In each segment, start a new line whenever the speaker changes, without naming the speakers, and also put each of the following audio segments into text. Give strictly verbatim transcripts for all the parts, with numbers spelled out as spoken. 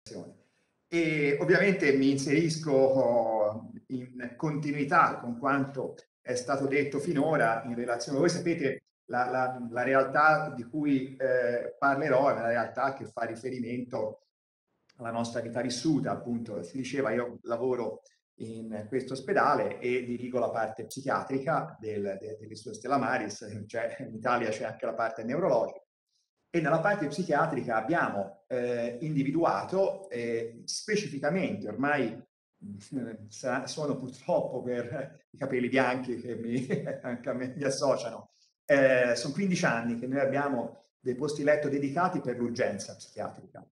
E ovviamente mi inserisco in continuità con quanto è stato detto finora in relazione. Voi sapete, la, la, la realtà di cui eh, parlerò è una realtà che fa riferimento alla nostra vita vissuta. Appunto, si diceva, io lavoro in questo ospedale e dirigo la parte psichiatrica del, de, dell'Istituto Stella Maris, cioè in Italia c'è anche la parte neurologica. E nella parte psichiatrica abbiamo eh, individuato eh, specificamente, ormai eh, sono purtroppo per i capelli bianchi che mi, anche a me mi associano, eh, sono quindici anni che noi abbiamo dei posti letto dedicati per l'urgenza psichiatrica,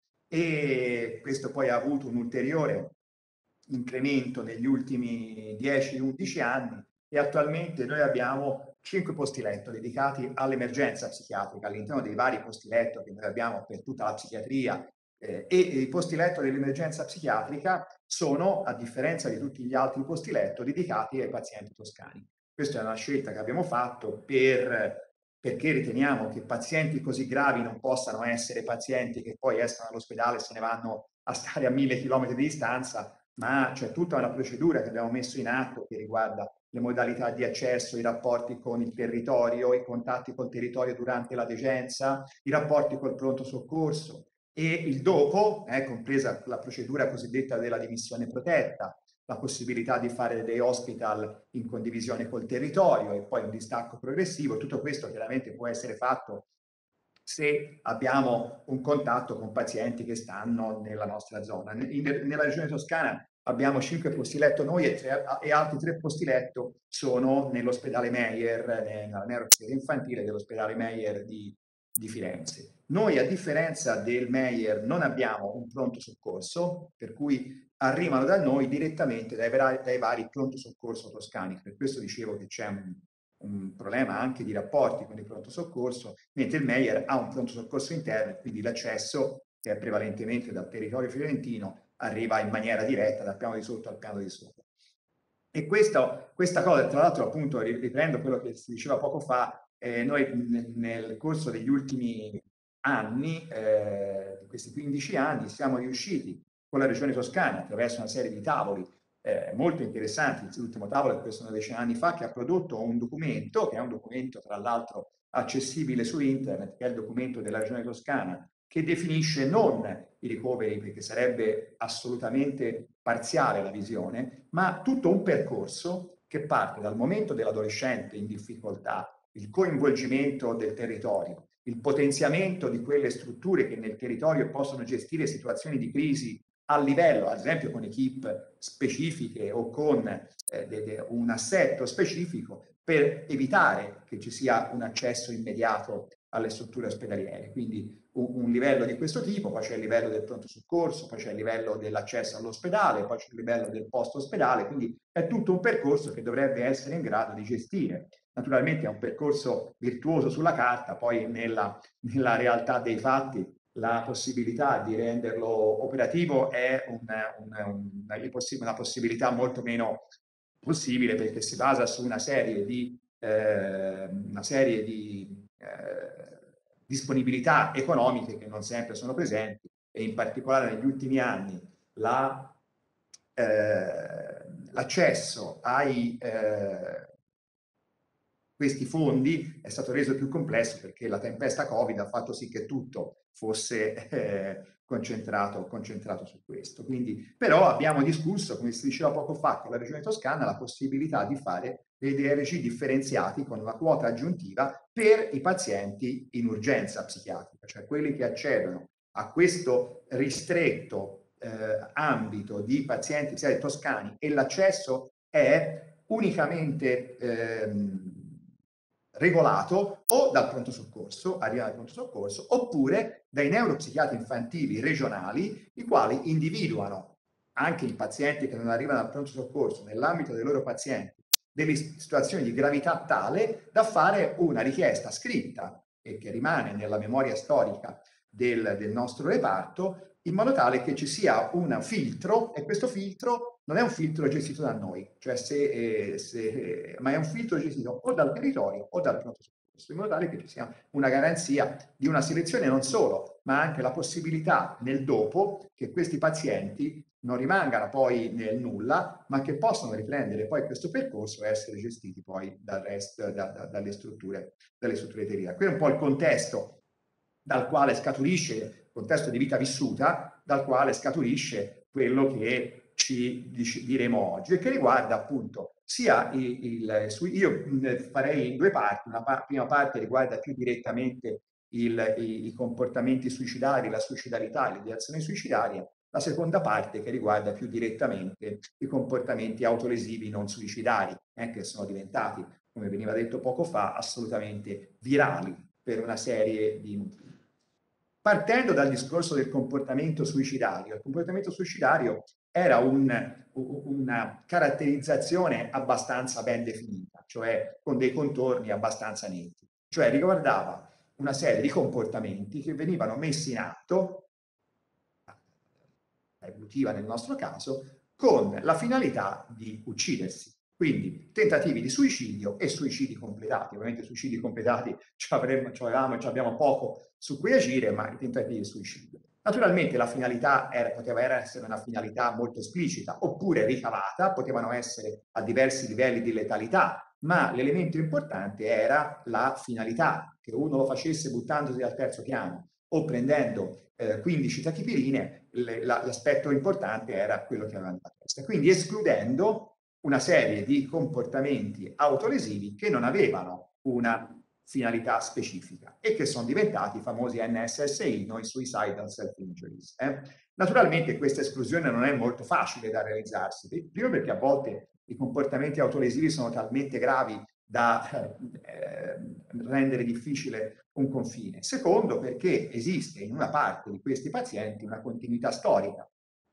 e questo poi ha avuto un ulteriore incremento negli ultimi dieci undici anni, e attualmente noi abbiamo cinque posti letto dedicati all'emergenza psichiatrica all'interno dei vari posti letto che noi abbiamo per tutta la psichiatria, eh, e i posti letto dell'emergenza psichiatrica sono, a differenza di tutti gli altri posti letto, dedicati ai pazienti toscani. Questa è una scelta che abbiamo fatto per perché riteniamo che pazienti così gravi non possano essere pazienti che poi escono dall'ospedale e se ne vanno a stare a mille chilometri di distanza, ma c'è tutta una procedura che abbiamo messo in atto che riguarda le modalità di accesso, i rapporti con il territorio, i contatti col territorio durante la degenza, i rapporti col pronto soccorso e il dopo, eh, compresa la procedura cosiddetta della dimissione protetta, la possibilità di fare dei hospital in condivisione col territorio e poi un distacco progressivo. Tutto questo chiaramente può essere fatto se abbiamo un contatto con pazienti che stanno nella nostra zona. In, nella regione toscana abbiamo cinque posti letto noi e, tre, e altri tre posti letto sono nell'ospedale Meyer, nella neuropsichiatria infantile dell'ospedale Meyer di, di Firenze. Noi, a differenza del Meyer, non abbiamo un pronto soccorso, per cui arrivano da noi direttamente dai, dai vari pronto soccorso toscani. Per questo dicevo che c'è un, un problema anche di rapporti con il pronto soccorso, mentre il Meyer ha un pronto soccorso interno, quindi l'accesso, che è prevalentemente dal territorio fiorentino, arriva in maniera diretta dal piano di sotto al piano di sopra. E questo, questa cosa, tra l'altro, appunto, riprendo quello che si diceva poco fa, eh, noi nel corso degli ultimi anni, eh, di questi quindici anni, siamo riusciti con la Regione Toscana, attraverso una serie di tavoli eh, molto interessanti. L'ultimo tavolo è questo una decina di anni fa, che ha prodotto un documento, che è un documento tra l'altro accessibile su internet, che è il documento della Regione Toscana, che definisce non i ricoveri, perché sarebbe assolutamente parziale la visione, ma tutto un percorso che parte dal momento dell'adolescente in difficoltà, il coinvolgimento del territorio, il potenziamento di quelle strutture che nel territorio possono gestire situazioni di crisi a livello, ad esempio con equip specifiche o con eh, un assetto specifico, per evitare che ci sia un accesso immediato alle strutture ospedaliere. Quindi un, un livello di questo tipo, poi c'è il livello del pronto soccorso, poi c'è il livello dell'accesso all'ospedale, poi c'è il livello del post ospedale, quindi è tutto un percorso che dovrebbe essere in grado di gestire. Naturalmente è un percorso virtuoso sulla carta, poi nella, nella realtà dei fatti la possibilità di renderlo operativo è un, un, un, una possibilità molto meno possibile, perché si basa su una serie di, eh, una serie di eh, disponibilità economiche che non sempre sono presenti, e in particolare negli ultimi anni la, eh, l'accesso ai eh, questi fondi è stato reso più complesso perché la tempesta Covid ha fatto sì che tutto fosse eh, concentrato, concentrato su questo. Quindi, però abbiamo discusso, come si diceva poco fa, con la Regione Toscana, la possibilità di fare dei D R G differenziati con una quota aggiuntiva per i pazienti in urgenza psichiatrica, cioè quelli che accedono a questo ristretto eh, ambito di pazienti psichiatrici toscani e l'accesso è unicamente ehm, regolato o dal pronto soccorso, arriva dal pronto soccorso, oppure dai neuropsichiatri infantili regionali, i quali individuano anche i pazienti che non arrivano al pronto soccorso nell'ambito dei loro pazienti delle situazioni di gravità tale da fare una richiesta scritta e che rimane nella memoria storica del, del nostro reparto, in modo tale che ci sia un filtro, e questo filtro non è un filtro gestito da noi, cioè se, eh, se, eh, ma è un filtro gestito o dal territorio o dal pronto soccorso, in modo tale che ci sia una garanzia di una selezione non solo ma anche la possibilità nel dopo che questi pazienti non rimangano poi nel nulla, ma che possono riprendere poi questo percorso e essere gestiti poi dal resto, da, da, dalle strutture, dalle strutture territoriali. Questo è un po' il contesto dal quale scaturisce, il contesto di vita vissuta, dal quale scaturisce quello che ci diremo oggi e che riguarda appunto sia il, il io farei in due parti, una pa prima parte riguarda più direttamente il, i, i comportamenti suicidari, la suicidalità, l'ideazione suicidaria, la seconda parte che riguarda più direttamente i comportamenti autolesivi non suicidari, eh, che sono diventati, come veniva detto poco fa, assolutamente virali per una serie di motivi. Partendo dal discorso del comportamento suicidario, il comportamento suicidario era un, una caratterizzazione abbastanza ben definita, cioè con dei contorni abbastanza netti, cioè riguardava una serie di comportamenti che venivano messi in atto, evolutiva nel nostro caso, con la finalità di uccidersi. Quindi tentativi di suicidio e suicidi completati. Ovviamente suicidi completati ci, avremmo, ci avevamo e ci abbiamo poco su cui agire, ma i tentativi di suicidio. Naturalmente la finalità era, poteva essere una finalità molto esplicita oppure ricavata, potevano essere a diversi livelli di letalità, ma l'elemento importante era la finalità, che uno lo facesse buttandosi dal terzo piano o prendendo eh, quindici tachipirine, l'aspetto importante era quello che aveva nella testa. Quindi escludendo una serie di comportamenti autolesivi che non avevano una finalità specifica e che sono diventati i famosi N S S I, noi Suicidal Self-Injuries. Eh? Naturalmente questa esclusione non è molto facile da realizzarsi, primo perché a volte i comportamenti autolesivi sono talmente gravi da eh, rendere difficile un confine. Secondo, perché esiste in una parte di questi pazienti una continuità storica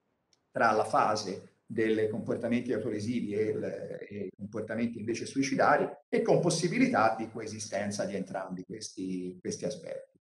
tra la fase dei comportamenti autolesivi e, i comportamenti invece suicidari e con possibilità di coesistenza di entrambi questi, questi aspetti.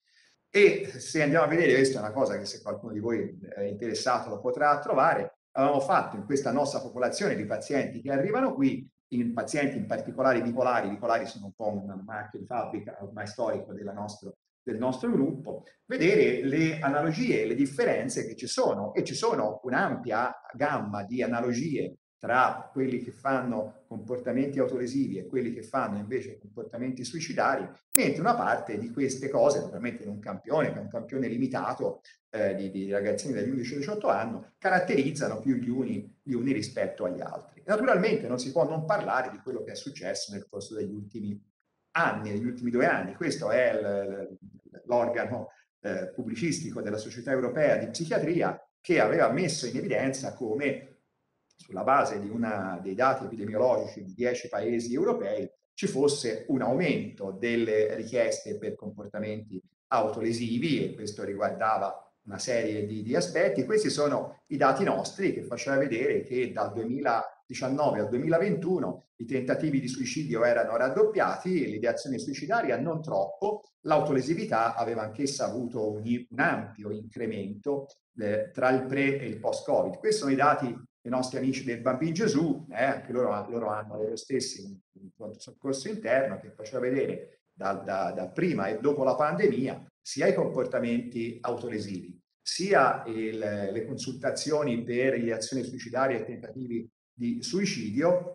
E se andiamo a vedere, questa è una cosa che se qualcuno di voi è interessato lo potrà trovare, avevamo fatto in questa nostra popolazione di pazienti che arrivano qui, in pazienti in particolare bipolari, i bipolari sono un po' un marchio di fabbrica ormai storico della nostra, del nostro gruppo, vedere le analogie e le differenze che ci sono, e ci sono un'ampia gamma di analogie tra quelli che fanno comportamenti autolesivi e quelli che fanno invece comportamenti suicidari, mentre una parte di queste cose, naturalmente in un campione, che è un campione limitato eh, di, di ragazzini dagli undici ai diciotto anni, caratterizzano più gli uni, gli uni rispetto agli altri. Naturalmente non si può non parlare di quello che è successo nel corso degli ultimi anni, negli ultimi due anni. Questo è l'organo eh, pubblicistico della Società Europea di Psichiatria che aveva messo in evidenza come sulla base di una, dei dati epidemiologici di dieci paesi europei ci fosse un aumento delle richieste per comportamenti autolesivi e questo riguardava una serie di, di aspetti. Questi sono i dati nostri che faceva vedere che dal duemiladiciannove al duemilaventuno i tentativi di suicidio erano raddoppiati, l'ideazione suicidaria non troppo, l'autolesività aveva anch'essa avuto un, un ampio incremento eh, tra il pre e il post-Covid. Questi sono i dati dei nostri amici del Bambino Gesù, eh, anche loro, loro hanno loro stessi un, un pronto soccorso interno che faceva vedere dal, da, da prima e dopo la pandemia sia i comportamenti autolesivi, sia il, le consultazioni per ideazione suicidaria e tentativi di suicidio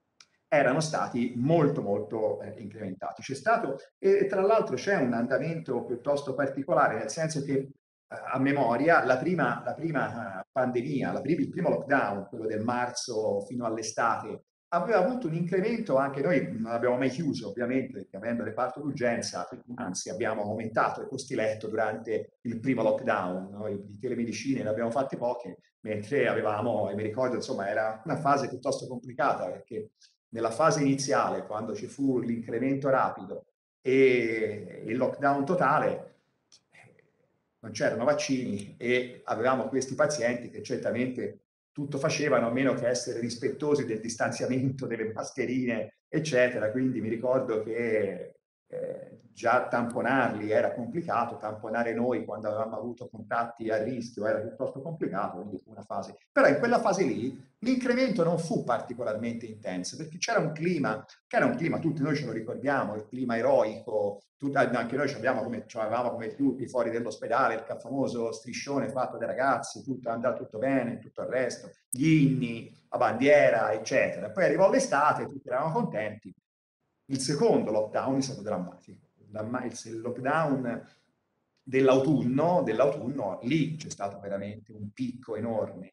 erano stati molto molto eh, incrementati. C'è stato, e tra l'altro c'è un andamento piuttosto particolare, nel senso che eh, a memoria la prima, la prima pandemia, la prima, il primo lockdown, quello del marzo fino all'estate, aveva avuto un incremento, anche noi non abbiamo mai chiuso ovviamente, perché avendo reparto d'urgenza, anzi abbiamo aumentato i costi letto durante il primo lockdown, noi di telemedicine ne abbiamo fatte poche, mentre avevamo, e mi ricordo insomma era una fase piuttosto complicata perché nella fase iniziale, quando ci fu l'incremento rapido e il lockdown totale, non c'erano vaccini e avevamo questi pazienti che certamente tutto facevano a meno che essere rispettosi del distanziamento, delle mascherine, eccetera. Quindi mi ricordo che eh, già tamponarli era complicato, tamponare noi quando avevamo avuto contatti a rischio era piuttosto complicato, quindi fu una fase. Però in quella fase lì l'incremento non fu particolarmente intenso, perché c'era un clima, che era un clima, tutti noi ce lo ricordiamo, il clima eroico, tut- anche noi abbiamo come, avevamo come tutti fuori dall'ospedale il famoso striscione fatto dai ragazzi, tutto andava tutto bene, tutto il resto, gli inni, la bandiera, eccetera. Poi arrivò l'estate, tutti eravamo contenti. Il secondo lockdown è stato drammatico. Il lockdown dell'autunno, dell'autunno lì c'è stato veramente un picco enorme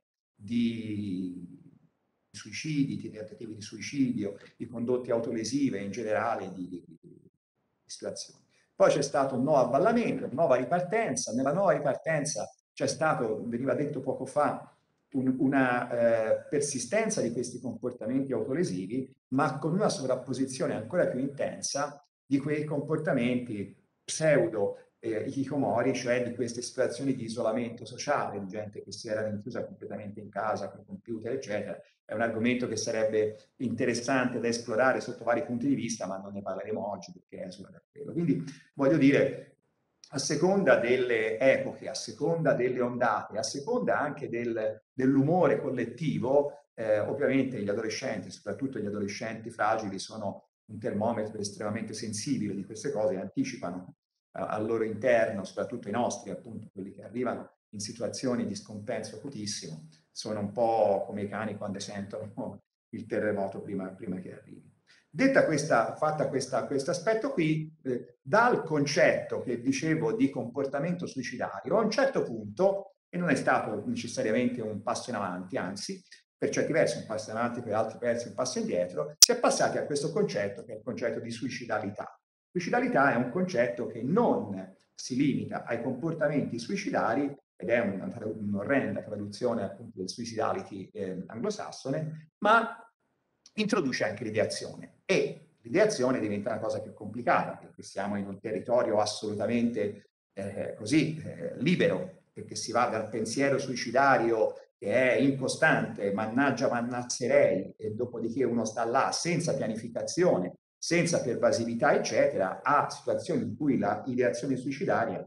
di suicidi, di tentativi di suicidio, di condotte autolesive in generale, di, di, di situazioni. Poi c'è stato un nuovo avvallamento, una nuova ripartenza. Nella nuova ripartenza c'è stato, veniva detto poco fa, un, una eh, persistenza di questi comportamenti autolesivi, ma con una sovrapposizione ancora più intensa di quei comportamenti pseudo eh, hikikomori, cioè di queste situazioni di isolamento sociale, di gente che si era rinchiusa completamente in casa con computer, eccetera. È un argomento che sarebbe interessante da esplorare sotto vari punti di vista, ma non ne parleremo oggi perché è solo da quello. Quindi voglio dire, a seconda delle epoche, a seconda delle ondate, a seconda anche del, dell'umore collettivo, eh, ovviamente gli adolescenti, soprattutto gli adolescenti fragili, sono un termometro estremamente sensibile di queste cose e anticipano eh, al loro interno, soprattutto i nostri, appunto, quelli che arrivano in situazioni di scompenso acutissimo, sono un po' come i cani quando sentono il terremoto prima, prima che arrivi. Detta questa, fatta questo aspetto qui, eh, dal concetto che dicevo di comportamento suicidario, a un certo punto, e non è stato necessariamente un passo in avanti, anzi, per certi versi un passo in avanti, per altri versi un passo indietro, si è passati a questo concetto che è il concetto di suicidalità. Suicidalità è un concetto che non si limita ai comportamenti suicidari, ed è un'orrenda traduzione appunto del suicidality eh, anglosassone, ma introduce anche l'ideazione. E l'ideazione diventa una cosa più complicata, perché siamo in un territorio assolutamente eh, così eh, libero, perché si va dal pensiero suicidario che è incostante, mannaggia mannazzerei, e dopodiché uno sta là senza pianificazione, senza pervasività, eccetera, a situazioni in cui l'ideazione suicidaria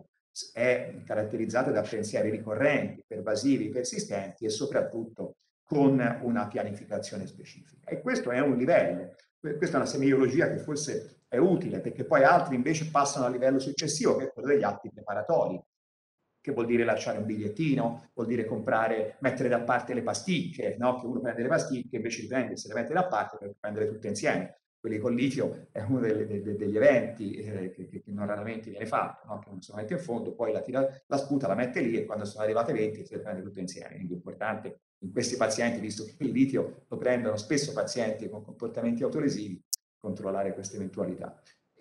è caratterizzata da pensieri ricorrenti, pervasivi, persistenti e soprattutto con una pianificazione specifica. E questo è un livello, questa è una semiologia che forse è utile, perché poi altri invece passano al livello successivo, che è quello degli atti preparatori, che vuol dire lasciare un bigliettino, vuol dire comprare, mettere da parte le pasticche, no? Che uno prende le pasticche invece di prendere, se le mette da parte per prendere tutte insieme. Quelli con litio è uno delle, de, de, degli eventi eh, che, che non raramente viene fatto, no? Che uno se la mette in fondo, poi la, tira, la sputa, la mette lì e quando sono arrivate venti se le prende tutte insieme. Quindi è importante in questi pazienti, visto che il litio lo prendono spesso pazienti con comportamenti autolesivi, controllare queste eventualità.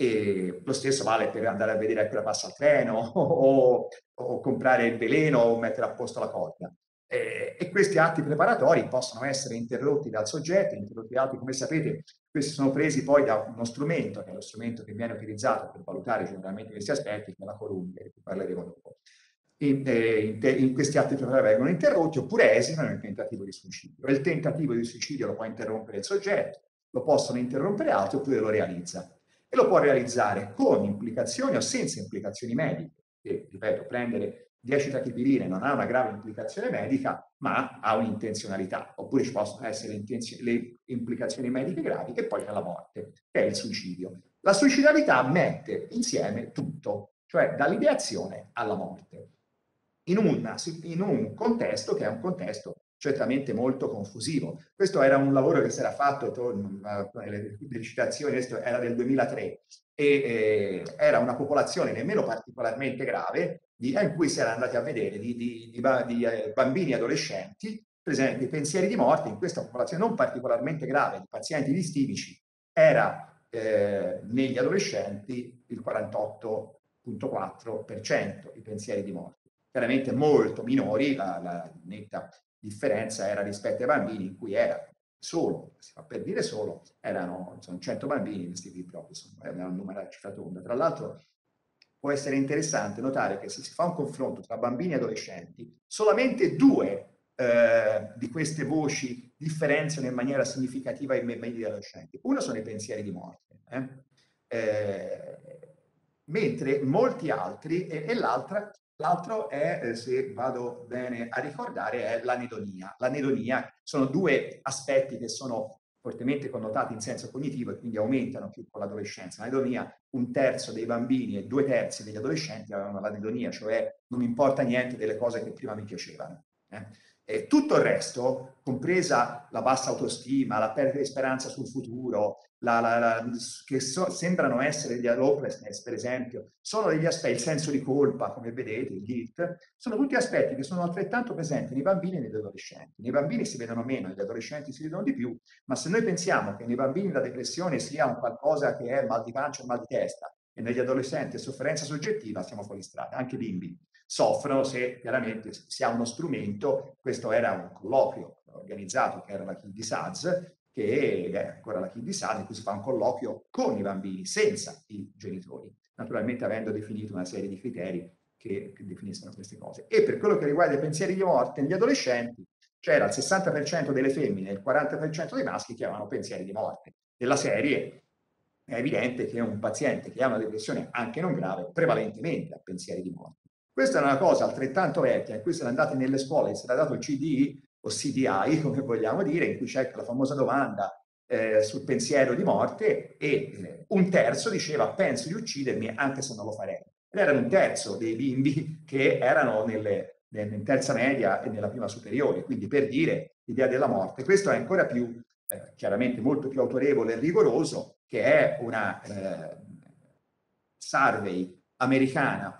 E lo stesso vale per andare a vedere a che ora passa il treno o, o comprare il veleno o mettere a posto la corda. E, e questi atti preparatori possono essere interrotti dal soggetto, interrotti da altri, come sapete, questi sono presi poi da uno strumento, che è lo strumento che viene utilizzato per valutare generalmente questi aspetti, che è la Columbia, di cui parleremo dopo. In, eh, in, in questi atti preparatori vengono interrotti oppure esitano nel tentativo di suicidio. E il tentativo di suicidio lo può interrompere il soggetto, lo possono interrompere altri oppure lo realizza. E lo può realizzare con implicazioni o senza implicazioni mediche. Che, ripeto, prendere dieci tachipirine non ha una grave implicazione medica, ma ha un'intenzionalità. Oppure ci possono essere le implicazioni mediche gravi e poi c'è la morte, che è il suicidio. La suicidalità mette insieme tutto, cioè dall'ideazione alla morte, in un, in un contesto che è un contesto certamente molto confusivo. Questo era un lavoro che si era fatto, le, le citazioni, questo era del duemilatré, e eh, era una popolazione nemmeno particolarmente grave, di, in cui si era andati a vedere di, di, di, di eh, bambini e adolescenti, per esempio i pensieri di morte in questa popolazione non particolarmente grave di pazienti distibici era eh, negli adolescenti il quarantotto virgola quattro per cento i pensieri di morte. Chiaramente molto minori, la, la netta differenza era rispetto ai bambini in cui era solo, si fa per dire solo, erano insomma, cento bambini vestiti proprio, insomma, era un numero a cifra tonda. Tra l'altro può essere interessante notare che se si fa un confronto tra bambini e adolescenti, solamente due eh, di queste voci differenziano in maniera significativa i bambini e gli adolescenti. Uno sono i pensieri di morte, eh? Eh, mentre molti altri, e, e l'altra, l'altro è, eh, se vado bene a ricordare, è l'anedonia. L'anedonia sono due aspetti che sono fortemente connotati in senso cognitivo e quindi aumentano più con l'adolescenza. L'anedonia, un terzo dei bambini e due terzi degli adolescenti avevano l'anedonia, cioè non mi importa niente delle cose che prima mi piacevano. Eh? E tutto il resto, compresa la bassa autostima, la perdita di speranza sul futuro, la, la, la, che so, sembrano essere gli hopelessness, per esempio, sono degli aspetti, il senso di colpa, come vedete, il guilt, sono tutti aspetti che sono altrettanto presenti nei bambini e negli adolescenti. Nei bambini si vedono meno, negli adolescenti si vedono di più, ma se noi pensiamo che nei bambini la depressione sia un qualcosa che è mal di pancia o mal di testa, e negli adolescenti è sofferenza soggettiva, siamo fuori strada. Anche i bimbi soffrono se chiaramente si ha uno strumento. Questo era un colloquio organizzato, che era la Kid di Saz, che è ancora la Kid di Saz, in cui si fa un colloquio con i bambini, senza i genitori, naturalmente avendo definito una serie di criteri che, che definiscono queste cose. E per quello che riguarda i pensieri di morte negli adolescenti, c'era il sessanta per cento delle femmine e il quaranta per cento dei maschi che avevano pensieri di morte. Della serie è evidente che un paziente che ha una depressione anche non grave prevalentemente ha pensieri di morte. Questa è una cosa altrettanto vecchia, in cui se andate nelle scuole, si era dato il C D I o C D I, come vogliamo dire, in cui c'è la famosa domanda eh, sul pensiero di morte, e eh, un terzo diceva penso di uccidermi anche se non lo farei. Ed era un terzo dei bimbi che erano nelle, in terza media e nella prima superiore, quindi per dire l'idea della morte. Questo è ancora più, eh, chiaramente molto più autorevole e rigoroso, che è una eh, survey americana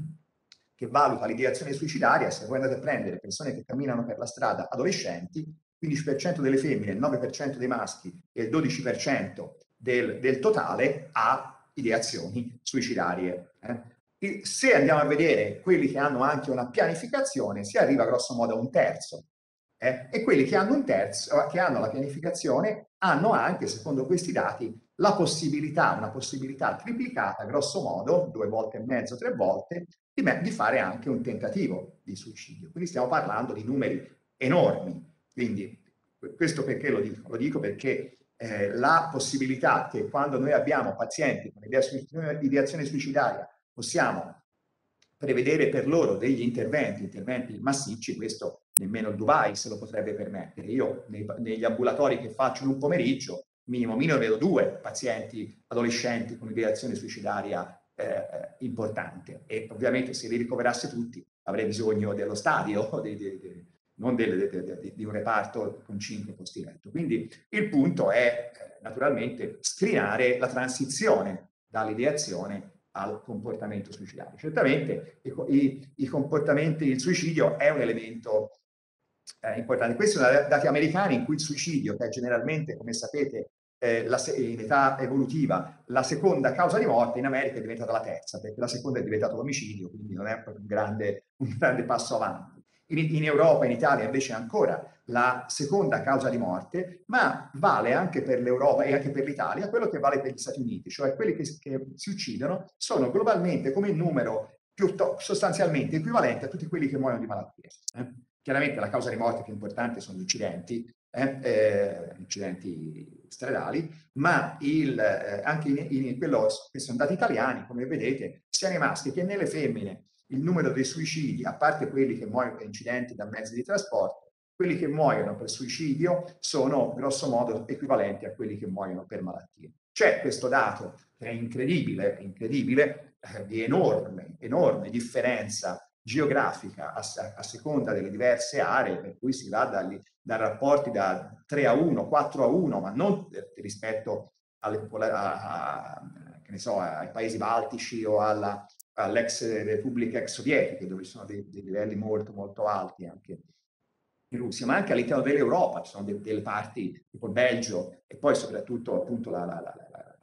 che valuta l'ideazione suicidaria. Se voi andate a prendere persone che camminano per la strada, adolescenti, quindici per cento delle femmine, il nove per cento dei maschi e il dodici per cento del, del totale ha ideazioni suicidarie. Eh? Se andiamo a vedere quelli che hanno anche una pianificazione, si arriva grosso modo a un terzo. Eh? E quelli che hanno un terzo, che hanno la pianificazione, hanno anche, secondo questi dati, la possibilità, una possibilità triplicata, grosso modo, due volte e mezzo, tre volte, di, me, di fare anche un tentativo di suicidio. Quindi stiamo parlando di numeri enormi. Quindi questo perché lo dico? Lo dico perché eh, la possibilità che quando noi abbiamo pazienti con ideazione suicidaria possiamo prevedere per loro degli interventi, interventi massicci, questo nemmeno il Dubai se lo potrebbe permettere. Io nei, negli ambulatori che faccio in un pomeriggio, minimo minimo vedo due pazienti adolescenti con ideazione suicidaria eh, importante, e ovviamente se li ricoverasse tutti avrei bisogno dello stadio, di, di, di, non del, de, de, di un reparto con cinque posti letto. Quindi il punto è eh, naturalmente screenare la transizione dall'ideazione al comportamento suicidario. Certamente i, i, i comportamenti, il suicidio è un elemento eh, importante. Questi sono dati americani in cui il suicidio, che è generalmente, come sapete, eh, la, in età evolutiva, la seconda causa di morte, in America è diventata la terza, perché la seconda è diventato l'omicidio, quindi non è proprio un grande, un grande passo avanti. In, in Europa, in Italia invece è ancora la seconda causa di morte, ma vale anche per l'Europa e anche per l'Italia quello che vale per gli Stati Uniti, cioè quelli che, che si uccidono sono globalmente come numero più sostanzialmente equivalente a tutti quelli che muoiono di malattie. Eh? Chiaramente la causa di morte più importante sono gli incidenti, eh? Eh, incidenti stradali, ma il, eh, anche in, in quello che sono dati italiani, come vedete, sia nei maschi che nelle femmine, il numero dei suicidi, a parte quelli che muoiono per incidenti da mezzi di trasporto, quelli che muoiono per suicidio sono grosso modo equivalenti a quelli che muoiono per malattie. C'è questo dato che è incredibile, incredibile, eh, di enorme, enorme differenza geografica a, a seconda delle diverse aree, per cui si va dagli, da rapporti da tre a uno, quattro a uno, ma non rispetto alle, a, a, che ne so, ai paesi baltici o alla, all'ex repubbliche ex sovietiche, dove ci sono dei, dei livelli molto molto alti anche in Russia, ma anche all'interno dell'Europa ci sono de, delle parti tipo il Belgio e poi soprattutto appunto la, la, la, la,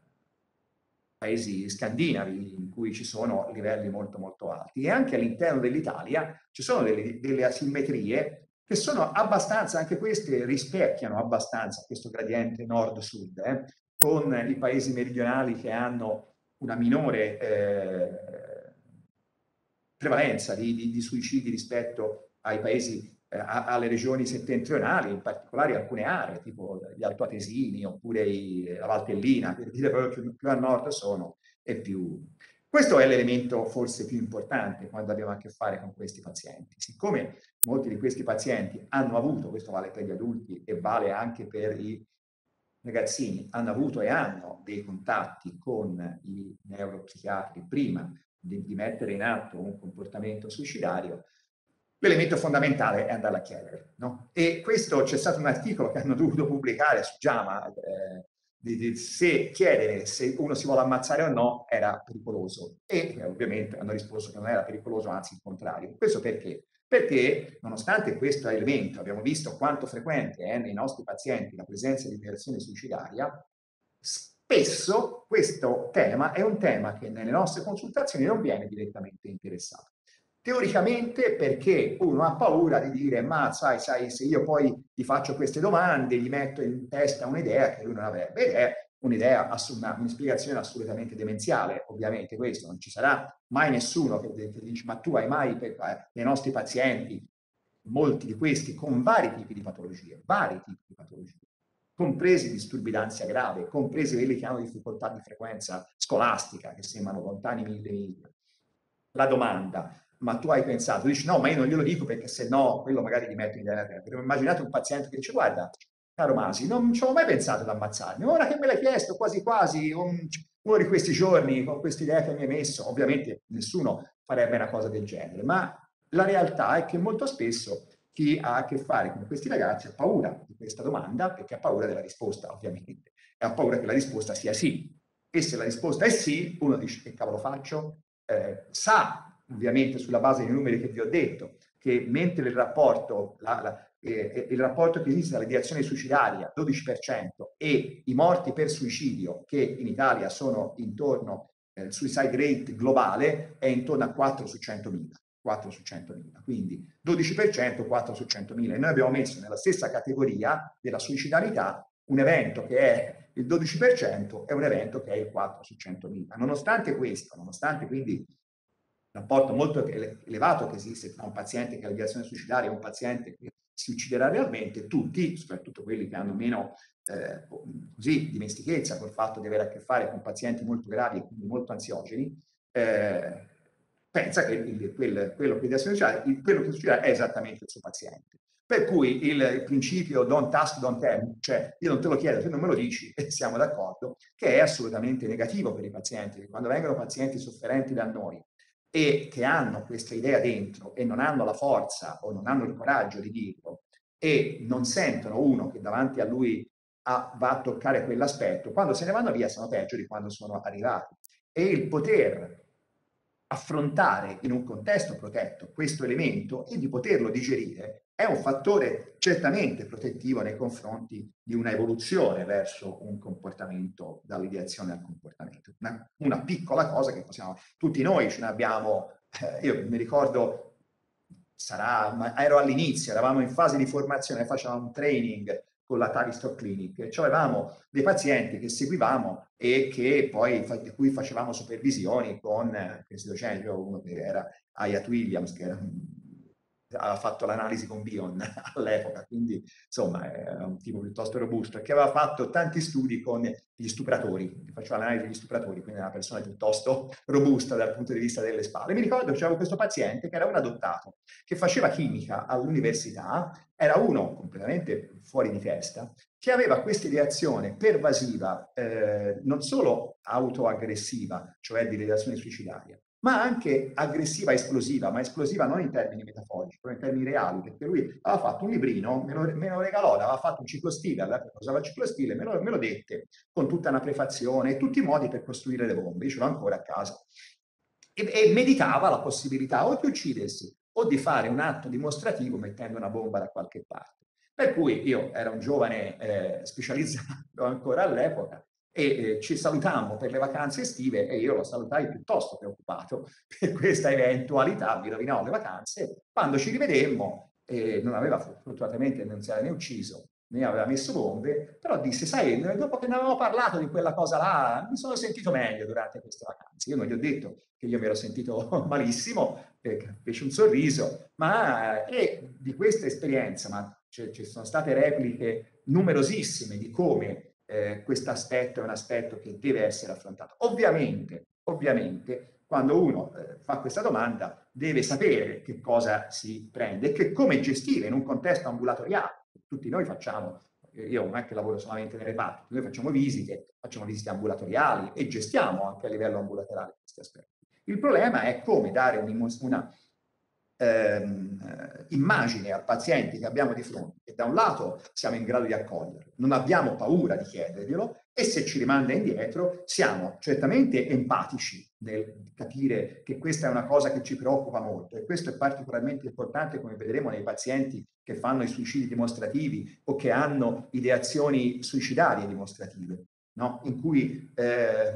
paesi scandinavi in cui ci sono livelli molto molto alti, e anche all'interno dell'Italia ci sono delle, delle asimmetrie che sono abbastanza, anche queste rispecchiano abbastanza questo gradiente nord-sud, eh, con i paesi meridionali che hanno una minore eh, prevalenza di, di, di suicidi rispetto ai paesi eh, alle regioni settentrionali, in particolare alcune aree, tipo gli Altoatesini oppure i, la Valtellina, per dire proprio più, più a nord sono, e più... Questo è l'elemento forse più importante quando abbiamo a che fare con questi pazienti. Siccome molti di questi pazienti hanno avuto, questo vale per gli adulti e vale anche per i ragazzini, hanno avuto e hanno dei contatti con i neuropsichiatri prima di, di mettere in atto un comportamento suicidario, l'elemento fondamentale è andarla a chiedere, no? E questo, c'è stato un articolo che hanno dovuto pubblicare su JAMA, eh, di, di, se chiedere se uno si vuole ammazzare o no era pericoloso, e eh, ovviamente hanno risposto che non era pericoloso, anzi il contrario. Questo perché? Perché nonostante questo elemento, abbiamo visto quanto frequente è nei nostri pazienti la presenza di ideazione suicidaria, spesso questo tema è un tema che nelle nostre consultazioni non viene direttamente interessato. Teoricamente perché uno ha paura di dire, ma sai, sai, se io poi ti faccio queste domande, gli metto in testa un'idea che lui non avrebbe, ed è un'idea, una, una spiegazione assolutamente demenziale, ovviamente questo, non ci sarà mai nessuno che, che dice, ma tu hai mai, per, eh, nei nostri pazienti, molti di questi con vari tipi di patologie, vari tipi di patologie, compresi disturbi d'ansia grave, compresi quelli che hanno difficoltà di frequenza scolastica, che sembrano lontani mille miglia. La domanda, ma tu hai pensato, dici no, ma io non glielo dico perché se no quello magari gli metto in terra. Immaginate un paziente che dice, guarda, caro Masi, non ci ho mai pensato ad ammazzarmi, ora che me l'hai chiesto quasi quasi un, uno di questi giorni con questa idea che mi hai messo, ovviamente nessuno farebbe una cosa del genere, ma la realtà è che molto spesso chi ha a che fare con questi ragazzi ha paura di questa domanda perché ha paura della risposta, ovviamente, e ha paura che la risposta sia sì. E se la risposta è sì, uno dice che cavolo faccio? Eh, sa ovviamente sulla base dei numeri che vi ho detto, che mentre il rapporto, la, la, eh, il rapporto che esiste tra l'ideazione suicidaria, dodici per cento, e i morti per suicidio, che in Italia sono intorno, eh, il suicide rate globale è intorno a quattro su centomila. quattro su centomila, quindi dodici per cento, quattro su centomila. E noi abbiamo messo nella stessa categoria della suicidalità un evento che è il dodici per cento e un evento che è il quattro su centomila. Nonostante questo, nonostante quindi rapporto molto elevato che esiste tra un paziente che ha l'ideazione suicidaria e un paziente che si ucciderà realmente, tutti, soprattutto quelli che hanno meno eh, così, dimestichezza col fatto di avere a che fare con pazienti molto gravi e quindi molto ansiogeni, eh, pensa che il, quel, quello, che suicida, il, quello che succederà è esattamente il suo paziente. Per cui il, il principio don't ask, don't tell, cioè io non te lo chiedo, tu non me lo dici e siamo d'accordo, che è assolutamente negativo per i pazienti. Quando vengono pazienti sofferenti da noi e che hanno questa idea dentro e non hanno la forza o non hanno il coraggio di dirlo e non sentono uno che davanti a lui ha, va a toccare quell'aspetto, quando se ne vanno via sono peggio di quando sono arrivati. E il poter affrontare in un contesto protetto questo elemento e di poterlo digerire è un fattore certamente protettivo nei confronti di una evoluzione verso un comportamento, dall'ideazione al comportamento. Una, una piccola cosa che possiamo, tutti noi ce ne abbiamo, eh, io mi ricordo, sarà, ma ero all'inizio, eravamo in fase di formazione, facevamo un training con la Tavistock Clinic, e cioè avevamo dei pazienti che seguivamo e che poi, di cui facevamo supervisioni con eh, questi docenti, uno che era Hayat Williams, che era un, aveva fatto l'analisi con Bion all'epoca, quindi insomma è un tipo piuttosto robusto, e che aveva fatto tanti studi con gli stupratori, faceva l'analisi degli stupratori, quindi è una persona piuttosto robusta dal punto di vista delle spalle. Mi ricordo che c'era questo paziente che era un adottato, che faceva chimica all'università, era uno completamente fuori di testa, che aveva questa ideazione pervasiva, eh, non solo autoaggressiva, cioè di ideazione suicidaria, ma anche aggressiva esplosiva, ma esplosiva non in termini metaforici, ma in termini reali, perché lui aveva fatto un librino, me lo, me lo regalò, aveva fatto un ciclostile, all'epoca usava il ciclostile, me lo, me lo dette con tutta una prefazione e tutti i modi per costruire le bombe, io ce l'ho ancora a casa. E, e meditava la possibilità o di uccidersi o di fare un atto dimostrativo mettendo una bomba da qualche parte. Per cui io ero un giovane eh, specializzato ancora all'epoca, e eh, ci salutammo per le vacanze estive e io lo salutai piuttosto preoccupato per questa eventualità, mi rovinò le vacanze. Quando ci rivedemmo, eh, non aveva fortunatamente non si era né ucciso ne aveva messo bombe, però disse, sai, dopo che ne avevamo parlato di quella cosa là, mi sono sentito meglio durante queste vacanze. Io non gli ho detto che io mi ero sentito malissimo, perché fece un sorriso, ma e di questa esperienza, ma ci sono state repliche numerosissime di come eh, questo aspetto è un aspetto che deve essere affrontato. Ovviamente, ovviamente, quando uno eh, fa questa domanda deve sapere che cosa si prende e che come gestire in un contesto ambulatoriale. Tutti noi facciamo, io non è che lavoro solamente nei reparti, noi facciamo visite, facciamo visite ambulatoriali e gestiamo anche a livello ambulatoriale questi aspetti. Il problema è come dare una ehm, immagine al paziente che abbiamo di fronte, che da un lato siamo in grado di accoglierlo, non abbiamo paura di chiederglielo e se ci rimanda indietro siamo certamente empatici nel capire che questa è una cosa che ci preoccupa molto e questo è particolarmente importante, come vedremo, nei pazienti che fanno i suicidi dimostrativi o che hanno ideazioni suicidarie dimostrative, no? In cui eh,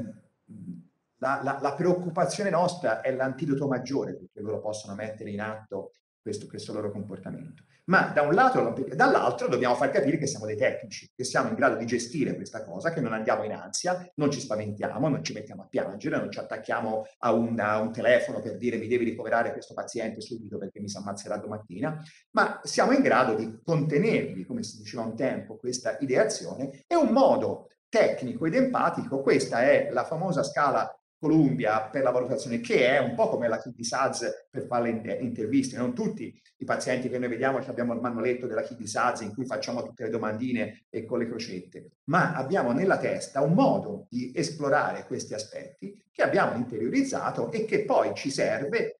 la, la, la preoccupazione nostra è l'antidoto maggiore perché loro possono mettere in atto questo, questo loro comportamento. Ma da un lato, dall'altro dobbiamo far capire che siamo dei tecnici, che siamo in grado di gestire questa cosa, che non andiamo in ansia, non ci spaventiamo, non ci mettiamo a piangere, non ci attacchiamo a un, a un telefono per dire mi devi ricoverare questo paziente subito perché mi si ammazzerà domattina, ma siamo in grado di contenerli, come si diceva un tempo, questa ideazione, e un modo tecnico ed empatico, questa è la famosa scala Columbia per la valutazione, che è un po' come la Kidney S A Z per fare le interviste. Non tutti i pazienti che noi vediamo abbiamo il manualetto della Kidney S A Z in cui facciamo tutte le domandine e con le crocette, ma abbiamo nella testa un modo di esplorare questi aspetti che abbiamo interiorizzato e che poi ci serve,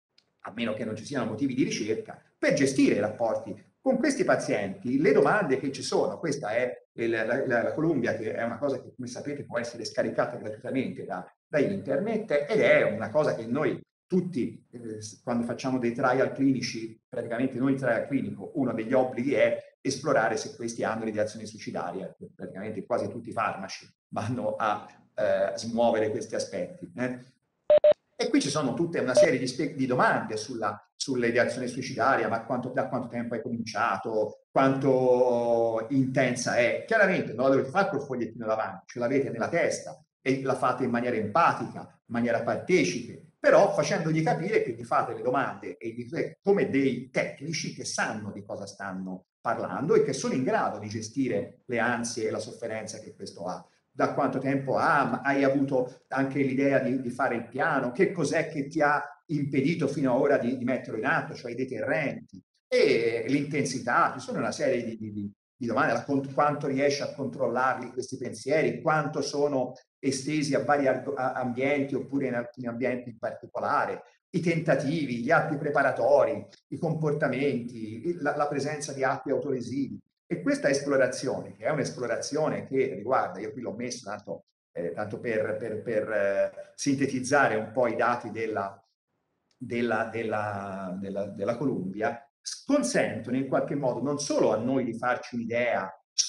a meno che non ci siano motivi di ricerca, per gestire i rapporti con questi pazienti. Le domande che ci sono, questa è il, la, la, la Columbia, che è una cosa che, come sapete, può essere scaricata gratuitamente da, da internet ed è una cosa che noi tutti, eh, quando facciamo dei trial clinici, praticamente noi trial clinico, uno degli obblighi è esplorare se questi hanno ideazione suicidaria, praticamente quasi tutti i farmaci vanno a eh, smuovere questi aspetti. Eh. E qui ci sono tutta una serie di, di domande sulla, sull'ideazione suicidaria, ma quanto, da quanto tempo hai cominciato, quanto intensa è. Chiaramente non la dovete fare col fogliettino davanti, ce l'avete nella testa e la fate in maniera empatica, in maniera partecipe, però facendogli capire che gli fate le domande e gli, come dei tecnici che sanno di cosa stanno parlando e che sono in grado di gestire le ansie e la sofferenza che questo ha. Da quanto tempo ha, hai avuto anche l'idea di, di fare il piano, che cos'è che ti ha impedito fino ad ora di, di metterlo in atto, cioè i deterrenti, e l'intensità, ci sono una serie di, di, di domande, la, quanto riesci a controllarli questi pensieri, quanto sono estesi a vari ambienti oppure in alcuni ambienti in particolare, i tentativi, gli atti preparatori, i comportamenti, la, la presenza di atti autolesivi. E questa esplorazione, che è un'esplorazione che riguarda, io qui l'ho messo tanto, eh, tanto per, per, per eh, sintetizzare un po' i dati della, della, della, della, della Columbia, consentono in qualche modo non solo a noi di farci un'idea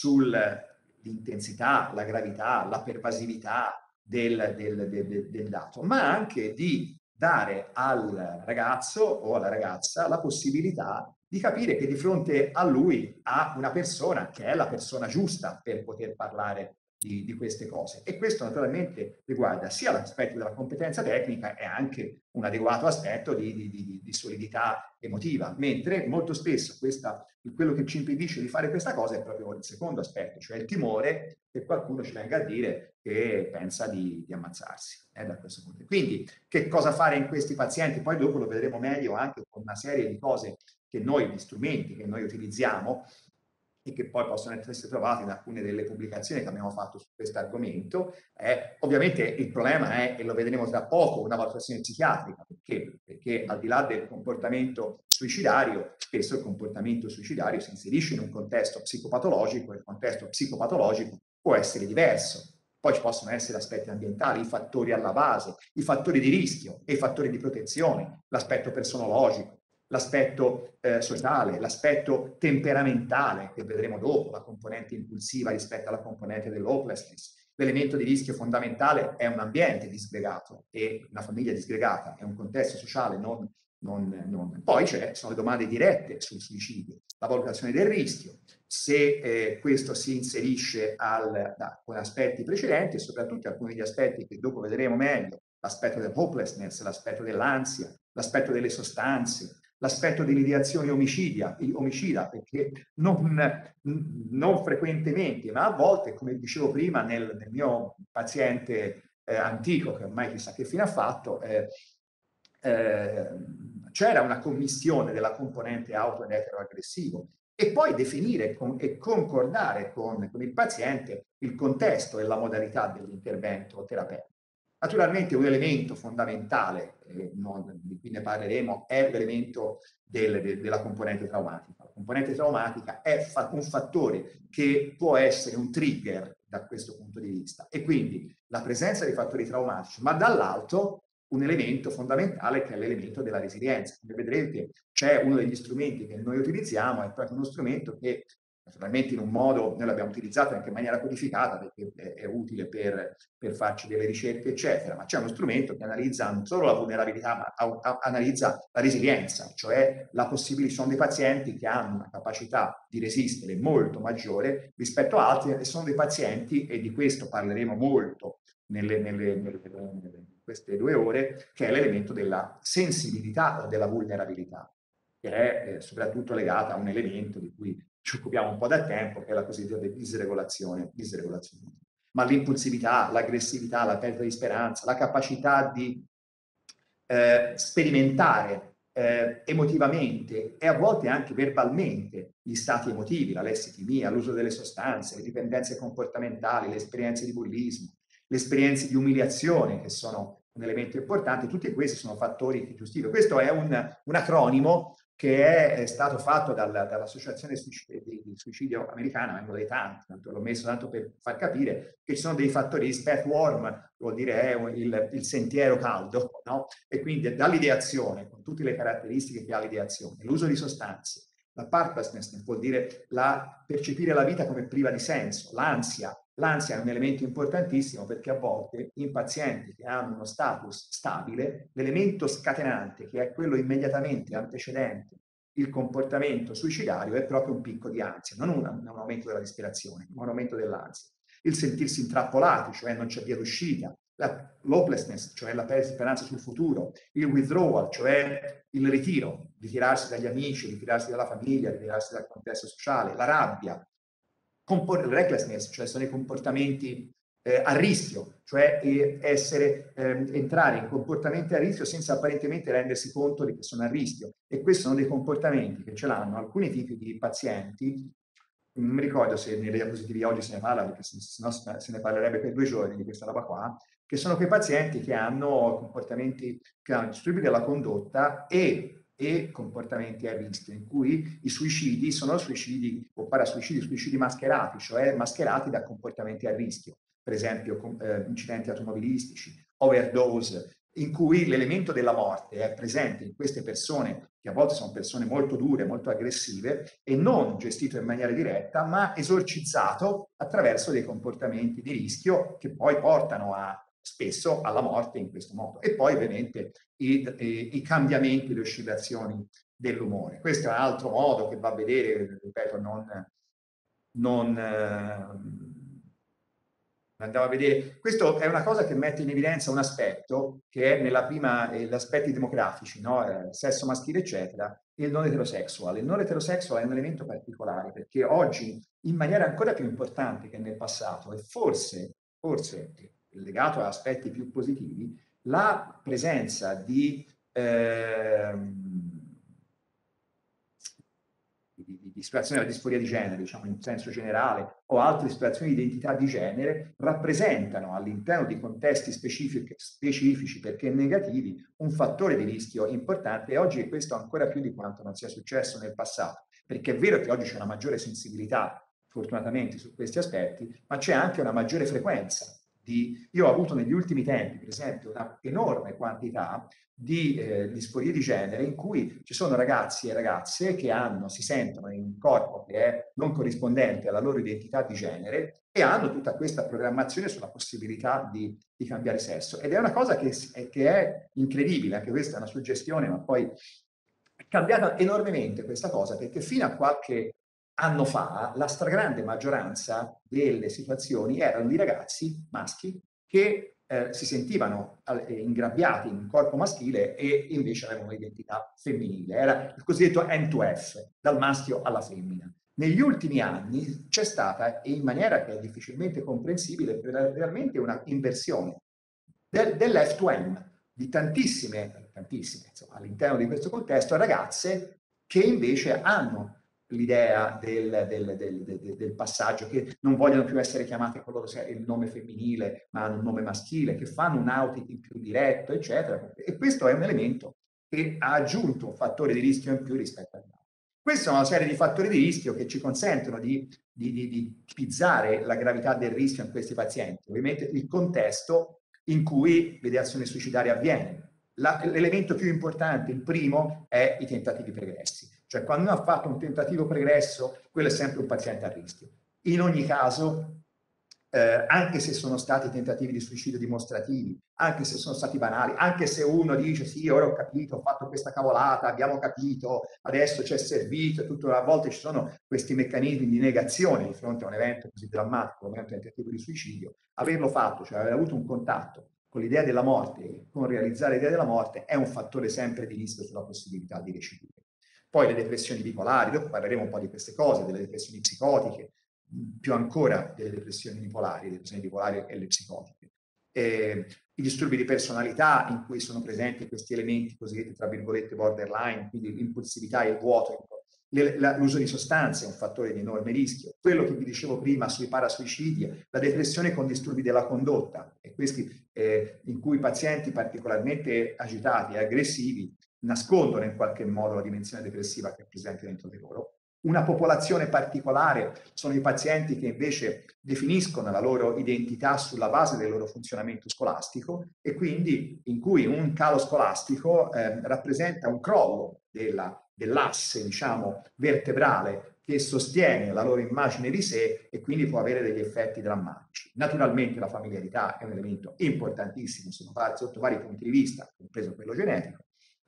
sull'intensità, la gravità, la pervasività del, del, del, del dato, ma anche di dare al ragazzo o alla ragazza la possibilità di capire che di fronte a lui ha una persona che è la persona giusta per poter parlare di, di queste cose. E questo naturalmente riguarda sia l'aspetto della competenza tecnica e anche un adeguato aspetto di, di, di, di solidità emotiva, mentre molto spesso questa, quello che ci impedisce di fare questa cosa è proprio il secondo aspetto, cioè il timore che qualcuno ci venga a dire che pensa di, di ammazzarsi. Eh, da questo punto. Quindi che cosa fare in questi pazienti? Poi dopo lo vedremo meglio anche con una serie di cose che noi, gli strumenti che noi utilizziamo e che poi possono essere trovati in alcune delle pubblicazioni che abbiamo fatto su questo argomento. Eh, ovviamente il problema è, e lo vedremo tra poco, una valutazione psichiatrica. Perché? Perché al di là del comportamento suicidario, spesso il comportamento suicidario si inserisce in un contesto psicopatologico e il contesto psicopatologico può essere diverso. Poi ci possono essere aspetti ambientali, i fattori alla base, i fattori di rischio e i fattori di protezione, l'aspetto personologico, l'aspetto eh, sociale, l'aspetto temperamentale, che vedremo dopo, la componente impulsiva rispetto alla componente dell'hopelessness. L'elemento di rischio fondamentale è un ambiente disgregato e una famiglia disgregata, è un contesto sociale non, non, non. Poi ci sono le domande dirette sul suicidio, la valutazione del rischio, se eh, questo si inserisce al, da, con aspetti precedenti e soprattutto alcuni degli aspetti che dopo vedremo meglio, l'aspetto del hopelessness, l'aspetto dell'ansia, l'aspetto delle sostanze, l'aspetto dell'ideazione omicidia, omicida, perché non, non frequentemente, ma a volte, come dicevo prima, nel, nel mio paziente eh, antico, che ormai chissà che fine ha fatto, eh, eh, c'era una commistione della componente auto ed eteroaggressivo e poi definire con, e concordare con, con il paziente il contesto e la modalità dell'intervento terapeutico. Naturalmente un elemento fondamentale, eh, non, di cui ne parleremo, è l'elemento del, de, della componente traumatica. La componente traumatica è fa un fattore che può essere un trigger da questo punto di vista e quindi la presenza di fattori traumatici, ma dall'altro un elemento fondamentale che è l'elemento della resilienza. Come vedrete c'è uno degli strumenti che noi utilizziamo, è proprio uno strumento che naturalmente in un modo, noi l'abbiamo utilizzato anche in maniera codificata perché è, è utile per, per farci delle ricerche eccetera, ma c'è uno strumento che analizza non solo la vulnerabilità ma a, a, analizza la resilienza, cioè la possibilità, sono dei pazienti che hanno una capacità di resistere molto maggiore rispetto a altri e sono dei pazienti, e di questo parleremo molto nelle, nelle, nelle, nelle queste due ore, che è l'elemento della sensibilità o della vulnerabilità, che è eh, soprattutto legata a un elemento di cui ci occupiamo un po' da tempo, che è la cosiddetta disregolazione, disregolazione. Ma l'impulsività, l'aggressività, la perdita di speranza, la capacità di eh, sperimentare eh, emotivamente e a volte anche verbalmente gli stati emotivi, la lessitimia, l'uso delle sostanze, le dipendenze comportamentali, le esperienze di bullismo, le esperienze di umiliazione, che sono un elemento importante, tutti questi sono fattori che giustificano. Questo è un, un acronimo che è stato fatto dal, dall'Associazione di Suicidio Americana, uno dei tanti, l'ho messo tanto per far capire che ci sono dei fattori, path warm, vuol dire è il, il sentiero caldo, no? E quindi dall'ideazione, con tutte le caratteristiche che ha l'ideazione, l'uso di sostanze, la purposelessness vuol dire la, percepire la vita come priva di senso, l'ansia. L'ansia è un elemento importantissimo perché a volte in pazienti che hanno uno status stabile, l'elemento scatenante, che è quello immediatamente antecedente il comportamento suicidario, è proprio un picco di ansia, non un, un aumento della disperazione, ma un aumento dell'ansia. Il sentirsi intrappolati, cioè non c'è via d'uscita, l'hopelessness, cioè la perdita di speranza sul futuro, il withdrawal, cioè il ritiro, ritirarsi dagli amici, ritirarsi dalla famiglia, ritirarsi dal contesto sociale, la rabbia, il recklessness, cioè sono i comportamenti eh, a rischio, cioè essere, eh, entrare in comportamenti a rischio senza apparentemente rendersi conto di che sono a rischio. E questi sono dei comportamenti che ce l'hanno alcuni tipi di pazienti. Non mi ricordo se nelle diapositive oggi se ne parla, perché se no se ne parlerebbe per due giorni di questa roba qua, che sono quei pazienti che hanno comportamenti, che hanno disturbi della condotta e e comportamenti a rischio, in cui i suicidi sono suicidi o parasuicidi, suicidi mascherati, cioè mascherati da comportamenti a rischio, per esempio eh, incidenti automobilistici, overdose, in cui l'elemento della morte è presente in queste persone, che a volte sono persone molto dure, molto aggressive, e non gestito in maniera diretta, ma esorcizzato attraverso dei comportamenti di rischio che poi portano a spesso alla morte in questo modo. E poi ovviamente i, i, i cambiamenti, le oscillazioni dell'umore. Questo è un altro modo che va a vedere, ripeto, non, non eh, andiamo a vedere. Questo è una cosa che mette in evidenza un aspetto che è nella prima, eh, gli aspetti demografici, no? Eh, sesso maschile, eccetera, e il non eterosexuale. Il non eterosexuale è un elemento particolare perché oggi, in maniera ancora più importante che nel passato, e forse, forse legato a aspetti più positivi, la presenza di, ehm, di, di, di situazioni della disforia di genere, diciamo in senso generale, o altre situazioni di identità di genere, rappresentano all'interno di contesti specifici, specifici perché negativi, un fattore di rischio importante, e oggi è questo ancora più di quanto non sia successo nel passato, perché è vero che oggi c'è una maggiore sensibilità, fortunatamente, su questi aspetti, ma c'è anche una maggiore frequenza di... Io ho avuto negli ultimi tempi, per esempio, una enorme quantità di eh, disforie di genere in cui ci sono ragazzi e ragazze che hanno, si sentono in un corpo che è non corrispondente alla loro identità di genere e hanno tutta questa programmazione sulla possibilità di, di cambiare sesso. Ed è una cosa che, che è incredibile, anche questa è una suggestione, ma poi è cambiata enormemente questa cosa, perché fino a qualche anno fa la stragrande maggioranza delle situazioni erano di ragazzi maschi che eh, si sentivano eh, ingrabbiati in un corpo maschile e invece avevano un'identità femminile. Era il cosiddetto N due F, dal maschio alla femmina. Negli ultimi anni c'è stata, e in maniera che è difficilmente comprensibile, realmente una inversione del, dell'F due M, di tantissime, tantissime insomma, all'interno di questo contesto, ragazze che invece hanno l'idea del, del, del, del passaggio, che non vogliono più essere chiamate con loro il nome femminile, ma hanno un nome maschile, che fanno un outing più diretto, eccetera. E questo è un elemento che ha aggiunto un fattore di rischio in più rispetto agli altri. Questi sono una serie di fattori di rischio che ci consentono di, di, di, di tipizzare la gravità del rischio in questi pazienti. Ovviamente il contesto in cui l'ideazione suicidaria avviene. L'elemento più importante, il primo, è i tentativi pregressi. Cioè, quando uno ha fatto un tentativo pregresso, quello è sempre un paziente a rischio. In ogni caso, eh, anche se sono stati tentativi di suicidio dimostrativi, anche se sono stati banali, anche se uno dice sì, ora ho capito, ho fatto questa cavolata, abbiamo capito, adesso c'è servito, e tutto, a volte ci sono questi meccanismi di negazione di fronte a un evento così drammatico come un tentativo di suicidio, averlo fatto, cioè aver avuto un contatto con l'idea della morte, con realizzare l'idea della morte, è un fattore sempre di rischio sulla possibilità di recidive. Poi le depressioni bipolari, dopo parleremo un po' di queste cose, delle depressioni psicotiche, più ancora delle depressioni bipolari, le depressioni bipolari e le psicotiche. Eh, I disturbi di personalità in cui sono presenti questi elementi cosiddetti tra virgolette borderline, quindi l'impulsività e il vuoto, l'uso di sostanze è un fattore di enorme rischio. Quello che vi dicevo prima sui parasuicidi, la depressione con disturbi della condotta, e questi eh, in cui i pazienti particolarmente agitati e aggressivi nascondono in qualche modo la dimensione depressiva che è presente dentro di loro. Una popolazione particolare sono i pazienti che invece definiscono la loro identità sulla base del loro funzionamento scolastico e quindi in cui un calo scolastico eh, rappresenta un crollo della dell'asse, diciamo, vertebrale che sostiene la loro immagine di sé e quindi può avere degli effetti drammatici. Naturalmente la familiarità è un elemento importantissimo sotto vari punti di vista, compreso quello genetico.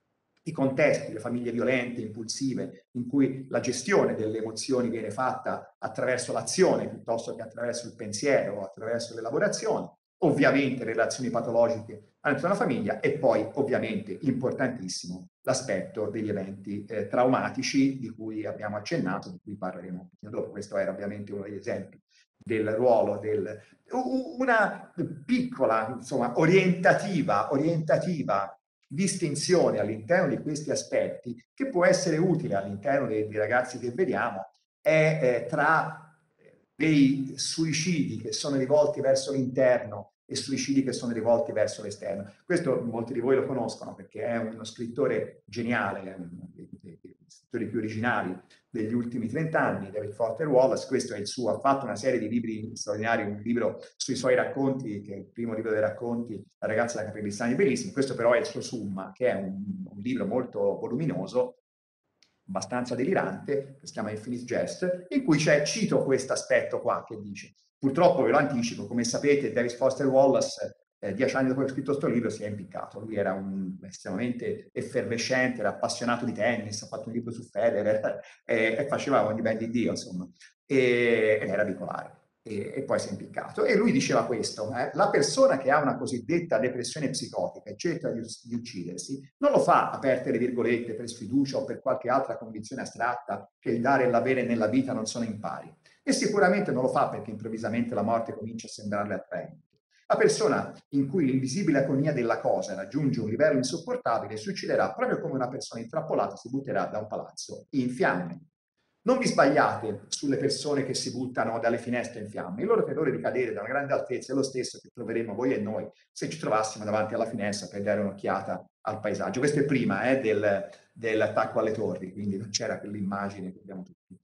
I contesti, le famiglie violente, impulsive, in cui la gestione delle emozioni viene fatta attraverso l'azione piuttosto che attraverso il pensiero o attraverso l'elaborazione, ovviamente relazioni patologiche all'interno della famiglia e poi ovviamente importantissimo l'aspetto degli eventi eh, traumatici di cui abbiamo accennato, di cui parleremo un pochino dopo. Questo era ovviamente uno degli esempi del ruolo del una piccola, insomma, orientativa, orientativa distinzione all'interno di questi aspetti che può essere utile all'interno dei, dei ragazzi che vediamo è eh, tra dei suicidi che sono rivolti verso l'interno e suicidi che sono rivolti verso l'esterno. Questo molti di voi lo conoscono perché è uno scrittore geniale, è uno dei, dei, dei scrittori più originali degli ultimi trent'anni, David Foster Wallace. Questo è il suo, ha fatto una serie di libri straordinari, un libro sui suoi racconti, che è il primo libro dei racconti, La ragazza da capelli strani, bellissimo. Questo però è il suo Summa, che è un, un libro molto voluminoso, abbastanza delirante, che si chiama Infinite Jest, in cui c'è, cito questo aspetto qua, che dice, purtroppo ve lo anticipo, come sapete David Foster Wallace, eh, dieci anni dopo aver scritto questo libro, si è impiccato. Lui era un, estremamente effervescente, era appassionato di tennis, ha fatto un libro su Federer, eh, e faceva ogni ben di Dio, insomma, e, ed era bipolare. E, e poi si è impiccato. E lui diceva questo, eh, la persona che ha una cosiddetta depressione psicotica e cerca di, di uccidersi, non lo fa, aperte le virgolette, per sfiducia o per qualche altra convinzione astratta che il dare e l'avere nella vita non sono impari. E sicuramente non lo fa perché improvvisamente la morte comincia a sembrarle attraente. La persona in cui l'invisibile agonia della cosa raggiunge un livello insopportabile si ucciderà proprio come una persona intrappolata si butterà da un palazzo in fiamme. Non vi sbagliate sulle persone che si buttano dalle finestre in fiamme. Il loro terrore di cadere da una grande altezza è lo stesso che proveremo voi e noi se ci trovassimo davanti alla finestra per dare un'occhiata al paesaggio. Questo è prima eh, del, dell'attacco alle torri, quindi non c'era quell'immagine che abbiamo tutti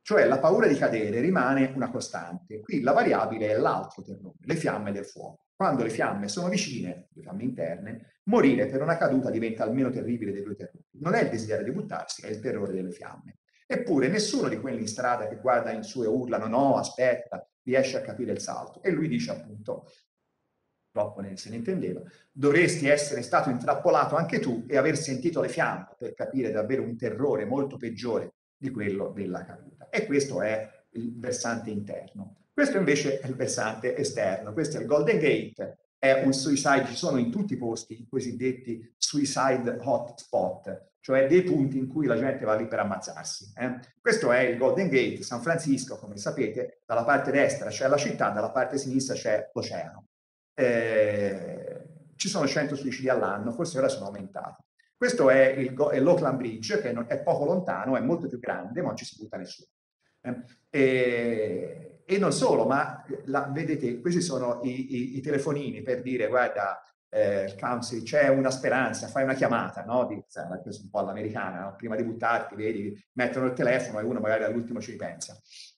Cioè la paura di cadere rimane una costante. Qui la variabile è l'altro terrore, le fiamme del fuoco. Quando le fiamme sono vicine, le fiamme interne, morire per una caduta diventa il meno terribile dei due terrori. Non è il desiderio di buttarsi, è il terrore delle fiamme. Eppure nessuno di quelli in strada che guarda in su e urla no, no, aspetta, riesce a capire il salto. E lui dice appunto, troppo se ne intendeva, dovresti essere stato intrappolato anche tu e aver sentito le fiamme per capire davvero un terrore molto peggiore di quello della caduta. E questo è il versante interno. Questo invece è il versante esterno. Questo è il Golden Gate, è un suicide, ci sono in tutti i posti i cosiddetti suicide hotspot, cioè dei punti in cui la gente va lì per ammazzarsi. Eh? Questo è il Golden Gate, San Francisco, come sapete, dalla parte destra c'è la città, dalla parte sinistra c'è l'oceano. Eh, ci sono cento suicidi all'anno, forse ora sono aumentati. Questo è, è l'Oakland Bridge, che è poco lontano, è molto più grande, ma non ci si butta nessuno. Eh, e, e non solo, ma la, vedete, questi sono i, i, i telefonini per dire, guarda, eh, c'è una speranza, fai una chiamata, no? Di, un po' all'americana, no? Prima di buttarti, vedi, mettono il telefono e uno magari all'ultimo ci ripensa.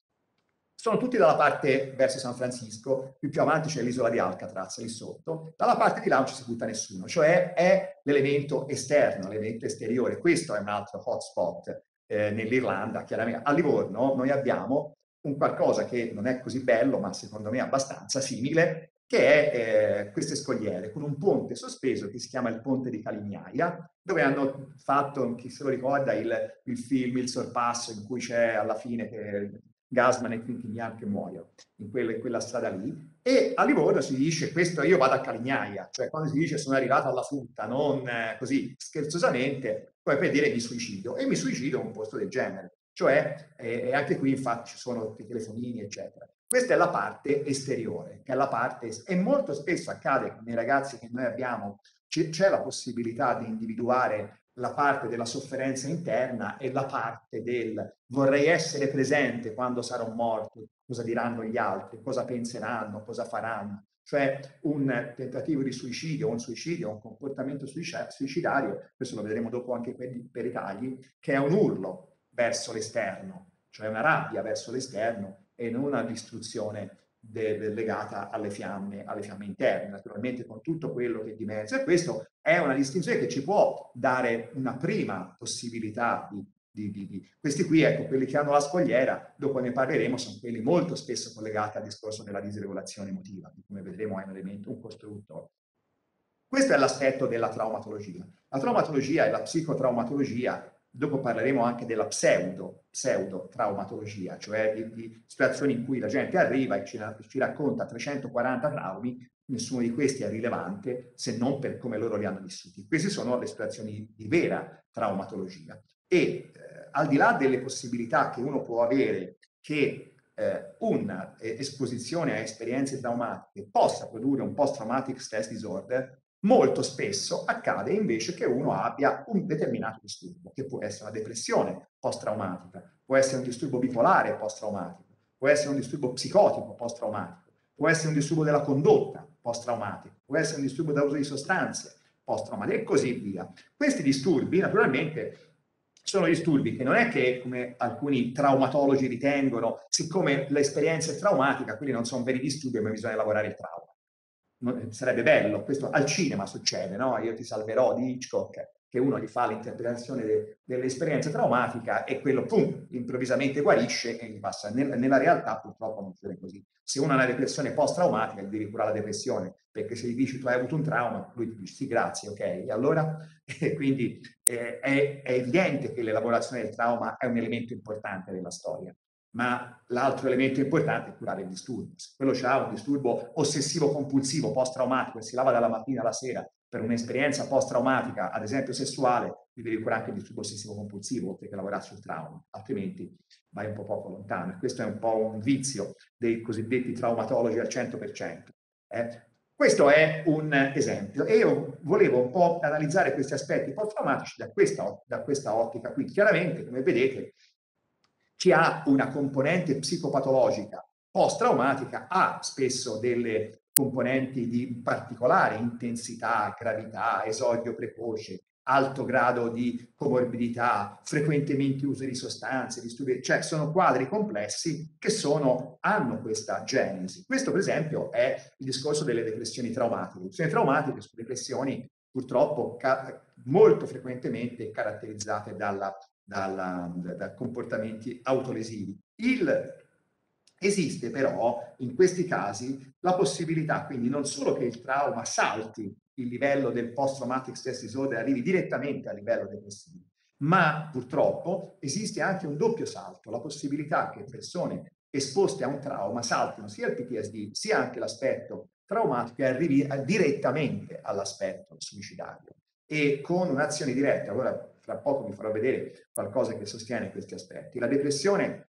Sono tutti dalla parte verso San Francisco, più più avanti c'è l'isola di Alcatraz, lì sotto, dalla parte di là non ci si butta nessuno, cioè è l'elemento esterno, l'elemento esteriore. Questo è un altro hotspot eh, nell'Irlanda, chiaramente. A Livorno noi abbiamo un qualcosa che non è così bello, ma secondo me abbastanza simile, che è eh, queste scogliere, con un ponte sospeso che si chiama il Ponte di Calignaia, dove hanno fatto, chi se lo ricorda, il, il film Il Sorpasso, in cui c'è alla fine che Gasman e Quintignan che muoiono in quella, in quella strada lì. E a Livorno si dice questo, io vado a Calignaia, cioè quando si dice sono arrivato alla frutta, non eh, così scherzosamente, poi per dire mi suicido, e mi suicido in un posto del genere. Cioè, eh, anche qui infatti ci sono i telefonini, eccetera. Questa è la parte esteriore, che è la parte, e molto spesso accade nei ragazzi che noi abbiamo, c'è la possibilità di individuare la parte della sofferenza interna e la parte del vorrei essere presente quando sarò morto, cosa diranno gli altri, cosa penseranno, cosa faranno. Cioè un tentativo di suicidio, un suicidio, un comportamento suicidario, questo lo vedremo dopo anche per i tagli, che è un urlo verso l'esterno, cioè una rabbia verso l'esterno e non una distruzione de, de, legata alle fiamme, alle fiamme interne, naturalmente con tutto quello che è di mezzo. E questo è una distinzione che ci può dare una prima possibilità di, di, di, di. Questi qui, ecco, quelli che hanno la scogliera, dopo ne parleremo, sono quelli molto spesso collegati al discorso della disregolazione emotiva, che come vedremo è un elemento, un costrutto. Questo è l'aspetto della traumatologia. La traumatologia e la psicotraumatologia, dopo parleremo anche della pseudo, pseudo-traumatologia, cioè di, di situazioni in cui la gente arriva e ci, ci racconta trecentoquaranta traumi, nessuno di questi è rilevante se non per come loro li hanno vissuti. Queste sono le situazioni di vera traumatologia. E eh, al di là delle possibilità che uno può avere che eh, un'esposizione a esperienze traumatiche possa produrre un post-traumatic stress disorder, molto spesso accade invece che uno abbia un determinato disturbo, che può essere una depressione post-traumatica, può essere un disturbo bipolare post-traumatico, può essere un disturbo psicotico post-traumatico, può essere un disturbo della condotta post-traumatico, può essere un disturbo da uso di sostanze post-traumatiche e così via. Questi disturbi naturalmente sono disturbi che non è che, come alcuni traumatologi ritengono, siccome l'esperienza è traumatica, quindi non sono veri disturbi, ma bisogna lavorare il trauma. Non, sarebbe bello, questo al cinema succede, no? Io ti salverò di Hitchcock, che uno gli fa l'interpretazione de, dell'esperienza traumatica e quello, pum, improvvisamente guarisce e gli passa. Nel, nella realtà purtroppo non succede così. Se uno ha una depressione post-traumatica, gli devi curare la depressione, perché se gli dici tu hai avuto un trauma, lui ti dice sì, grazie, ok, e allora? E quindi eh, è, è evidente che l'elaborazione del trauma è un elemento importante della storia. Ma l'altro elemento importante è curare il disturbo. Se quello ha un disturbo ossessivo-compulsivo post-traumatico e si lava dalla mattina alla sera per un'esperienza post-traumatica, ad esempio sessuale, ti devi curare anche il disturbo ossessivo-compulsivo, oltre che lavorare sul trauma, altrimenti vai un po' poco lontano. E questo è un po' un vizio dei cosiddetti traumatologi al cento per cento. Eh? Questo è un esempio e io volevo un po' analizzare questi aspetti post-traumatici da questa, da questa ottica qui. Chiaramente, come vedete, chi ha una componente psicopatologica post-traumatica ha spesso delle componenti di particolare intensità, gravità, esordio precoce alto grado di comorbidità, frequentemente uso di sostanze, disturbi, cioè sono quadri complessi che sono, hanno questa genesi. Questo per esempio è il discorso delle depressioni traumatiche. Le depressioni traumatiche sono depressioni purtroppo molto frequentemente caratterizzate dalla, dalla, da comportamenti autolesivi. Il, esiste però in questi casi la possibilità quindi non solo che il trauma salti il livello del post-traumatic stress disorder, arrivi direttamente a livello depressivo, ma purtroppo esiste anche un doppio salto, la possibilità che persone esposte a un trauma saltino sia il P T S D sia anche l'aspetto traumatico e arrivi direttamente all'aspetto suicidario e con un'azione diretta. Allora fra poco vi farò vedere qualcosa che sostiene questi aspetti. La depressione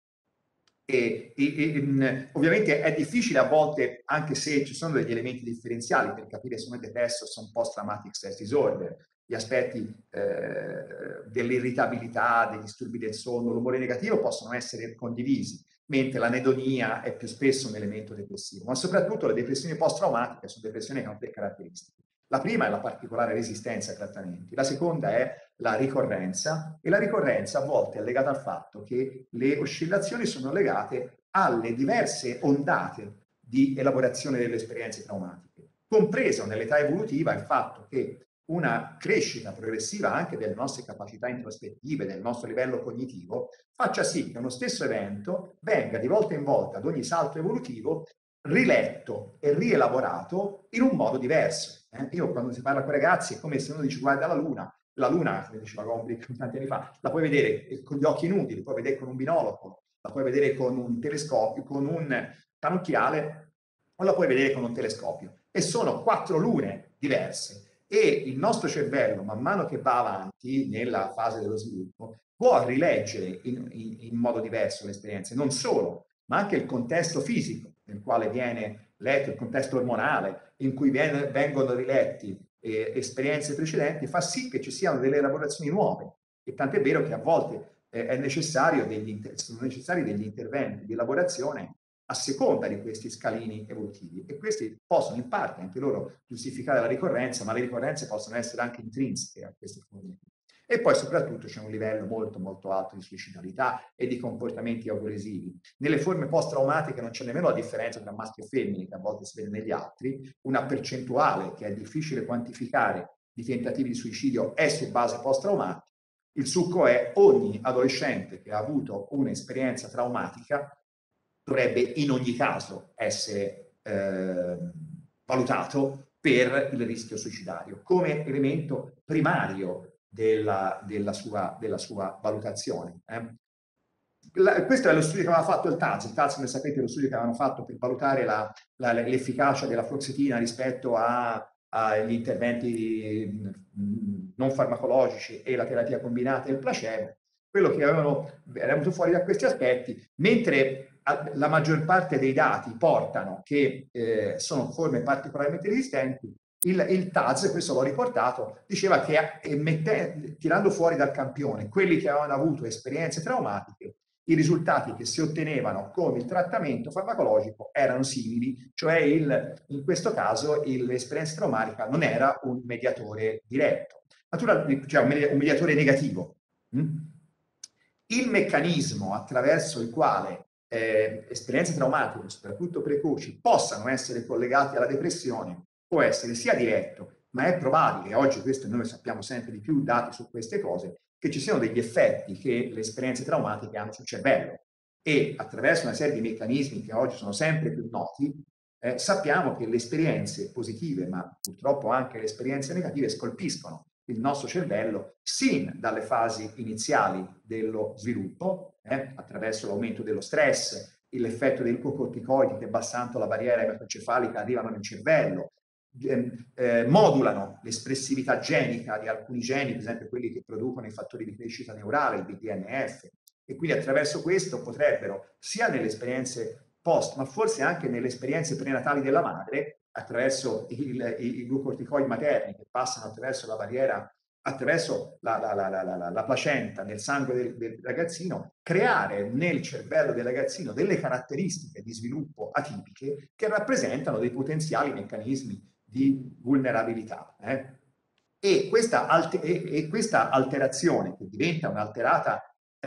E, e, e, ovviamente è difficile a volte, anche se ci sono degli elementi differenziali per capire se uno è depresso o se è un post-traumatic stress disorder, gli aspetti eh, dell'irritabilità, dei disturbi del sonno, l'umore negativo possono essere condivisi, mentre l'anedonia è più spesso un elemento depressivo, ma soprattutto le depressioni post-traumatiche sono depressioni che hanno tre caratteristiche. La prima è la particolare resistenza ai trattamenti, la seconda è la ricorrenza e la ricorrenza a volte è legata al fatto che le oscillazioni sono legate alle diverse ondate di elaborazione delle esperienze traumatiche, compreso nell'età evolutiva il fatto che una crescita progressiva anche delle nostre capacità introspettive, del nostro livello cognitivo, faccia sì che uno stesso evento venga di volta in volta ad ogni salto evolutivo riletto e rielaborato in un modo diverso. Eh? Io quando si parla con i ragazzi è come se uno dice guarda la luna, la luna, come diceva Gombrich tanti anni fa, la puoi vedere con gli occhi nudi, la puoi vedere con un binocolo, la puoi vedere con un telescopio, con un cannocchiale o la puoi vedere con un telescopio. E sono quattro lune diverse e il nostro cervello, man mano che va avanti nella fase dello sviluppo, può rileggere in, in, in modo diverso le esperienze, non solo, ma anche il contesto fisico nel quale viene letto, il contesto ormonale, in cui viene, vengono riletti eh, esperienze precedenti, fa sì che ci siano delle elaborazioni nuove. E tant'è vero che a volte eh, è necessario degli, sono necessari degli interventi di elaborazione a seconda di questi scalini evolutivi. E questi possono in parte anche loro giustificare la ricorrenza, ma le ricorrenze possono essere anche intrinseche a queste forme. E poi soprattutto c'è un livello molto molto alto di suicidalità e di comportamenti autolesivi. Nelle forme post-traumatiche non c'è nemmeno la differenza tra maschio e femmine, che a volte si vede negli altri, una percentuale che è difficile quantificare di tentativi di suicidio è su base post-traumatica. Il succo è ogni adolescente che ha avuto un'esperienza traumatica dovrebbe in ogni caso essere eh, valutato per il rischio suicidario come elemento primario della, della, sua, della sua valutazione. Eh. La, questo è lo studio che aveva fatto il T A Z. Il T A Z, come sapete, è lo studio che avevano fatto per valutare l'efficacia della fluoxetina rispetto agli interventi non farmacologici e la terapia combinata e il placebo. Quello che avevano, era venuto fuori da questi aspetti, mentre la maggior parte dei dati portano che eh, sono forme particolarmente resistenti, il, il T A Z, questo l'ho riportato, diceva che eh, mette, tirando fuori dal campione quelli che avevano avuto esperienze traumatiche, i risultati che si ottenevano con il trattamento farmacologico erano simili, cioè il, in questo caso l'esperienza traumatica non era un mediatore diretto, naturalmente, cioè un mediatore negativo. Mm? Il meccanismo attraverso il quale eh, esperienze traumatiche, soprattutto precoci, possano essere collegate alla depressione può essere sia diretto, ma è probabile, oggi questo noi sappiamo sempre di più dati su queste cose, che ci siano degli effetti che le esperienze traumatiche hanno sul cervello e attraverso una serie di meccanismi che oggi sono sempre più noti, eh, sappiamo che le esperienze positive, ma purtroppo anche le esperienze negative, scolpiscono il nostro cervello sin dalle fasi iniziali dello sviluppo, eh, attraverso l'aumento dello stress, l'effetto dei glucocorticoidi che abbassando la barriera emetocefalica arrivano nel cervello, eh, eh, modulano l'espressività genica di alcuni geni, per esempio quelli che producono i fattori di crescita neurale, il B D N F, e quindi attraverso questo potrebbero, sia nelle esperienze post, ma forse anche nelle esperienze prenatali della madre, attraverso il, i, i glucocorticoidi materni che passano attraverso la barriera, attraverso la, la, la, la, la, la placenta nel sangue del, del ragazzino, creare nel cervello del ragazzino delle caratteristiche di sviluppo atipiche che rappresentano dei potenziali meccanismi di vulnerabilità. Eh? e questa, alte e, e questa alterazione, che diventa un'alterata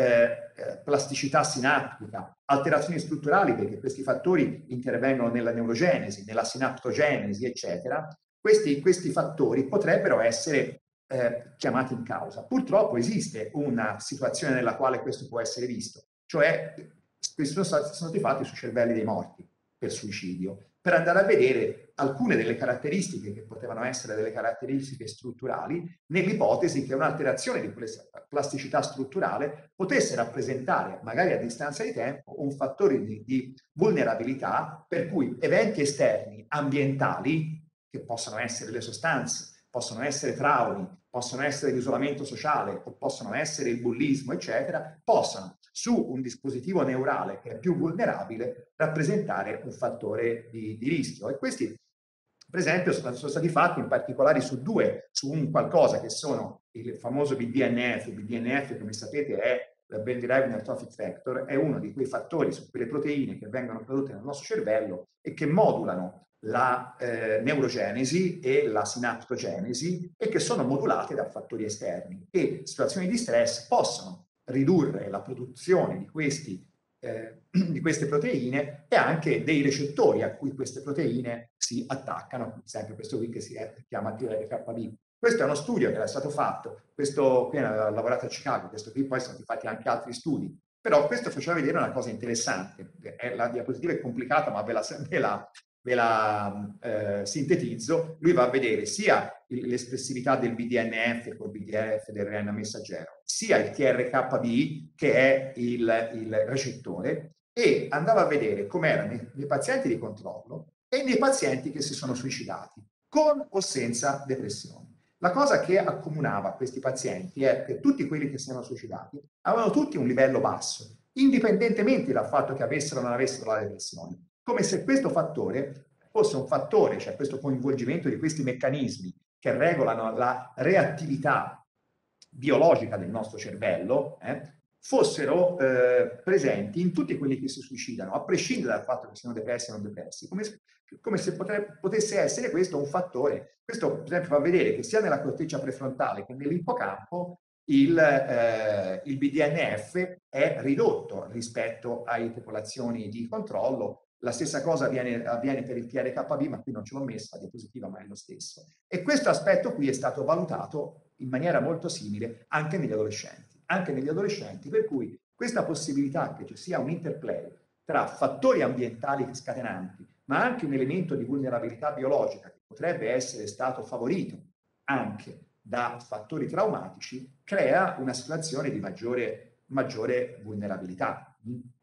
eh, plasticità sinaptica, alterazioni strutturali, perché questi fattori intervengono nella neurogenesi, nella sinaptogenesi, eccetera, questi, questi fattori potrebbero essere eh, chiamati in causa. Purtroppo esiste una situazione nella quale questo può essere visto, cioè questi sono stati, sono stati fatti su cervelli dei morti per suicidio, per andare a vedere alcune delle caratteristiche che potevano essere delle caratteristiche strutturali, nell'ipotesi che un'alterazione di questa plasticità strutturale potesse rappresentare, magari a distanza di tempo, un fattore di, di vulnerabilità per cui eventi esterni ambientali, che possono essere le sostanze, possono essere traumi, possono essere l'isolamento sociale o possono essere il bullismo, eccetera, possano su un dispositivo neurale che è più vulnerabile rappresentare un fattore di, di rischio. E questi, per esempio, sono, sono stati fatti in particolare su due, su un qualcosa che sono il famoso B D N F. Il B D N F, come sapete, è la Brain Derived Neurotrophic Factor, è uno di quei fattori, su quelle proteine che vengono prodotte nel nostro cervello e che modulano la eh, neurogenesi e la sinaptogenesi e che sono modulate da fattori esterni, e situazioni di stress possono ridurre la produzione di, questi, eh, di queste proteine e anche dei recettori a cui queste proteine si attaccano, per esempio questo qui che si chiama T R K B. Questo è uno studio che era stato fatto, questo qui ha lavorato a Chicago, questo qui poi sono stati fatti anche altri studi, però questo faceva vedere una cosa interessante. La diapositiva è complicata, ma ve la, ve la, ve la eh, sintetizzo. Lui va a vedere sia l'espressività del B D N F col B D N F del R N A messaggero, sia il T R K B che è il, il recettore, e andava a vedere com'era nei, nei pazienti di controllo e nei pazienti che si sono suicidati, con o senza depressione. La cosa che accomunava questi pazienti è che tutti quelli che si erano suicidati avevano tutti un livello basso, indipendentemente dal fatto che avessero o non avessero la depressione, come se questo fattore fosse un fattore, cioè questo coinvolgimento di questi meccanismi che regolano la reattività biologica del nostro cervello, eh, fossero eh, presenti in tutti quelli che si suicidano, a prescindere dal fatto che siano depressi o non depressi, come, come se potre, potesse essere questo un fattore. Questo, per esempio, fa vedere che sia nella corteccia prefrontale che nell'ippocampo il, eh, il B D N F è ridotto rispetto alle popolazioni di controllo. La stessa cosa avviene, avviene per il T R K B, ma qui non ce l'ho messa la diapositiva, ma è lo stesso. E questo aspetto qui è stato valutato in maniera molto simile anche negli adolescenti. Anche negli adolescenti, per cui questa possibilità che ci sia un interplay tra fattori ambientali scatenanti, ma anche un elemento di vulnerabilità biologica che potrebbe essere stato favorito anche da fattori traumatici, crea una situazione di maggiore, maggiore vulnerabilità.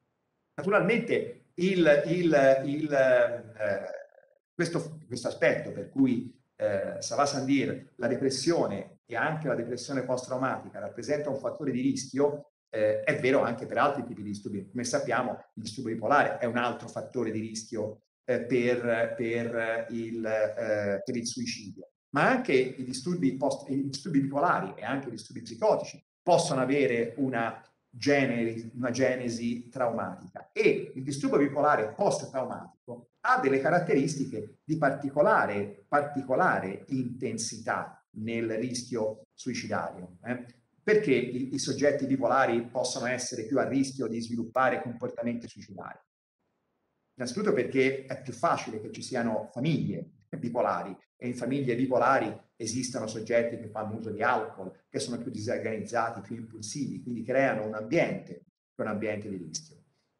Naturalmente il, il, il, eh, questo, questo aspetto per cui eh, Savas-Andir, la depressione e anche la depressione post-traumatica rappresenta un fattore di rischio, eh, è vero anche per altri tipi di disturbi. Come sappiamo, il disturbo bipolare è un altro fattore di rischio eh, per, per, il, eh, per il suicidio. Ma anche i disturbi, post, i disturbi bipolari e anche i disturbi psicotici possono avere una genesi, una genesi traumatica, e il disturbo bipolare post-traumatico ha delle caratteristiche di particolare, particolare intensità nel rischio suicidario, eh? Perché i, i soggetti bipolari possono essere più a rischio di sviluppare comportamenti suicidari. Innanzitutto perché è più facile che ci siano famiglie bipolari, e in famiglie bipolari esistono soggetti che fanno uso di alcol, che sono più disorganizzati, più impulsivi, quindi creano un ambiente, un ambiente di rischio.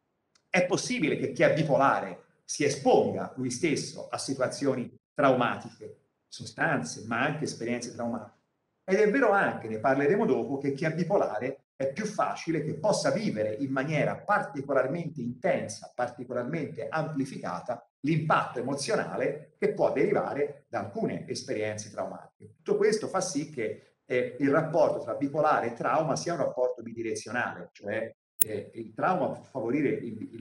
È possibile che chi è bipolare si esponga lui stesso a situazioni traumatiche, sostanze, ma anche esperienze traumatiche. Ed è vero anche, ne parleremo dopo, che chi è bipolare è più facile che possa vivere in maniera particolarmente intensa, particolarmente amplificata, l'impatto emozionale che può derivare da alcune esperienze traumatiche. Tutto questo fa sì che eh, il rapporto tra bipolare e trauma sia un rapporto bidirezionale, cioè eh, il trauma può favorire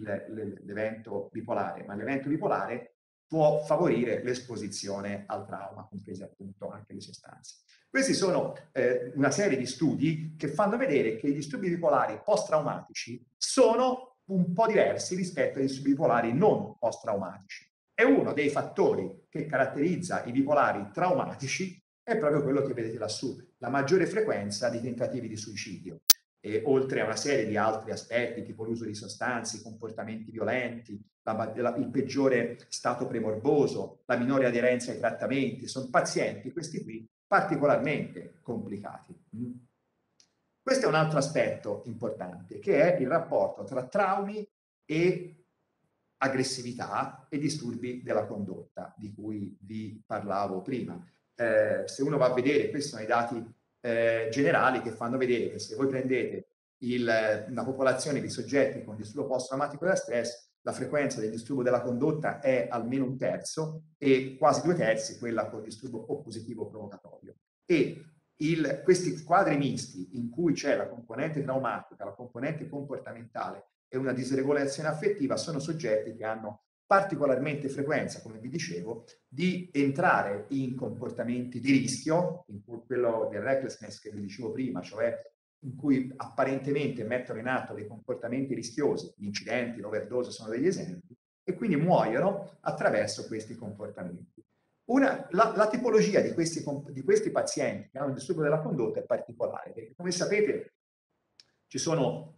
l'evento bipolare, ma l'evento bipolare può favorire l'esposizione al trauma, comprese appunto anche le sostanze. Questi sono eh, una serie di studi che fanno vedere che i disturbi bipolari post-traumatici sono un po' diversi rispetto ai disturbi bipolari non post-traumatici. È uno dei fattori che caratterizza i bipolari traumatici è proprio quello che vedete lassù, la maggiore frequenza di tentativi di suicidio. E oltre a una serie di altri aspetti, tipo l'uso di sostanze, i comportamenti violenti, la, la, il peggiore stato premorboso, la minore aderenza ai trattamenti, sono pazienti, questi qui, particolarmente complicati. Questo è un altro aspetto importante, che è il rapporto tra traumi e aggressività e disturbi della condotta, di cui vi parlavo prima. Eh, se uno va a vedere, questi sono i dati eh, generali che fanno vedere che se voi prendete il, una popolazione di soggetti con disturbo post-traumatico da stress, la frequenza del disturbo della condotta è almeno un terzo e quasi due terzi quella con disturbo oppositivo provocatorio. E il, questi quadri misti in cui c'è la componente traumatica, la componente comportamentale e una disregolazione affettiva sono soggetti che hanno particolarmente frequenza, come vi dicevo, di entrare in comportamenti di rischio, in quello del recklessness che vi dicevo prima, cioè in cui apparentemente mettono in atto dei comportamenti rischiosi, gli incidenti, l'overdose sono degli esempi, e quindi muoiono attraverso questi comportamenti. Una, la, la tipologia di questi, di questi pazienti che hanno il disturbo della condotta è particolare, perché come sapete ci sono,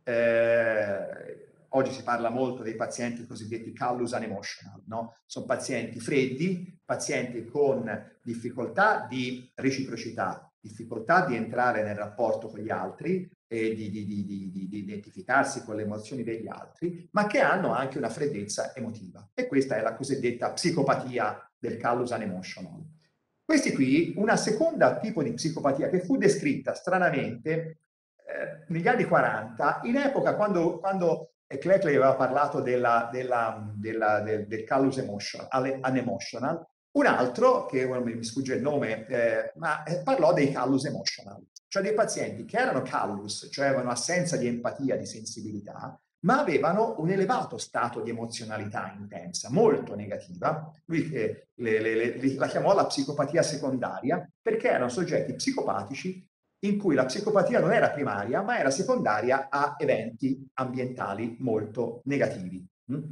eh, oggi si parla molto dei pazienti cosiddetti callous unemotional, no? Sono pazienti freddi, pazienti con difficoltà di reciprocità, difficoltà di entrare nel rapporto con gli altri e di, di, di, di, di identificarsi con le emozioni degli altri, ma che hanno anche una freddezza emotiva. E questa è la cosiddetta psicopatia del callous unemotional. Questi qui, una seconda tipo di psicopatia che fu descritta stranamente eh, negli anni quaranta, in epoca quando, quando Cleckley aveva parlato della, della, della, del, del callous emotional, unemotional, un altro, che mi sfugge il nome, eh, ma eh, parlò dei callous emotional, cioè dei pazienti che erano callous, cioè avevano assenza di empatia, di sensibilità, ma avevano un elevato stato di emozionalità intensa, molto negativa. Lui eh, le, le, le, la chiamò la psicopatia secondaria, perché erano soggetti psicopatici in cui la psicopatia non era primaria, ma era secondaria a eventi ambientali molto negativi.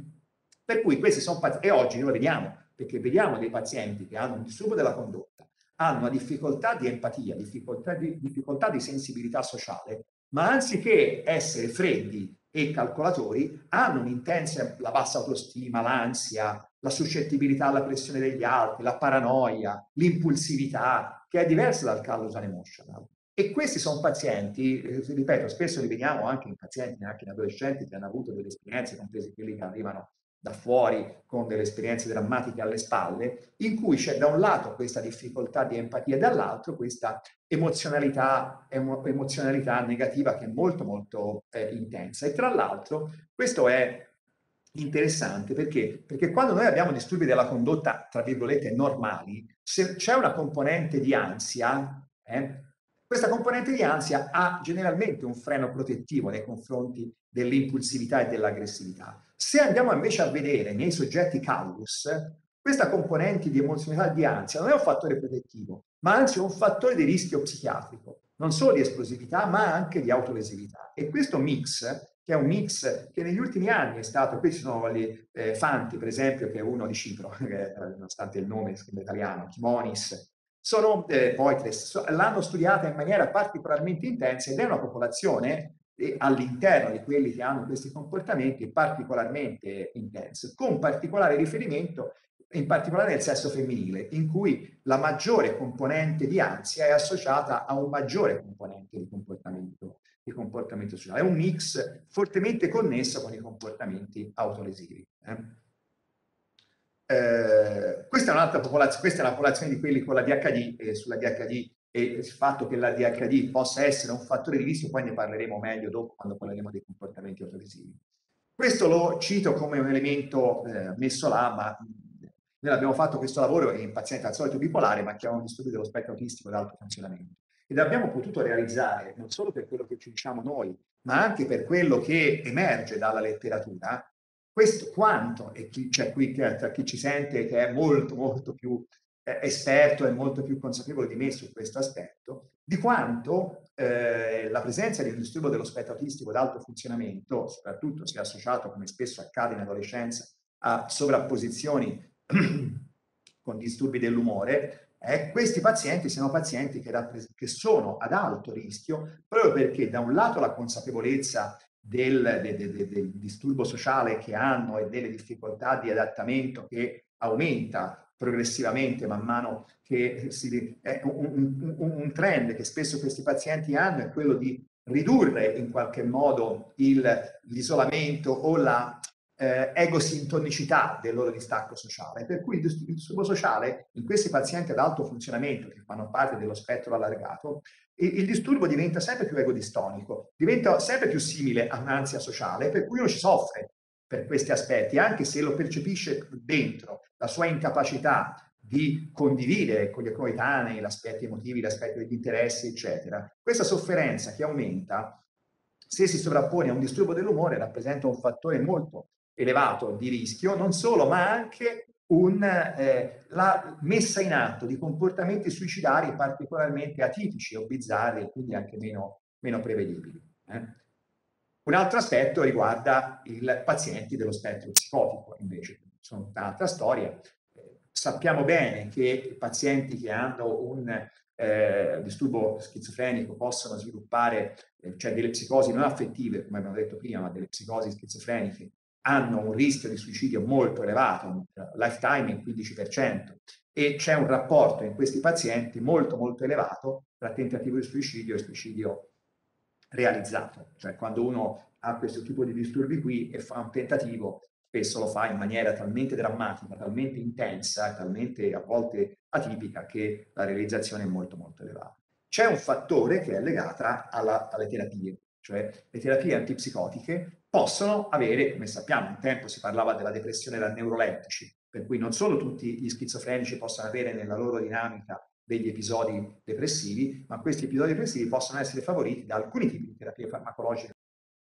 Per cui questi sono pazienti, e oggi noi vediamo, perché vediamo dei pazienti che hanno un disturbo della condotta, hanno una difficoltà di empatia, difficoltà di, difficoltà di sensibilità sociale, ma anziché essere freddi e calcolatori, hanno un'intensa, la bassa autostima, l'ansia, la suscettibilità alla pressione degli altri, la paranoia, l'impulsività, che è diversa dal callous unemotional. E questi sono pazienti, eh, ripeto, spesso li vediamo anche in pazienti, anche in adolescenti che hanno avuto delle esperienze, compresi quelli che arrivano da fuori con delle esperienze drammatiche alle spalle, in cui c'è da un lato questa difficoltà di empatia e dall'altro questa emozionalità, emo, emozionalità negativa che è molto molto eh, intensa. E tra l'altro questo è interessante perché? Perché quando noi abbiamo disturbi della condotta, tra virgolette, normali, se c'è una componente di ansia, eh, questa componente di ansia ha generalmente un freno protettivo nei confronti dell'impulsività e dell'aggressività. Se andiamo invece a vedere nei soggetti callous, questa componente di emozionalità e di ansia non è un fattore protettivo, ma anzi è un fattore di rischio psichiatrico, non solo di esplosività, ma anche di autolesività. E questo mix, che è un mix che negli ultimi anni è stato, qui ci sono gli eh, Fanti, per esempio, che è uno di Cipro, che, nonostante il nome in italiano, Timonis, sono, eh, poi l'hanno studiata in maniera particolarmente intensa ed è una popolazione eh, all'interno di quelli che hanno questi comportamenti particolarmente intensi, con particolare riferimento in particolare nel sesso femminile, in cui la maggiore componente di ansia è associata a un maggiore componente di comportamento, di comportamento sociale. È un mix fortemente connesso con i comportamenti autolesivi. Eh? Eh, questa è un'altra popolazione, questa è la popolazione di quelli con la D H D, e sulla D H D e il fatto che la D H D possa essere un fattore di rischio, poi ne parleremo meglio dopo quando parleremo dei comportamenti autolesivi. Questo lo cito come un elemento eh, messo là, ma noi abbiamo fatto questo lavoro in pazienti al solito bipolare, ma che hanno un disturbo dello spettro autistico ad alto funzionamento. Ed abbiamo potuto realizzare, non solo per quello che ci diciamo noi, ma anche per quello che emerge dalla letteratura, questo quanto, e chi, cioè qui tra chi ci sente che è molto molto più eh, esperto e molto più consapevole di me su questo aspetto, di quanto eh, la presenza di un disturbo dello spettro autistico ad alto funzionamento, soprattutto se associato, come spesso accade in adolescenza, a sovrapposizioni con disturbi dell'umore, eh, questi pazienti siano pazienti che, che sono ad alto rischio, proprio perché da un lato la consapevolezza del, de, de, de, del disturbo sociale che hanno e delle difficoltà di adattamento che aumenta progressivamente man mano che si, è un, un, un trend che spesso questi pazienti hanno è quello di ridurre in qualche modo l'isolamento o la eh, egosintonicità del loro distacco sociale, per cui il disturbo sociale in questi pazienti ad alto funzionamento che fanno parte dello spettro allargato, il, il disturbo diventa sempre più egodistonico, diventa sempre più simile a un'ansia sociale, per cui uno ci soffre per questi aspetti, anche se lo percepisce dentro, la sua incapacità di condividere con gli coetanei gli aspetti emotivi, gli aspetti degli interessi, eccetera. Questa sofferenza che aumenta, se si sovrappone a un disturbo dell'umore, rappresenta un fattore molto elevato di rischio, non solo, ma anche un, eh, la messa in atto di comportamenti suicidari particolarmente atipici o bizzarri e quindi anche meno, meno prevedibili. Eh? Un altro aspetto riguarda i pazienti dello spettro psicotico, invece, sono un'altra storia. Sappiamo bene che i pazienti che hanno un eh, disturbo schizofrenico possono sviluppare, eh, cioè delle psicosi non affettive, come abbiamo detto prima, ma delle psicosi schizofreniche, hanno un rischio di suicidio molto elevato, lifetime il quindici per cento, e c'è un rapporto in questi pazienti molto molto elevato tra tentativo di suicidio e suicidio realizzato. Cioè quando uno ha questo tipo di disturbi qui e fa un tentativo, spesso lo fa in maniera talmente drammatica, talmente intensa, talmente a volte atipica che la realizzazione è molto molto elevata. C'è un fattore che è legata alla, alle terapie, cioè le terapie antipsicotiche possono avere, come sappiamo, un tempo si parlava della depressione da neurolettici, per cui non solo tutti gli schizofrenici possono avere nella loro dinamica degli episodi depressivi, ma questi episodi depressivi possono essere favoriti da alcuni tipi di terapie farmacologiche.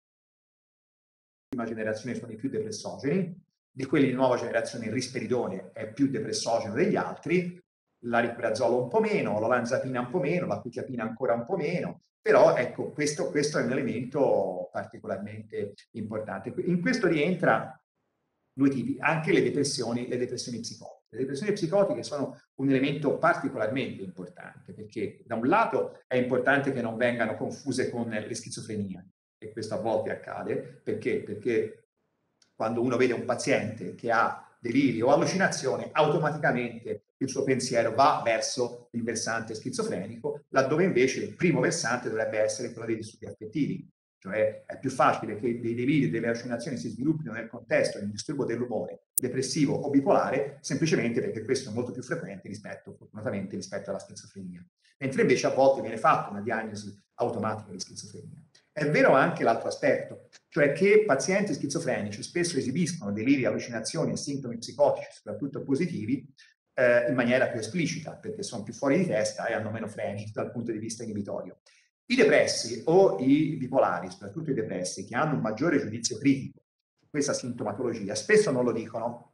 Di prima generazione sono i più depressogeni, di quelli di nuova generazione il risperidone è più depressogeno degli altri, l'ariprazolo un po' meno, l'olanzapina un po' meno, la quetiapina ancora un po' meno, però ecco, questo, questo è un elemento particolarmente importante. In questo rientra due tipi, anche le depressioni, le depressioni psicotiche. Le depressioni psicotiche sono un elemento particolarmente importante, perché da un lato è importante che non vengano confuse con le schizofrenie, e questo a volte accade, perché? Perché quando uno vede un paziente che ha delirio o allucinazione, automaticamente il suo pensiero va verso il versante schizofrenico, laddove invece il primo versante dovrebbe essere quello dei disturbi affettivi. Cioè è più facile che dei deliri e delle allucinazioni si sviluppino nel contesto di un disturbo dell'umore depressivo o bipolare, semplicemente perché questo è molto più frequente rispetto, fortunatamente, rispetto alla schizofrenia. Mentre invece a volte viene fatta una diagnosi automatica di schizofrenia. È vero anche l'altro aspetto, cioè che pazienti schizofrenici spesso esibiscono deliri, allucinazioni e sintomi psicotici, soprattutto positivi, eh, in maniera più esplicita, perché sono più fuori di testa e hanno meno freni dal punto di vista inibitorio. I depressi o i bipolari, soprattutto i depressi, che hanno un maggiore giudizio critico su questa sintomatologia, spesso non lo dicono,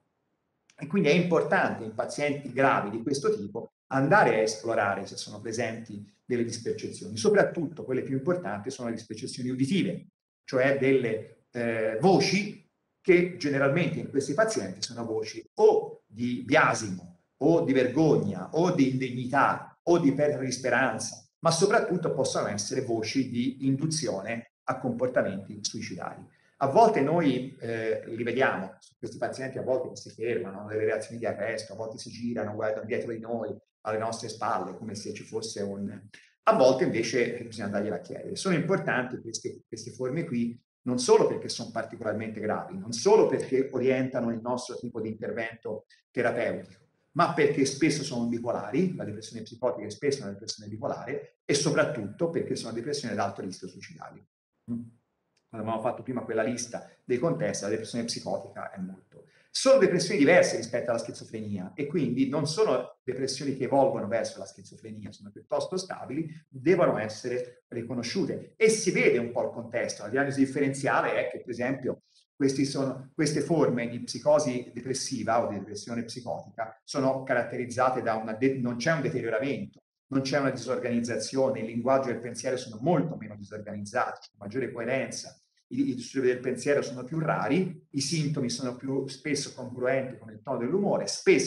e quindi è importante in pazienti gravi di questo tipo andare a esplorare se sono presenti delle dispercezioni. Soprattutto quelle più importanti sono le dispercezioni uditive, cioè delle eh, voci che generalmente in questi pazienti sono voci o di biasimo, o di vergogna, o di indegnità, o di perdita di speranza, ma soprattutto possono essere voci di induzione a comportamenti suicidari. A volte noi eh, li vediamo, questi pazienti a volte che si fermano, hanno delle reazioni di arresto, a volte si girano, guardano dietro di noi, alle nostre spalle, come se ci fosse un... A volte invece bisogna andargliela a chiedere. Sono importanti queste, queste forme qui, non solo perché sono particolarmente gravi, non solo perché orientano il nostro tipo di intervento terapeutico, ma perché spesso sono bipolari, la depressione psicotica è spesso una depressione bipolare, e soprattutto perché sono depressioni ad alto rischio suicidario. Quando abbiamo fatto prima quella lista dei contesti, la depressione psicotica è molto. Sono depressioni diverse rispetto alla schizofrenia e quindi non sono depressioni che evolvono verso la schizofrenia, sono piuttosto stabili, devono essere riconosciute. E si vede un po' il contesto. La diagnosi differenziale è che, per esempio, sono, queste forme di psicosi depressiva o di depressione psicotica sono caratterizzate da una... non c'è un deterioramento, non c'è una disorganizzazione, il linguaggio e il pensiero sono molto meno disorganizzati, c'è maggiore coerenza, i, i disturbi del pensiero sono più rari, i sintomi sono più spesso congruenti con il tono dell'umore, spesso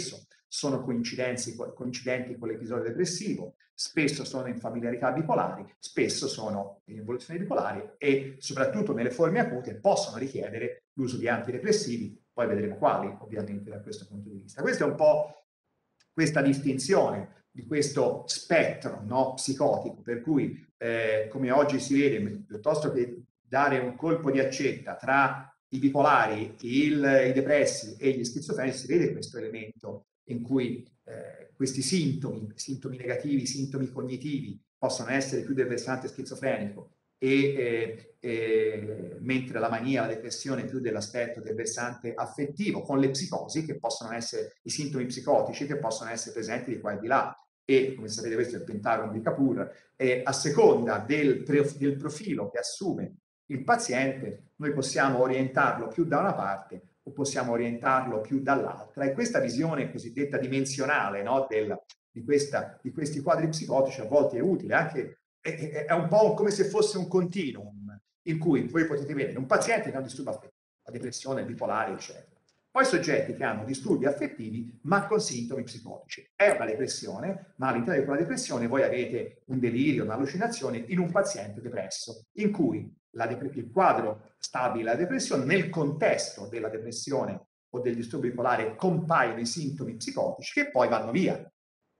sono coincidenti con l'episodio depressivo, spesso sono in familiarità bipolari, spesso sono in involuzioni bipolari e soprattutto nelle forme acute possono richiedere l'uso di antidepressivi, poi vedremo quali ovviamente da questo punto di vista. Questa è un po' questa distinzione di questo spettro, no, psicotico, per cui eh, come oggi si vede, piuttosto che dare un colpo di accetta tra i bipolari, il, i depressi e gli schizofrenici, si vede questo elemento in cui eh, questi sintomi, sintomi negativi, sintomi cognitivi, possono essere più del versante schizofrenico, e, eh, eh, mentre la mania, la depressione più dell'aspetto del versante affettivo, con le psicosi, che possono essere i sintomi psicotici, che possono essere presenti di qua e di là. E come sapete questo è il pentagono di Kapur, e a seconda del, del profilo che assume il paziente, noi possiamo orientarlo più da una parte o possiamo orientarlo più dall'altra. E questa visione cosiddetta dimensionale, no, del, di, questa, di questi quadri psicotici a volte è utile, anche è, è un po' come se fosse un continuum in cui voi potete vedere un paziente che ha un disturbo affettivo, la depressione, il bipolare, eccetera. Poi soggetti che hanno disturbi affettivi ma con sintomi psicotici. È una depressione, ma all'interno di quella depressione voi avete un delirio, un'allucinazione in un paziente depresso, in cui la il quadro stabile della depressione, nel contesto della depressione o del disturbo bipolare compaiono i sintomi psicotici che poi vanno via.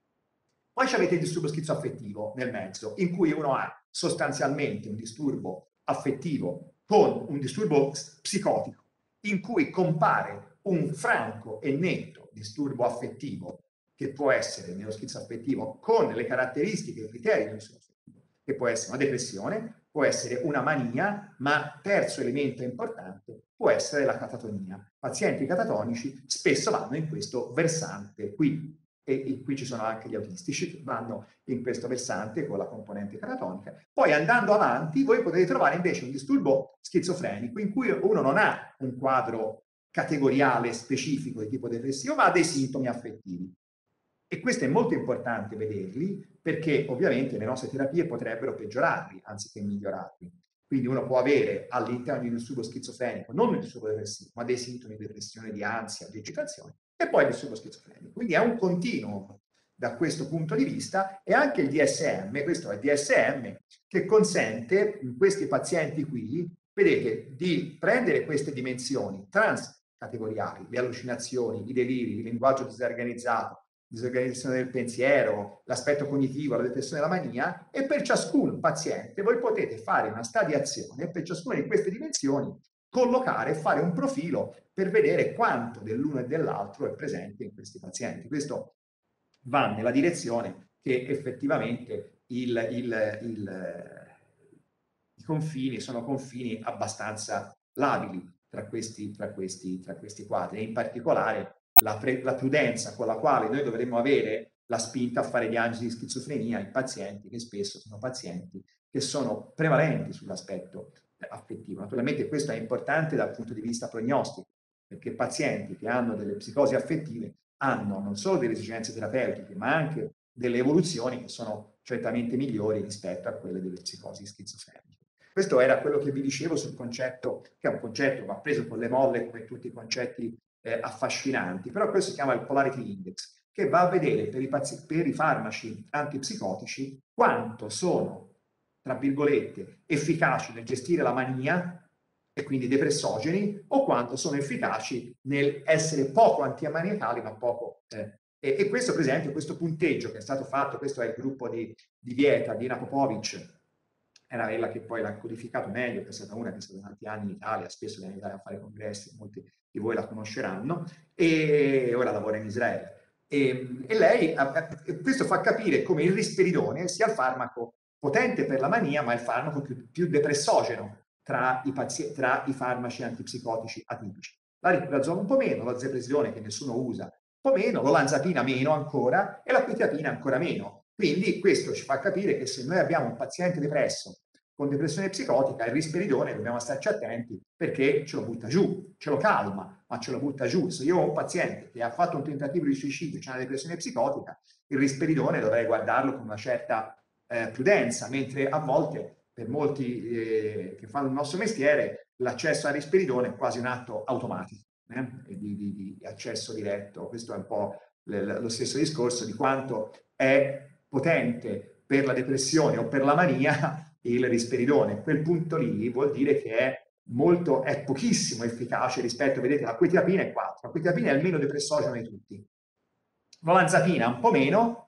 Poi avete il disturbo schizoaffettivo nel mezzo, in cui uno ha sostanzialmente un disturbo affettivo con un disturbo psicotico, in cui compare un franco e netto disturbo affettivo, che può essere nello schizoaffettivo con le caratteristiche e i criteri del disturbo affettivo, che può essere una depressione, può essere una mania, ma terzo elemento importante può essere la catatonia. Pazienti catatonici spesso vanno in questo versante qui. E qui ci sono anche gli autistici che vanno in questo versante con la componente catatonica. Poi andando avanti voi potete trovare invece un disturbo schizofrenico in cui uno non ha un quadro categoriale specifico di tipo depressivo, ma ha dei sintomi affettivi. E questo è molto importante vederli, perché ovviamente le nostre terapie potrebbero peggiorarli anziché migliorarli. Quindi uno può avere all'interno di un disturbo schizofrenico non un disturbo depressivo, ma dei sintomi di depressione, di ansia, di eccitazione, e poi il disturbo schizofrenico. Quindi è un continuum da questo punto di vista, e anche il D S M, questo è il D S M che consente in questi pazienti qui, vedete, di prendere queste dimensioni transcategoriali, le allucinazioni, i deliri, il linguaggio disorganizzato, disorganizzazione del pensiero, l'aspetto cognitivo, la depressione e la mania, e per ciascun paziente voi potete fare una stadiazione per ciascuna di queste dimensioni, collocare e fare un profilo per vedere quanto dell'uno e dell'altro è presente in questi pazienti. Questo va nella direzione che effettivamente il, il, il, i confini sono confini abbastanza labili tra questi, tra questi, tra questi quadri, e in particolare la, pre, la prudenza con la quale noi dovremmo avere la spinta a fare diagnosi di schizofrenia in pazienti che spesso sono pazienti che sono prevalenti sull'aspetto affettivo. Naturalmente questo è importante dal punto di vista prognostico, perché pazienti che hanno delle psicosi affettive hanno non solo delle esigenze terapeutiche, ma anche delle evoluzioni che sono certamente migliori rispetto a quelle delle psicosi schizofreniche. Questo era quello che vi dicevo sul concetto, che è un concetto va preso con le molle come tutti i concetti eh, affascinanti, però questo si chiama il Polarity Index, che va a vedere per i, per i farmaci antipsicotici quanto sono, tra virgolette, efficaci nel gestire la mania e quindi depressogeni, o quanto sono efficaci nel essere poco antimaniacali ma poco... Eh. E, e questo, per esempio, questo punteggio che è stato fatto, questo è il gruppo di, di Vieta, di Popovic, era quella che poi l'ha codificato meglio, che è stata una che è stata tanti anni in Italia, spesso viene in Italia a fare congressi, molti di voi la conosceranno, e ora lavora in Israele. E, e lei, questo fa capire come il risperidone sia il farmaco potente per la mania, ma il farmaco più, più depressogeno tra i, pazienti, tra i farmaci antipsicotici atipici. La riprazolo un po' meno, la zepresidone che nessuno usa un po' meno, l'olanzapina meno ancora e la quetiapina ancora meno. Quindi questo ci fa capire che se noi abbiamo un paziente depresso con depressione psicotica, il risperidone dobbiamo starci attenti perché ce lo butta giù, ce lo calma, ma ce lo butta giù. Se io ho un paziente che ha fatto un tentativo di suicidio e c'è una depressione psicotica, il risperidone dovrei guardarlo con una certa eh, prudenza, mentre a volte per molti eh, che fanno il nostro mestiere l'accesso al risperidone è quasi un atto automatico. Eh, di, di, di accesso diretto. Questo è un po' lo stesso discorso di quanto è potente per la depressione o per la mania il risperidone. A quel punto lì vuol dire che è molto, è pochissimo efficace rispetto, vedete, la quetiapina è quattro, la quetiapina è il meno depressogeno di tutti, l'olanzapina un po' meno,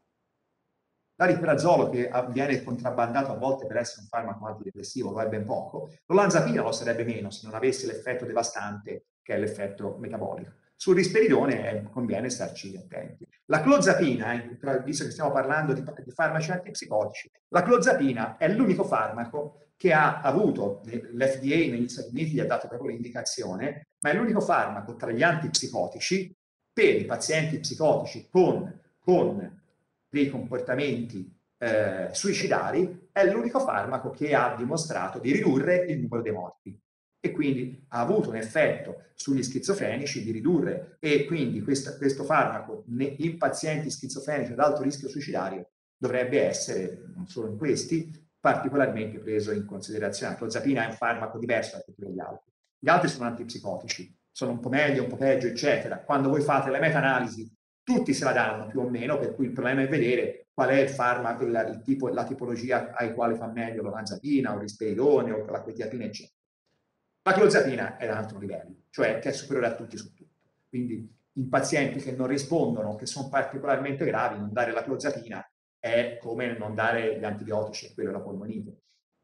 l'ariprazolo che viene contrabbandato a volte per essere un farmaco antidepressivo lo è ben poco, l'olanzapina lo sarebbe meno se non avesse l'effetto devastante che è l'effetto metabolico. Sul risperidone eh, conviene starci attenti. La clozapina, eh, visto che stiamo parlando di, di farmaci antipsicotici, la clozapina è l'unico farmaco che ha avuto, l'F D A negli Stati Uniti gli ha dato proprio l'indicazione, ma è l'unico farmaco tra gli antipsicotici per i pazienti psicotici con, con dei comportamenti eh, suicidari, è l'unico farmaco che ha dimostrato di ridurre il numero dei morti. E quindi ha avuto un effetto sugli schizofrenici di ridurre, e quindi questo, questo farmaco in pazienti schizofrenici ad alto rischio suicidario dovrebbe essere, non solo in questi, particolarmente preso in considerazione. La clozapina è un farmaco diverso da tutti gli altri. Gli altri sono antipsicotici, sono un po' meglio, un po' peggio, eccetera. Quando voi fate la meta-analisi, tutti se la danno più o meno, per cui il problema è vedere qual è il farmaco, il, il tipo, la tipologia ai quali fa meglio l'olanzapina o il risperidone o la quetiapina, eccetera. La clozapina è da un altro livello, cioè che è superiore a tutti su tutto. Quindi in pazienti che non rispondono, che sono particolarmente gravi, non dare la clozapina è come non dare gli antibiotici, quello è la polmonite.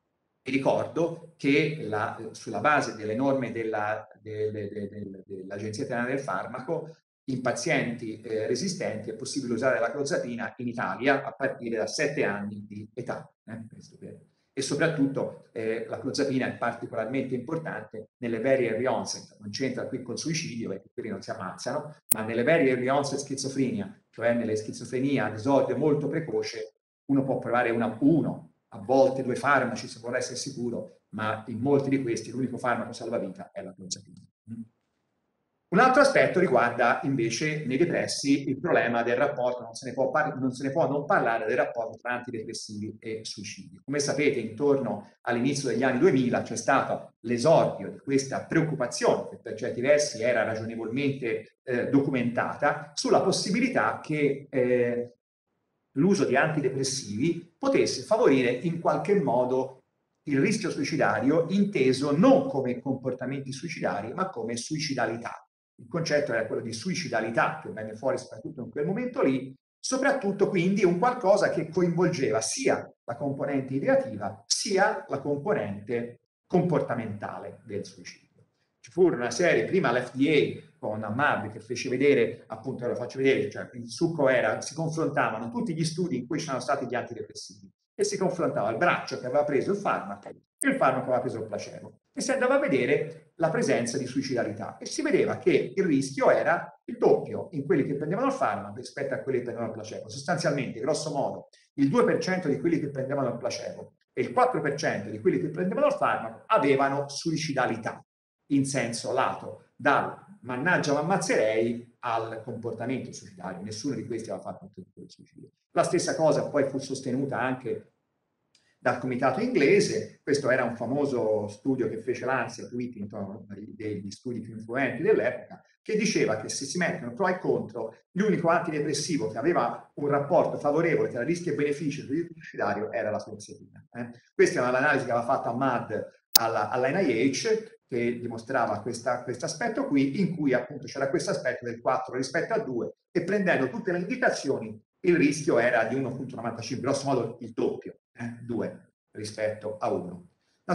Vi ricordo che la, sulla base delle norme della, de, de, de, de, dell'Agenzia Italiana del Farmaco, in pazienti eh, resistenti è possibile usare la clozapina in Italia a partire da sette anni di età. Eh, e soprattutto eh, la clozapina è particolarmente importante nelle very early onset, non c'entra qui col suicidio perché quelli non si ammazzano, ma nelle very early onset schizofrenia, cioè nelle schizofrenia ad esordio molto precoce, uno può provare una, uno, a volte due farmaci se vuole essere sicuro, ma in molti di questi l'unico farmaco salvavita è la clozapina. Un altro aspetto riguarda invece nei depressi il problema del rapporto, non se ne può, non, se ne può non parlare del rapporto tra antidepressivi e suicidio. Come sapete, intorno all'inizio degli anni duemila c'è stato l'esordio di questa preoccupazione, che per certi versi era ragionevolmente eh, documentata, sulla possibilità che eh, l'uso di antidepressivi potesse favorire in qualche modo il rischio suicidario, inteso non come comportamenti suicidari, ma come suicidalità. Il concetto era quello di suicidalità, che venne fuori soprattutto in quel momento lì, soprattutto quindi un qualcosa che coinvolgeva sia la componente ideativa, sia la componente comportamentale del suicidio. Ci furono una serie, prima l'F D A con Ahmad che fece vedere, appunto lo faccio vedere, cioè il succo era, si confrontavano tutti gli studi in cui c'erano stati gli antidepressivi e si confrontava il braccio che aveva preso il farmaco e il farmaco che aveva preso il placebo e si andava a vedere la presenza di suicidalità e si vedeva che il rischio era il doppio in quelli che prendevano il farmaco rispetto a quelli che prendevano il placebo. Sostanzialmente, grosso modo, il due per cento di quelli che prendevano il placebo e il quattro per cento di quelli che prendevano il farmaco avevano suicidalità in senso lato, dal mannaggia mi ammazzerei al comportamento suicidario. Nessuno di questi aveva fatto un tentativo di suicidio. La stessa cosa poi fu sostenuta anche dal comitato inglese. Questo era un famoso studio che fece l'Ansia, Whittington, degli studi più influenti dell'epoca, che diceva che se si mettono pro e contro, l'unico antidepressivo che aveva un rapporto favorevole tra rischi e benefici del rischio suicidario era la fluoxetina. Eh? Questa è l'analisi che aveva fatto Ahmad alla, alla N I H, che dimostrava questo aspetto qui, in cui appunto c'era questo aspetto del quattro rispetto a due, e prendendo tutte le indicazioni il rischio era di uno virgola novantacinque, grosso modo il doppio, eh, due rispetto a uno.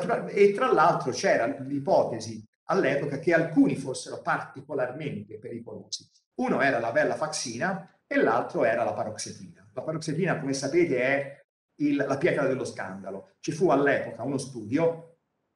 E tra l'altro c'era l'ipotesi all'epoca che alcuni fossero particolarmente pericolosi. Uno era la venlafaxina e l'altro era la paroxetina. La paroxetina, come sapete, è il, la pietra dello scandalo. Ci fu all'epoca uno studio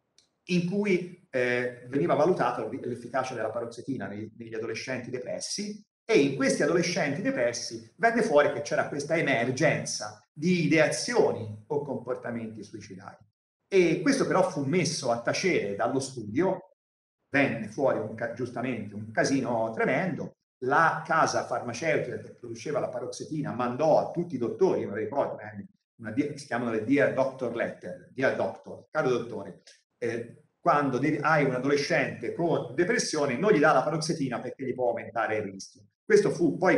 in cui eh, veniva valutata l'efficacia della paroxetina negli, negli adolescenti depressi, e in questi adolescenti depressi venne fuori che c'era questa emergenza di ideazioni o comportamenti suicidari. E questo però fu messo a tacere dallo studio, venne fuori un, giustamente un casino tremendo, la casa farmaceutica che produceva la paroxetina mandò a tutti i dottori, non ricordo, una, si chiamano le Dear Doctor Letter, Dear Doctor, caro dottore, eh, quando hai un adolescente con depressione non gli dà la paroxetina perché gli può aumentare il rischio. Questo fu poi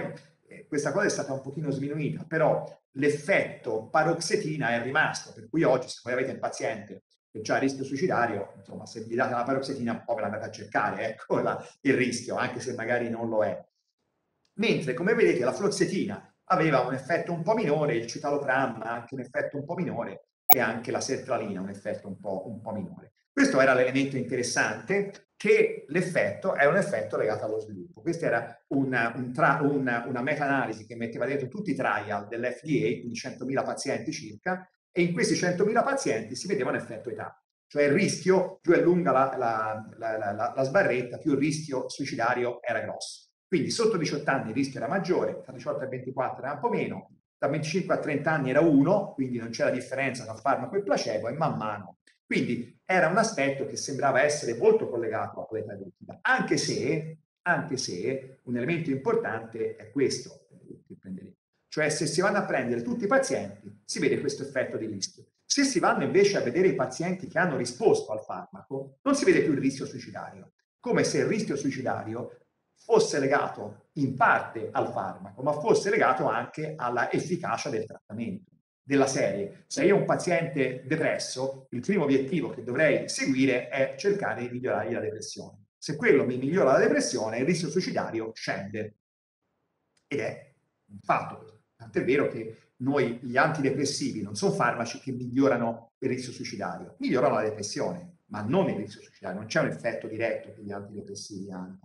eh, questa cosa è stata un pochino sminuita, però l'effetto paroxetina è rimasto, per cui oggi se voi avete un paziente che ha rischio suicidario, insomma, se gli date la paroxetina un po' ve l'andate a cercare, ecco la, il rischio, anche se magari non lo è. Mentre, come vedete, la fluoxetina aveva un effetto un po' minore, il citalopram ha anche un effetto un po' minore e anche la sertralina un effetto un po', un po' minore. Questo era l'elemento interessante, che l'effetto è un effetto legato allo sviluppo. Questa era una, un una, una meta-analisi che metteva dentro tutti i trial dell'F D A, quindi centomila pazienti circa, e in questi centomila pazienti si vedeva un effetto età. Cioè il rischio, più è lunga la, la, la, la, la sbarretta, più il rischio suicidario era grosso. Quindi sotto diciotto anni il rischio era maggiore, da diciotto a ventiquattro era un po' meno, da venticinque a trenta anni era uno, quindi non c'era differenza tra farmaco e placebo, e man mano. Quindi era un aspetto che sembrava essere molto collegato all'età adulta, anche se, anche se un elemento importante è questo, cioè se si vanno a prendere tutti i pazienti si vede questo effetto di rischio. Se si vanno invece a vedere i pazienti che hanno risposto al farmaco, non si vede più il rischio suicidario, come se il rischio suicidario fosse legato in parte al farmaco, ma fosse legato anche alla efficacia del trattamento. Della serie, se io ho un paziente depresso, il primo obiettivo che dovrei seguire è cercare di migliorare la depressione. Se quello mi migliora la depressione, il rischio suicidario scende. Ed è un fatto. Tant'è vero che noi gli antidepressivi non sono farmaci che migliorano il rischio suicidario, migliorano la depressione, ma non il rischio suicidario, non c'è un effetto diretto che gli antidepressivi hanno.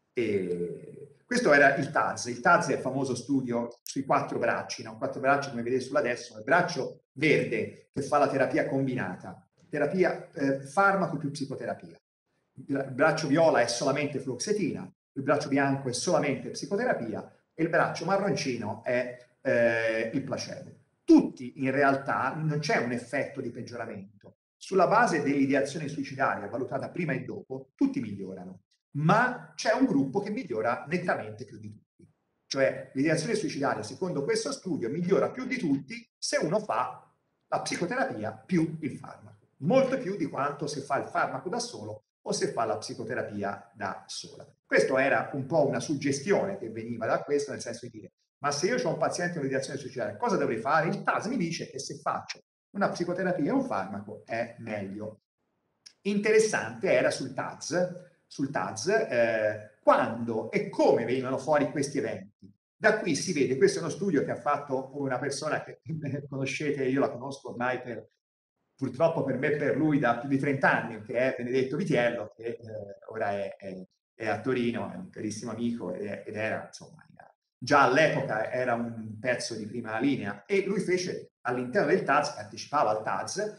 E questo era il T A Z. Il T A Z è il famoso studio sui quattro bracci, no? Quattro bracci, come vedete sulla destra, il braccio verde che fa la terapia combinata, terapia eh, farmaco più psicoterapia. Il braccio viola è solamente fluoxetina, il braccio bianco è solamente psicoterapia e il braccio marroncino è eh, il placebo. Tutti in realtà non c'è un effetto di peggioramento. Sulla base dell'ideazione suicidaria valutata prima e dopo, tutti migliorano, ma c'è un gruppo che migliora nettamente più di tutti. Cioè l'ideazione suicidaria, secondo questo studio, migliora più di tutti se uno fa la psicoterapia più il farmaco, molto più di quanto se fa il farmaco da solo o se fa la psicoterapia da sola. Questo era un po' una suggestione che veniva da questo, nel senso di dire, ma se io ho un paziente con ideazione suicidaria, cosa dovrei fare? Il T A S mi dice che se faccio una psicoterapia e un farmaco è meglio. Interessante era sul T A S, sul T A S eh, quando e come venivano fuori questi eventi. Da qui si vede, questo è uno studio che ha fatto una persona che conoscete, io la conosco ormai per, purtroppo per me e per lui da più di trenta anni, che è Benedetto Vitiello, che eh, ora è, è, è a Torino, è un carissimo amico ed, ed era, insomma, già all'epoca era un pezzo di prima linea, e lui fece all'interno del T A S, partecipava al T A S,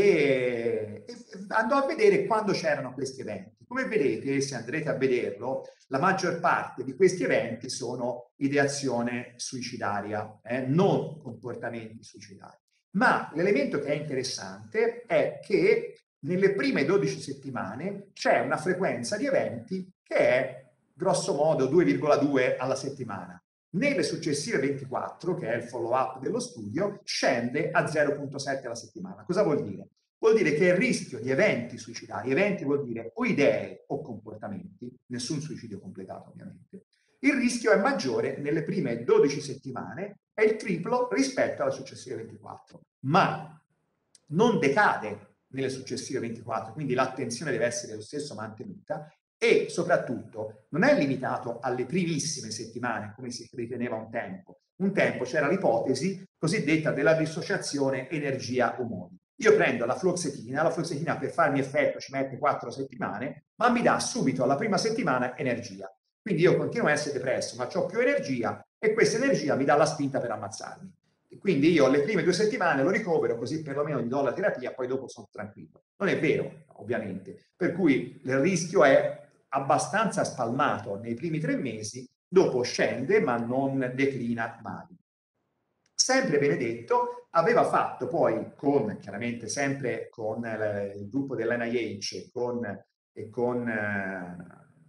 e, e andò a vedere quando c'erano questi eventi. Come vedete, se andrete a vederlo, la maggior parte di questi eventi sono ideazione suicidaria, eh, non comportamenti suicidari. Ma l'elemento che è interessante è che nelle prime dodici settimane c'è una frequenza di eventi che è grosso modo due virgola due alla settimana. Nelle successive ventiquattro, che è il follow-up dello studio, scende a zero virgola sette alla settimana. Cosa vuol dire? Vuol dire che il rischio di eventi suicidari, eventi vuol dire o idee o comportamenti, nessun suicidio completato ovviamente, il rischio è maggiore nelle prime dodici settimane, è il triplo rispetto alle successive ventiquattro, ma non decade nelle successive ventiquattro, quindi l'attenzione deve essere lo stesso mantenuta, e soprattutto non è limitato alle primissime settimane come si riteneva un tempo. Un tempo c'era l'ipotesi cosiddetta della dissociazione energia-umori. Io prendo la fluoxetina, la fluoxetina per farmi effetto ci mette quattro settimane, ma mi dà subito alla prima settimana energia. Quindi io continuo a essere depresso, ma ho più energia e questa energia mi dà la spinta per ammazzarmi. E quindi io le prime due settimane lo ricovero, così perlomeno gli do la terapia, poi dopo sono tranquillo. Non è vero, ovviamente. Per cui il rischio è abbastanza spalmato nei primi tre mesi, dopo scende ma non declina mai. Sempre Benedetto aveva fatto poi, con chiaramente sempre con eh, il gruppo dell'N I H con, e con eh,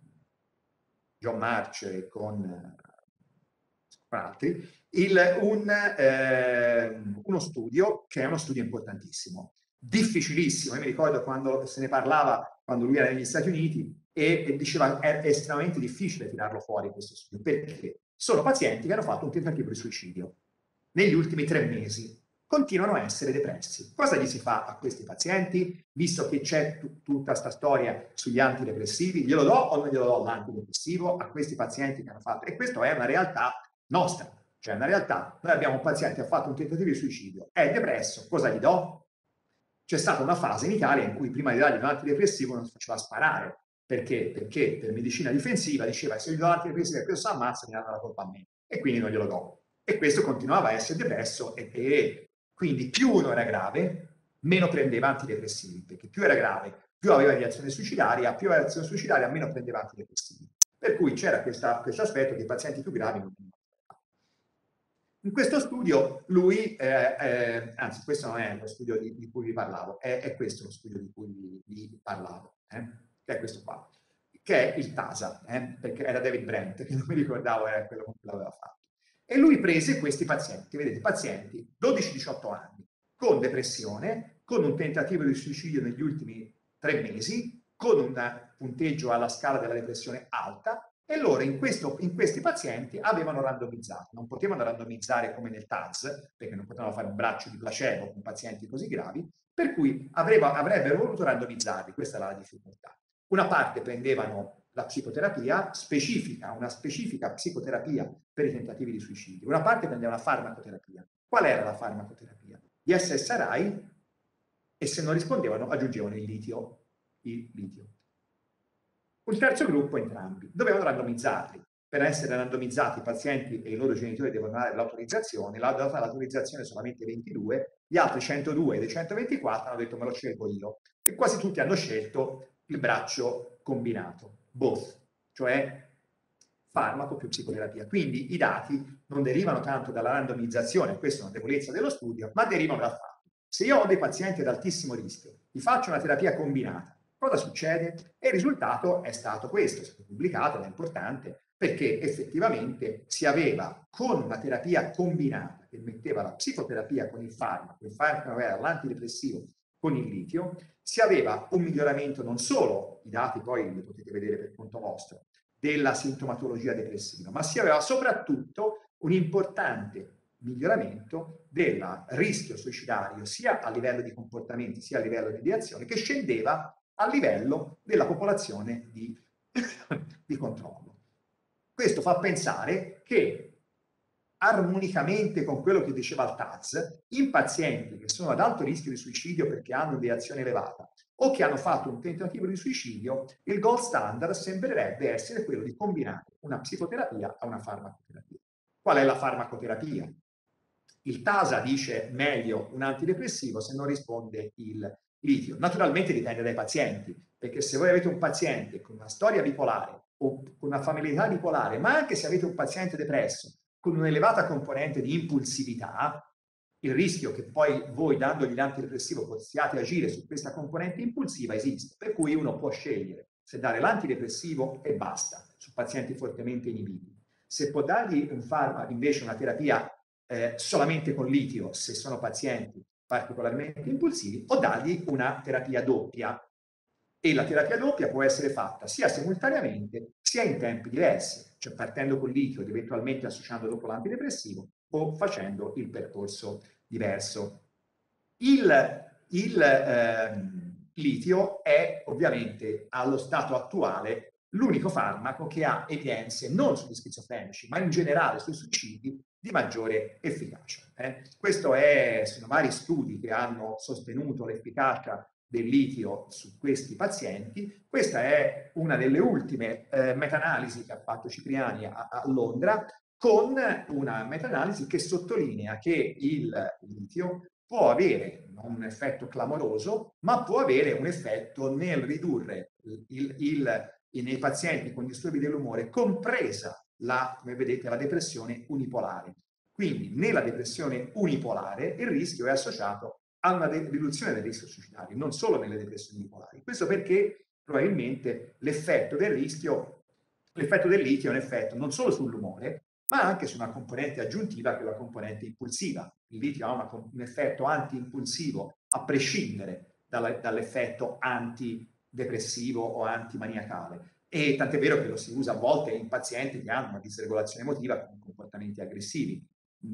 John March e con eh, altri, il, un, eh, uno studio che è uno studio importantissimo, difficilissimo. Io mi ricordo quando se ne parlava, quando lui era negli Stati Uniti, e, e diceva è, è estremamente difficile tirarlo fuori questo studio. Perché? sono pazienti che hanno fatto un tentativo di suicidio negli ultimi tre mesi. Continuano a essere depressi. Cosa gli si fa a questi pazienti, visto che c'è tutta questa storia sugli antidepressivi? Glielo do o non glielo do l'antidepressivo a questi pazienti che hanno fatto? E questa è una realtà nostra, cioè una realtà. Noi abbiamo un paziente che ha fatto un tentativo di suicidio, è depresso, cosa gli do? C'è stata una fase in Italia in cui prima di dargli un antidepressivo non si faceva sparare. Perché? Perché per medicina difensiva diceva se gli do l'antidepressivo e questo si ammazza mi danno la colpa a me e quindi non glielo do. E questo continuava a essere depresso e, e quindi più uno era grave, meno prendeva antidepressivi, perché più era grave, più aveva reazione suicidaria, più aveva reazione suicidaria, meno prendeva antidepressivi. Per cui c'era questo aspetto che i pazienti più gravi non venivano. In questo studio lui, eh, eh, anzi questo non è lo studio di, di cui vi parlavo, è, è questo lo studio di cui vi, vi parlavo, eh, che è questo qua, che è il TASA, eh, perché era David Brent, che non mi ricordavo era quello con cui l'aveva fatto. E lui prese questi pazienti, vedete, pazienti dodici diciotto anni, con depressione, con un tentativo di suicidio negli ultimi tre mesi, con un punteggio alla scala della depressione alta, e loro in, questo, in questi pazienti avevano randomizzato. Non potevano randomizzare come nel TAS, perché non potevano fare un braccio di placebo con pazienti così gravi, per cui avrebbe, avrebbero voluto randomizzarli, questa era la difficoltà. Una parte prendevano la psicoterapia specifica, una specifica psicoterapia per i tentativi di suicidio, una parte prendeva la farmacoterapia. Qual era la farmacoterapia? Gli S S R I, e se non rispondevano aggiungevano il litio. Il litio. Un terzo gruppo entrambi. Dovevano randomizzarli. Per essere randomizzati i pazienti e i loro genitori devono dare l'autorizzazione, l'ha data l'autorizzazione solamente ventidue, gli altri centodue dei centoventiquattro hanno detto me lo scelgo io. E quasi tutti hanno scelto il braccio combinato, both, cioè farmaco più psicoterapia. Quindi i dati non derivano tanto dalla randomizzazione, questa è una debolezza dello studio, ma derivano dal fatto. Se io ho dei pazienti ad altissimo rischio, gli faccio una terapia combinata, cosa succede? E il risultato è stato questo, è stato pubblicato, è importante, perché effettivamente si aveva con una terapia combinata che metteva la psicoterapia con il farmaco, il farmaco aveva l'antidepressivo con il litio, si aveva un miglioramento non solo, i dati poi li potete vedere per conto vostro, della sintomatologia depressiva, ma si aveva soprattutto un importante miglioramento del rischio suicidario sia a livello di comportamenti sia a livello di ideazione che scendeva a livello della popolazione di, di controllo. Questo fa pensare che armonicamente con quello che diceva il TAS, in pazienti che sono ad alto rischio di suicidio perché hanno ideazione elevata o che hanno fatto un tentativo di suicidio, il gold standard sembrerebbe essere quello di combinare una psicoterapia a una farmacoterapia. Qual è la farmacoterapia? Il TASA dice meglio un antidepressivo se non risponde il litio. Naturalmente dipende dai pazienti, perché se voi avete un paziente con una storia bipolare o con una familiarità bipolare, ma anche se avete un paziente depresso con un'elevata componente di impulsività, il rischio che poi voi dandogli l'antidepressivo possiate agire su questa componente impulsiva esiste, per cui uno può scegliere se dare l'antidepressivo e basta, su pazienti fortemente inibiti. Se può dargli un farmaco, invece una terapia eh, solamente con litio, se sono pazienti particolarmente impulsivi, o dargli una terapia doppia. E la terapia doppia può essere fatta sia simultaneamente sia in tempi diversi, cioè partendo con litio ed eventualmente associando dopo l'antidepressivo o facendo il percorso diverso. Il, il eh, litio è ovviamente allo stato attuale l'unico farmaco che ha evidenze non sugli schizofrenici, ma in generale sui suicidi di maggiore efficacia. Eh. Questo è, sono vari studi che hanno sostenuto l'efficacia del litio su questi pazienti. Questa è una delle ultime eh, meta-analisi che ha fatto Cipriani a, a Londra, con una meta-analisi che sottolinea che il litio può avere non un effetto clamoroso, ma può avere un effetto nel ridurre il, il, il, nei pazienti con disturbi dell'umore, compresa la, come vedete, la depressione unipolare. Quindi nella depressione unipolare il rischio è associato a una riduzione del rischio suicidario, non solo nelle depressioni unipolari. Questo perché probabilmente l'effetto del rischio, l'effetto del litio è un effetto non solo sull'umore, ma anche su una componente aggiuntiva che è la componente impulsiva. Il litio ha una, un effetto anti-impulsivo a prescindere dalla, dall'effetto antidepressivo o antimaniacale. e tant'è vero che lo si usa a volte in pazienti che hanno una disregolazione emotiva con comportamenti aggressivi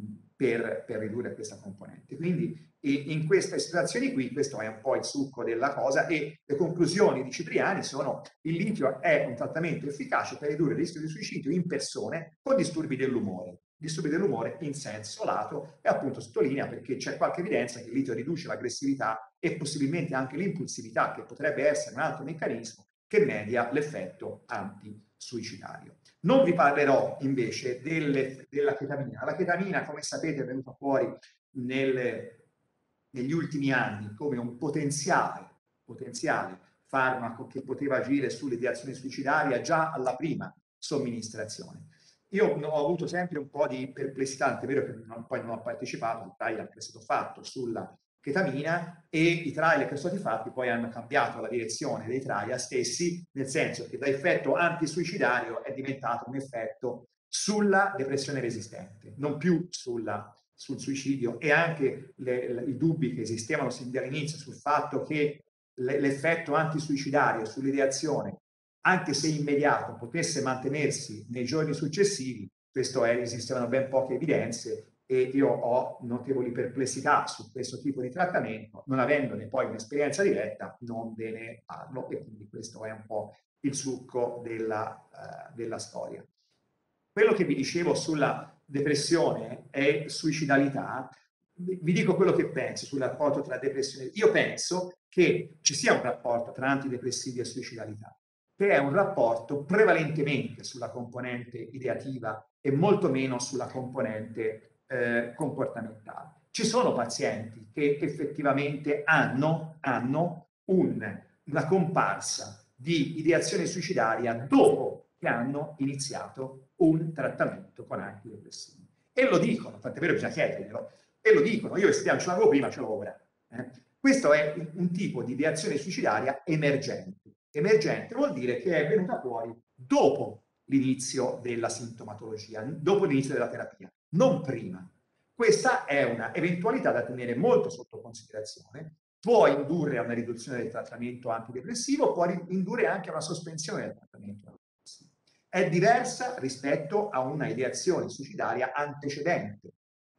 per, per ridurre questa componente. Quindi in queste situazioni qui, questo è un po' il succo della cosa, e le conclusioni di Cipriani sono: il litio è un trattamento efficace per ridurre il rischio di suicidio in persone con disturbi dell'umore. Disturbi dell'umore in senso lato, e appunto sottolinea perché c'è qualche evidenza che il litio riduce l'aggressività e possibilmente anche l'impulsività, che potrebbe essere un altro meccanismo che media l'effetto antisuicidario. Non vi parlerò invece delle, della chetamina. La chetamina, come sapete, è venuta fuori nelle, negli ultimi anni come un potenziale, potenziale farmaco che poteva agire sull'ideazione suicidaria già alla prima somministrazione. Io ho avuto sempre un po' di perplessità, è vero che non, poi non ho partecipato al trial che è stato fatto sulla chetamina, e i trial che sono stati fatti poi hanno cambiato la direzione dei trial stessi, nel senso che da effetto antisuicidario è diventato un effetto sulla depressione resistente, non più sulla, sul suicidio, e anche le, le, i dubbi che esistevano sin dall'inizio sul fatto che l'effetto antisuicidario sull'ideazione, anche se immediato, potesse mantenersi nei giorni successivi, questo è, esistevano ben poche evidenze, e io ho notevoli perplessità su questo tipo di trattamento. Non avendone poi un'esperienza diretta, non ve ne parlo, e quindi questo è un po' il succo della, uh, della storia. Quello che vi dicevo sulla depressione e suicidalità, vi dico quello che penso sul rapporto tra depressione. Io penso che ci sia un rapporto tra antidepressivi e suicidalità, che è un rapporto prevalentemente sulla componente ideativa e molto meno sulla componente eh, comportamentale. Ci sono pazienti che effettivamente hanno, hanno un, una comparsa di ideazione suicidaria dopo che hanno iniziato un trattamento con antidepressivi. E lo dicono, tant'è vero che bisogna chiederglielo, e lo dicono: io ce l'avevo prima, ce l'ho ora. Eh? Questo è un tipo di ideazione suicidaria emergente. Emergente vuol dire che è venuta fuori dopo l'inizio della sintomatologia, dopo l'inizio della terapia, non prima. Questa è una eventualità da tenere molto sotto considerazione. Può indurre a una riduzione del trattamento antidepressivo, può indurre anche a una sospensione del trattamento antidepressivo. È diversa rispetto a una ideazione suicidaria antecedente.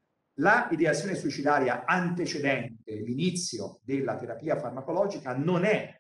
La ideazione suicidaria antecedente l'inizio della terapia farmacologica non è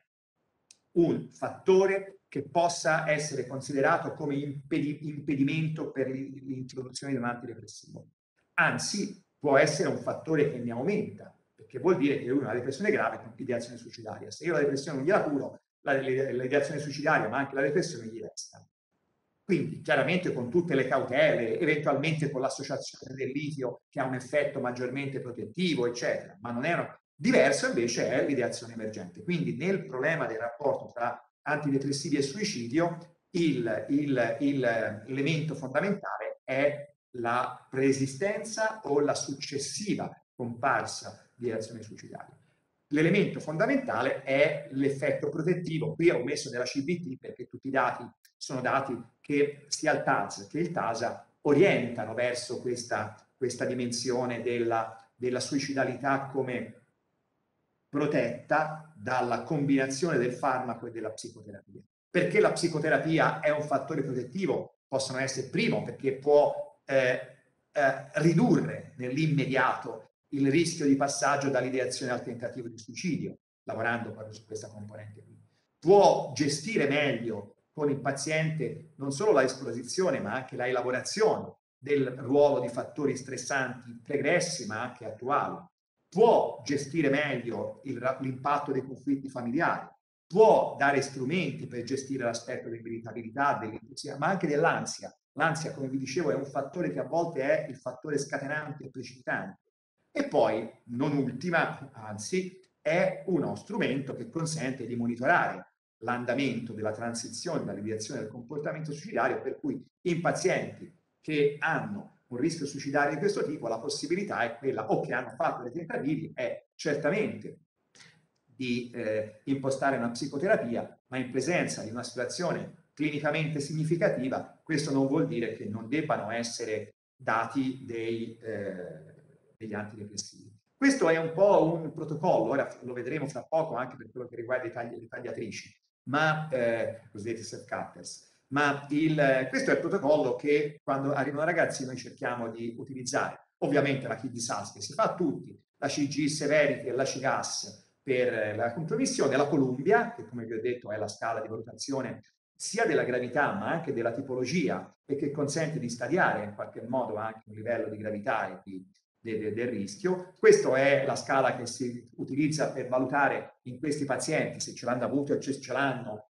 un fattore che possa essere considerato come impedi impedimento per l'introduzione di un antidepressivo. Anzi, può essere un fattore che ne aumenta, perché vuol dire che uno ha una depressione grave con ideazione suicidaria. Se io la depressione non gliela curo, l'ideazione suicidaria, ma anche la depressione, gli resta. Quindi, chiaramente con tutte le cautele, eventualmente con l'associazione del litio che ha un effetto maggiormente protettivo, eccetera, ma non è diverso invece è l'ideazione emergente. Quindi nel problema del rapporto tra antidepressivi e suicidio, il, il, il, l'elemento fondamentale è la preesistenza o la successiva comparsa di reazione suicidaria. L'elemento fondamentale è l'effetto protettivo. Qui ho messo della C B T perché tutti i dati sono dati che sia il T A S che il TASA orientano verso questa, questa dimensione della, della suicidalità come protetta dalla combinazione del farmaco e della psicoterapia. Perché la psicoterapia è un fattore protettivo? Possono essere, primo, perché può eh, eh, ridurre nell'immediato il rischio di passaggio dall'ideazione al tentativo di suicidio, lavorando proprio su questa componente qui. Può gestire meglio con il paziente non solo la esposizione, ma anche la elaborazione del ruolo di fattori stressanti pregressi, ma anche attuali. Può gestire meglio l'impatto dei conflitti familiari, può dare strumenti per gestire l'aspetto dell'irritabilità, dell'intusiasmo, ma anche dell'ansia. L'ansia, come vi dicevo, è un fattore che a volte è il fattore scatenante e precipitante. E poi, non ultima, anzi, è uno strumento che consente di monitorare l'andamento della transizione dall'ideazione del comportamento suicidario, per cui in pazienti che hanno un rischio suicidario di questo tipo, la possibilità è quella, o che hanno fatto dei tentativi, è certamente di eh, impostare una psicoterapia, ma in presenza di una situazione clinicamente significativa, questo non vuol dire che non debbano essere dati dei, eh, degli antidepressivi. Questo è un po' un protocollo, ora lo vedremo fra poco anche per quello che riguarda le tagliatrici. ma eh, cosiddetti self-cutters. Ma il, questo è il protocollo che quando arrivano ragazzi noi cerchiamo di utilizzare. Ovviamente la Kidney Sas che si fa a tutti, la C G Severity e la C G A S per la compromissione, la Columbia, che come vi ho detto è la scala di valutazione sia della gravità ma anche della tipologia e che consente di stadiare in qualche modo anche un livello di gravità e di, de, de, del rischio. Questa è la scala che si utilizza per valutare in questi pazienti se ce l'hanno avuto o se ce l'hanno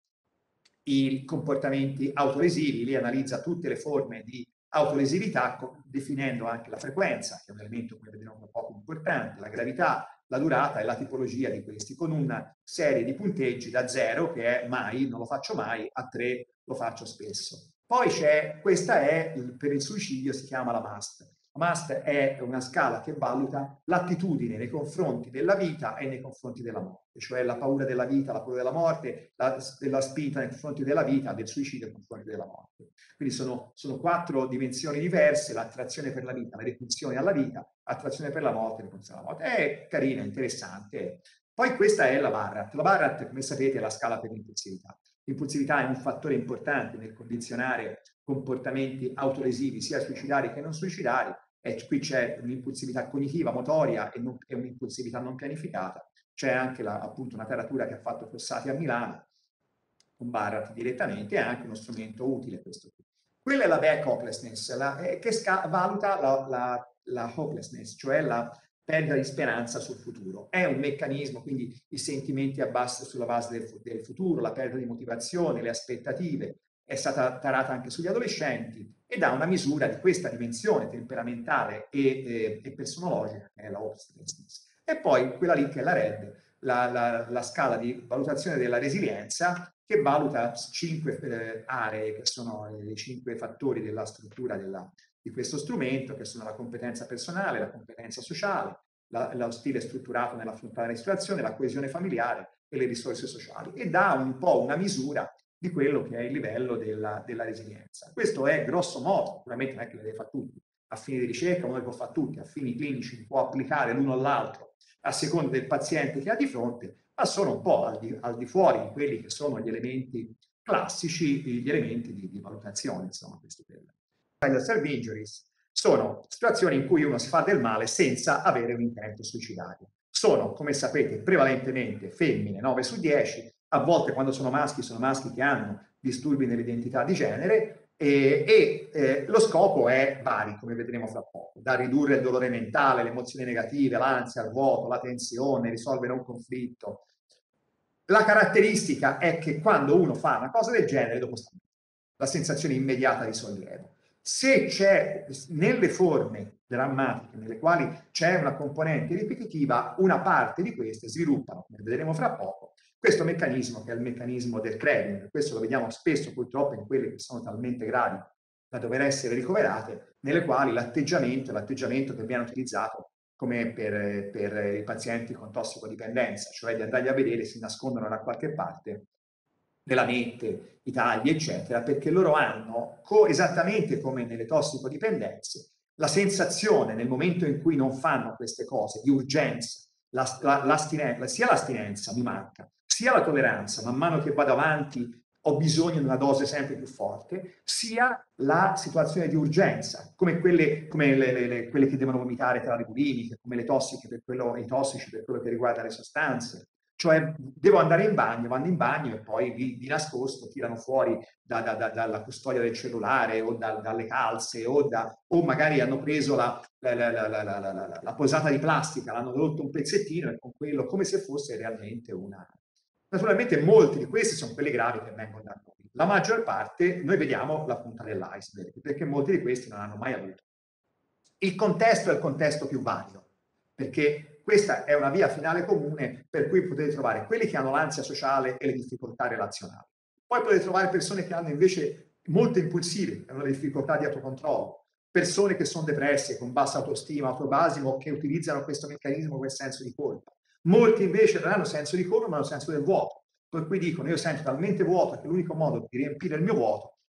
i comportamenti autolesivi, lì analizza tutte le forme di autolesività definendo anche la frequenza, che è un elemento come vedremo un po' più importante, la gravità, la durata e la tipologia di questi, con una serie di punteggi da zero, che è mai, non lo faccio mai, a tre lo faccio spesso. Poi c'è, questa è, per il suicidio si chiama la MAST. La MAST è una scala che valuta l'attitudine nei confronti della vita e nei confronti della morte, cioè la paura della vita, la paura della morte, la, la spinta nei confronti della vita, del suicidio nei confronti della morte. Quindi sono, sono quattro dimensioni diverse: l'attrazione per la vita, la repulsione alla vita, attrazione per la morte e repulsione alla morte. È carina, interessante. Poi questa è la Barratt. La Barratt, come sapete, è la scala per l'impulsività. L'impulsività è un fattore importante nel condizionare comportamenti autolesivi, sia suicidari che non suicidari, e qui c'è un'impulsività cognitiva, motoria e, e un'impulsività non pianificata. C'è anche la, appunto una taratura che ha fatto Fossati a Milano, con Barratt direttamente, è anche uno strumento utile questo qui. Quella è la back hopelessness, la, eh, che valuta la, la, la hopelessness, cioè la perdita di speranza sul futuro. È un meccanismo, quindi i sentimenti a basso sulla base del, del futuro, la perdita di motivazione, le aspettative. È stata tarata anche sugli adolescenti ed ha una misura di questa dimensione temperamentale e, e, e personologica, che è la hopelessness. E poi quella lì che è la RED, la, la, la scala di valutazione della resilienza, che valuta cinque eh, aree, che sono i cinque fattori della struttura della, di questo strumento, che sono la competenza personale, la competenza sociale, la, lo stile strutturato nell'affrontare la situazione, la coesione familiare e le risorse sociali, e dà un po' una misura di quello che è il livello della, della resilienza. Questo è grosso modo, ovviamente non è che lo deve fare tutti, a fini di ricerca uno lo può fare tutti, a fini clinici può applicare l'uno all'altro a seconda del paziente che ha di fronte, ma sono un po' al di, al di fuori di quelli che sono gli elementi classici, gli elementi di, di valutazione, insomma, questi per le self-injuries sono situazioni in cui uno si fa del male senza avere un intento suicidario. Sono, come sapete, prevalentemente femmine, nove su dieci, a volte quando sono maschi, sono maschi che hanno disturbi nell'identità di genere, e, e eh, lo scopo è vari, come vedremo fra poco, da ridurre il dolore mentale, le emozioni negative, l'ansia, il vuoto, la tensione, risolvere un conflitto. La caratteristica è che quando uno fa una cosa del genere, dopo sta la sensazione immediata di sollievo. Se c'è nelle forme drammatiche nelle quali c'è una componente ripetitiva, una parte di queste sviluppano, come vedremo fra poco, questo meccanismo che è il meccanismo del craving. Questo lo vediamo spesso purtroppo in quelle che sono talmente gravi da dover essere ricoverate, nelle quali l'atteggiamento, l'atteggiamento che viene utilizzato come per, per i pazienti con tossicodipendenza, cioè di andarli a vedere, si nascondono da qualche parte, della mette, i tagli, eccetera, perché loro hanno, co esattamente come nelle tossicodipendenze, la sensazione nel momento in cui non fanno queste cose di urgenza, la, la, l'astinenza, sia l'astinenza mi manca, sia la tolleranza, man mano che vado avanti ho bisogno di una dose sempre più forte, sia la situazione di urgenza, come quelle, come le, le, le, quelle che devono vomitare tra le bulimiche, come le tossiche per quello, i tossici per quello che riguarda le sostanze. Cioè devo andare in bagno, vanno in bagno e poi di, di nascosto tirano fuori da, da, da, dalla custodia del cellulare o da, dalle calze o, da, o magari hanno preso la, la, la, la, la, la, la, la posata di plastica, l'hanno rotto un pezzettino e con quello come se fosse realmente una... Naturalmente molti di questi sono quelli gravi che vengono da noi. La maggior parte noi vediamo la punta dell'iceberg, perché molti di questi non hanno mai avuto. Il contesto è il contesto più valido, perché questa è una via finale comune per cui potete trovare quelli che hanno l'ansia sociale e le difficoltà relazionali. Poi potete trovare persone che hanno invece molto impulsive, hanno le difficoltà di autocontrollo, persone che sono depresse, con bassa autostima, autobasimo, che utilizzano questo meccanismo quel senso di colpa. Molti invece non hanno senso di colpa, ma hanno senso del vuoto. Per cui dicono: io sento talmente vuoto che l'unico modo di riempire il mio vuoto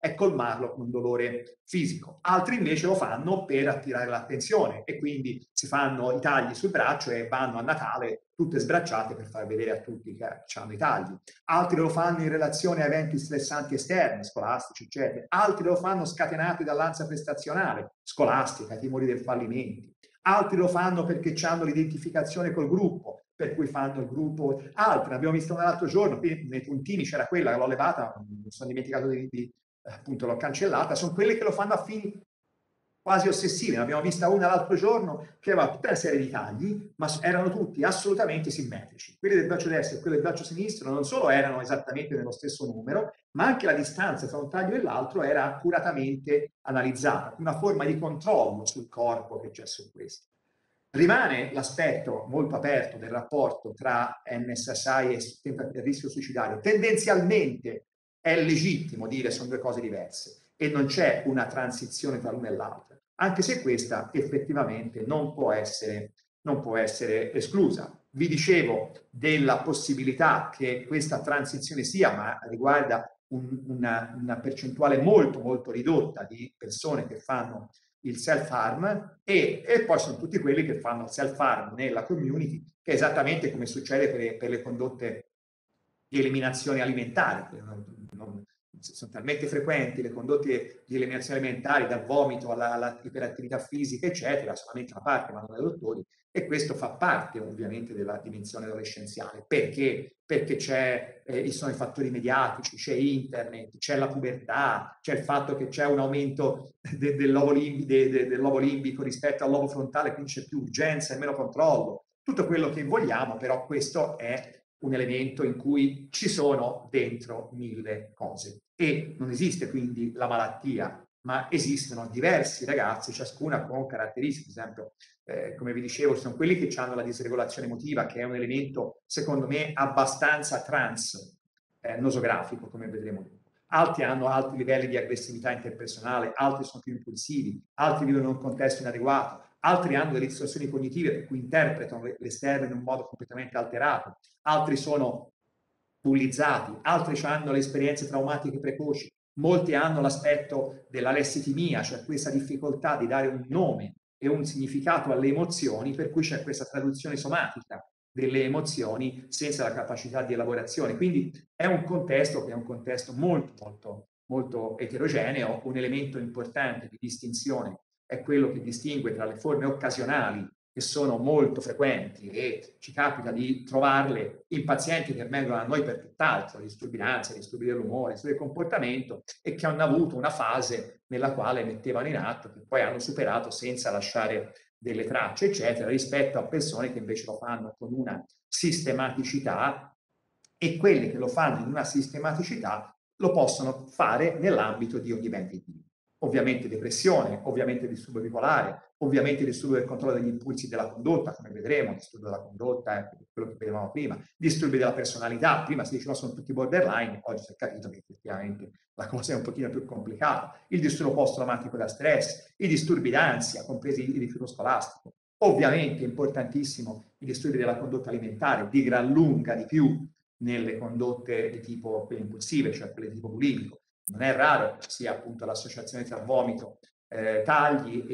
è colmarlo con un dolore fisico. Altri invece lo fanno per attirare l'attenzione e quindi si fanno i tagli sul braccio e vanno a Natale tutte sbracciate per far vedere a tutti che hanno i tagli. Altri lo fanno in relazione a eventi stressanti esterni, scolastici, eccetera. Altri lo fanno scatenati dall'ansia prestazionale, scolastica, timori del fallimento. Altri lo fanno perché hanno l'identificazione col gruppo, per cui fanno il gruppo. Altri, abbiamo visto un altro giorno, qui nei puntini c'era quella, che l'ho levata, mi sono dimenticato di, di appunto l'ho cancellata, sono quelle che lo fanno a fini quasi ossessivi. Ne abbiamo vista una l'altro giorno che aveva tutta una serie di tagli, ma erano tutti assolutamente simmetrici. Quelli del braccio destro e quelli del braccio sinistro non solo erano esattamente nello stesso numero, ma anche la distanza tra un taglio e l'altro era accuratamente analizzata, una forma di controllo sul corpo che c'è su questo. Rimane l'aspetto molto aperto del rapporto tra N S S I e rischio suicidario. Tendenzialmente è legittimo dire sono due cose diverse e non c'è una transizione tra l'una e l'altra, anche se questa effettivamente non può essere, non può essere esclusa. Vi dicevo della possibilità che questa transizione sia, ma riguarda un, una, una percentuale molto molto ridotta di persone che fanno il self-harm e, e poi sono tutti quelli che fanno self-harm nella community, che è esattamente come succede per, per le condotte di eliminazione alimentare, che non, non, sono talmente frequenti le condotte di eliminazione alimentare, dal vomito alla, alla iperattività fisica, eccetera, solamente una parte vanno dai dottori, e questo fa parte ovviamente della dimensione adolescenziale. Perché? Perché c'è, eh, sono i fattori mediatici, c'è internet, c'è la pubertà, c'è il fatto che c'è un aumento de, dell'ovo limbico, de, de, dell limbico rispetto all'ovo frontale, quindi c'è più urgenza e meno controllo. Tutto quello che vogliamo, però questo è un elemento in cui ci sono dentro mille cose. E non esiste quindi la malattia, ma esistono diversi ragazzi, ciascuna con caratteristiche. Ad esempio, eh, come vi dicevo, sono quelli che hanno la disregolazione emotiva, che è un elemento, secondo me, abbastanza trans eh, nosografico, come vedremo dopo. Altri hanno alti livelli di aggressività interpersonale, altri sono più impulsivi, altri vivono in un contesto inadeguato, altri hanno delle distorsioni cognitive per cui interpretano l'esterno in un modo completamente alterato, altri sono bullizzati, altri hanno le esperienze traumatiche precoci, molti hanno l'aspetto della lessitimia, cioè questa difficoltà di dare un nome e un significato alle emozioni, per cui c'è questa traduzione somatica delle emozioni senza la capacità di elaborazione. Quindi è un contesto che è un contesto molto, molto, molto eterogeneo. Un elemento importante di distinzione è quello che distingue tra le forme occasionali, che sono molto frequenti e ci capita di trovarle in pazienti che vengono a noi per tutt'altro, disturbi d'ansia, disturbi dell'umore, disturbi del comportamento, e che hanno avuto una fase nella quale mettevano in atto, che poi hanno superato senza lasciare delle tracce, eccetera, rispetto a persone che invece lo fanno con una sistematicità, e quelle che lo fanno in una sistematicità lo possono fare nell'ambito di ogni ben di ovviamente depressione, ovviamente disturbo bipolare, ovviamente disturbo del controllo degli impulsi della condotta, come vedremo, disturbo della condotta, eh, quello che vedevamo prima, disturbi della personalità. Prima si diceva sono tutti borderline, oggi si è capito che effettivamente la cosa è un pochino più complicata. Il disturbo post-traumatico da stress, i disturbi d'ansia, compresi il rifiuto scolastico. Ovviamente importantissimo i disturbi della condotta alimentare, di gran lunga di più nelle condotte di tipo quelle impulsive, cioè quelle di tipo bulimico. Non è raro che sia appunto l'associazione tra vomito, eh, tagli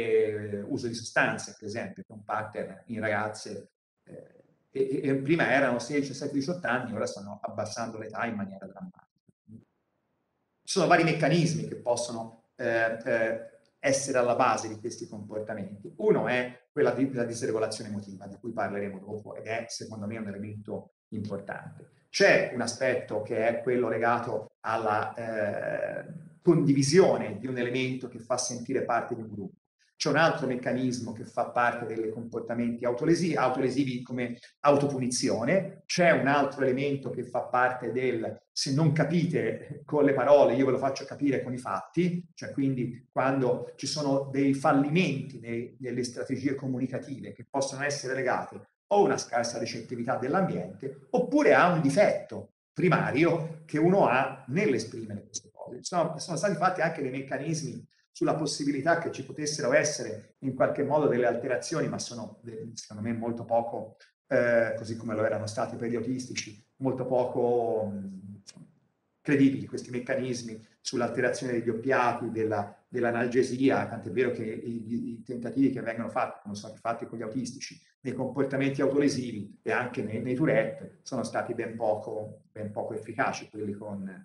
e uso di sostanze, per esempio, che è un pattern in ragazze eh, e, e prima erano sedici, diciassette, diciotto anni, ora stanno abbassando l'età in maniera drammatica. Ci sono vari meccanismi che possono eh, eh, essere alla base di questi comportamenti. Uno è quella della disregolazione emotiva, di cui parleremo dopo, ed è secondo me un elemento importante. C'è un aspetto che è quello legato alla eh, condivisione di un elemento che fa sentire parte di un gruppo. C'è un altro meccanismo che fa parte dei comportamenti autolesivi, autolesivi come autopunizione. C'è un altro elemento che fa parte del se non capite con le parole, io ve lo faccio capire con i fatti, cioè quindi quando ci sono dei fallimenti nei, nelle strategie comunicative che possono essere legate o a una scarsa ricettività dell'ambiente oppure a un difetto primario che uno ha nell'esprimere queste cose. Sono, sono stati fatti anche dei meccanismi sulla possibilità che ci potessero essere in qualche modo delle alterazioni, ma sono secondo me molto poco, eh, così come lo erano stati per gli autistici, molto poco mh, credibili questi meccanismi sull'alterazione degli oppiati, della, dell'analgesia, tant'è vero che i, i tentativi che vengono fatti, sono stati fatti con gli autistici, nei comportamenti autolesivi e anche nei, nei Tourette, sono stati ben poco, ben poco efficaci, quelli con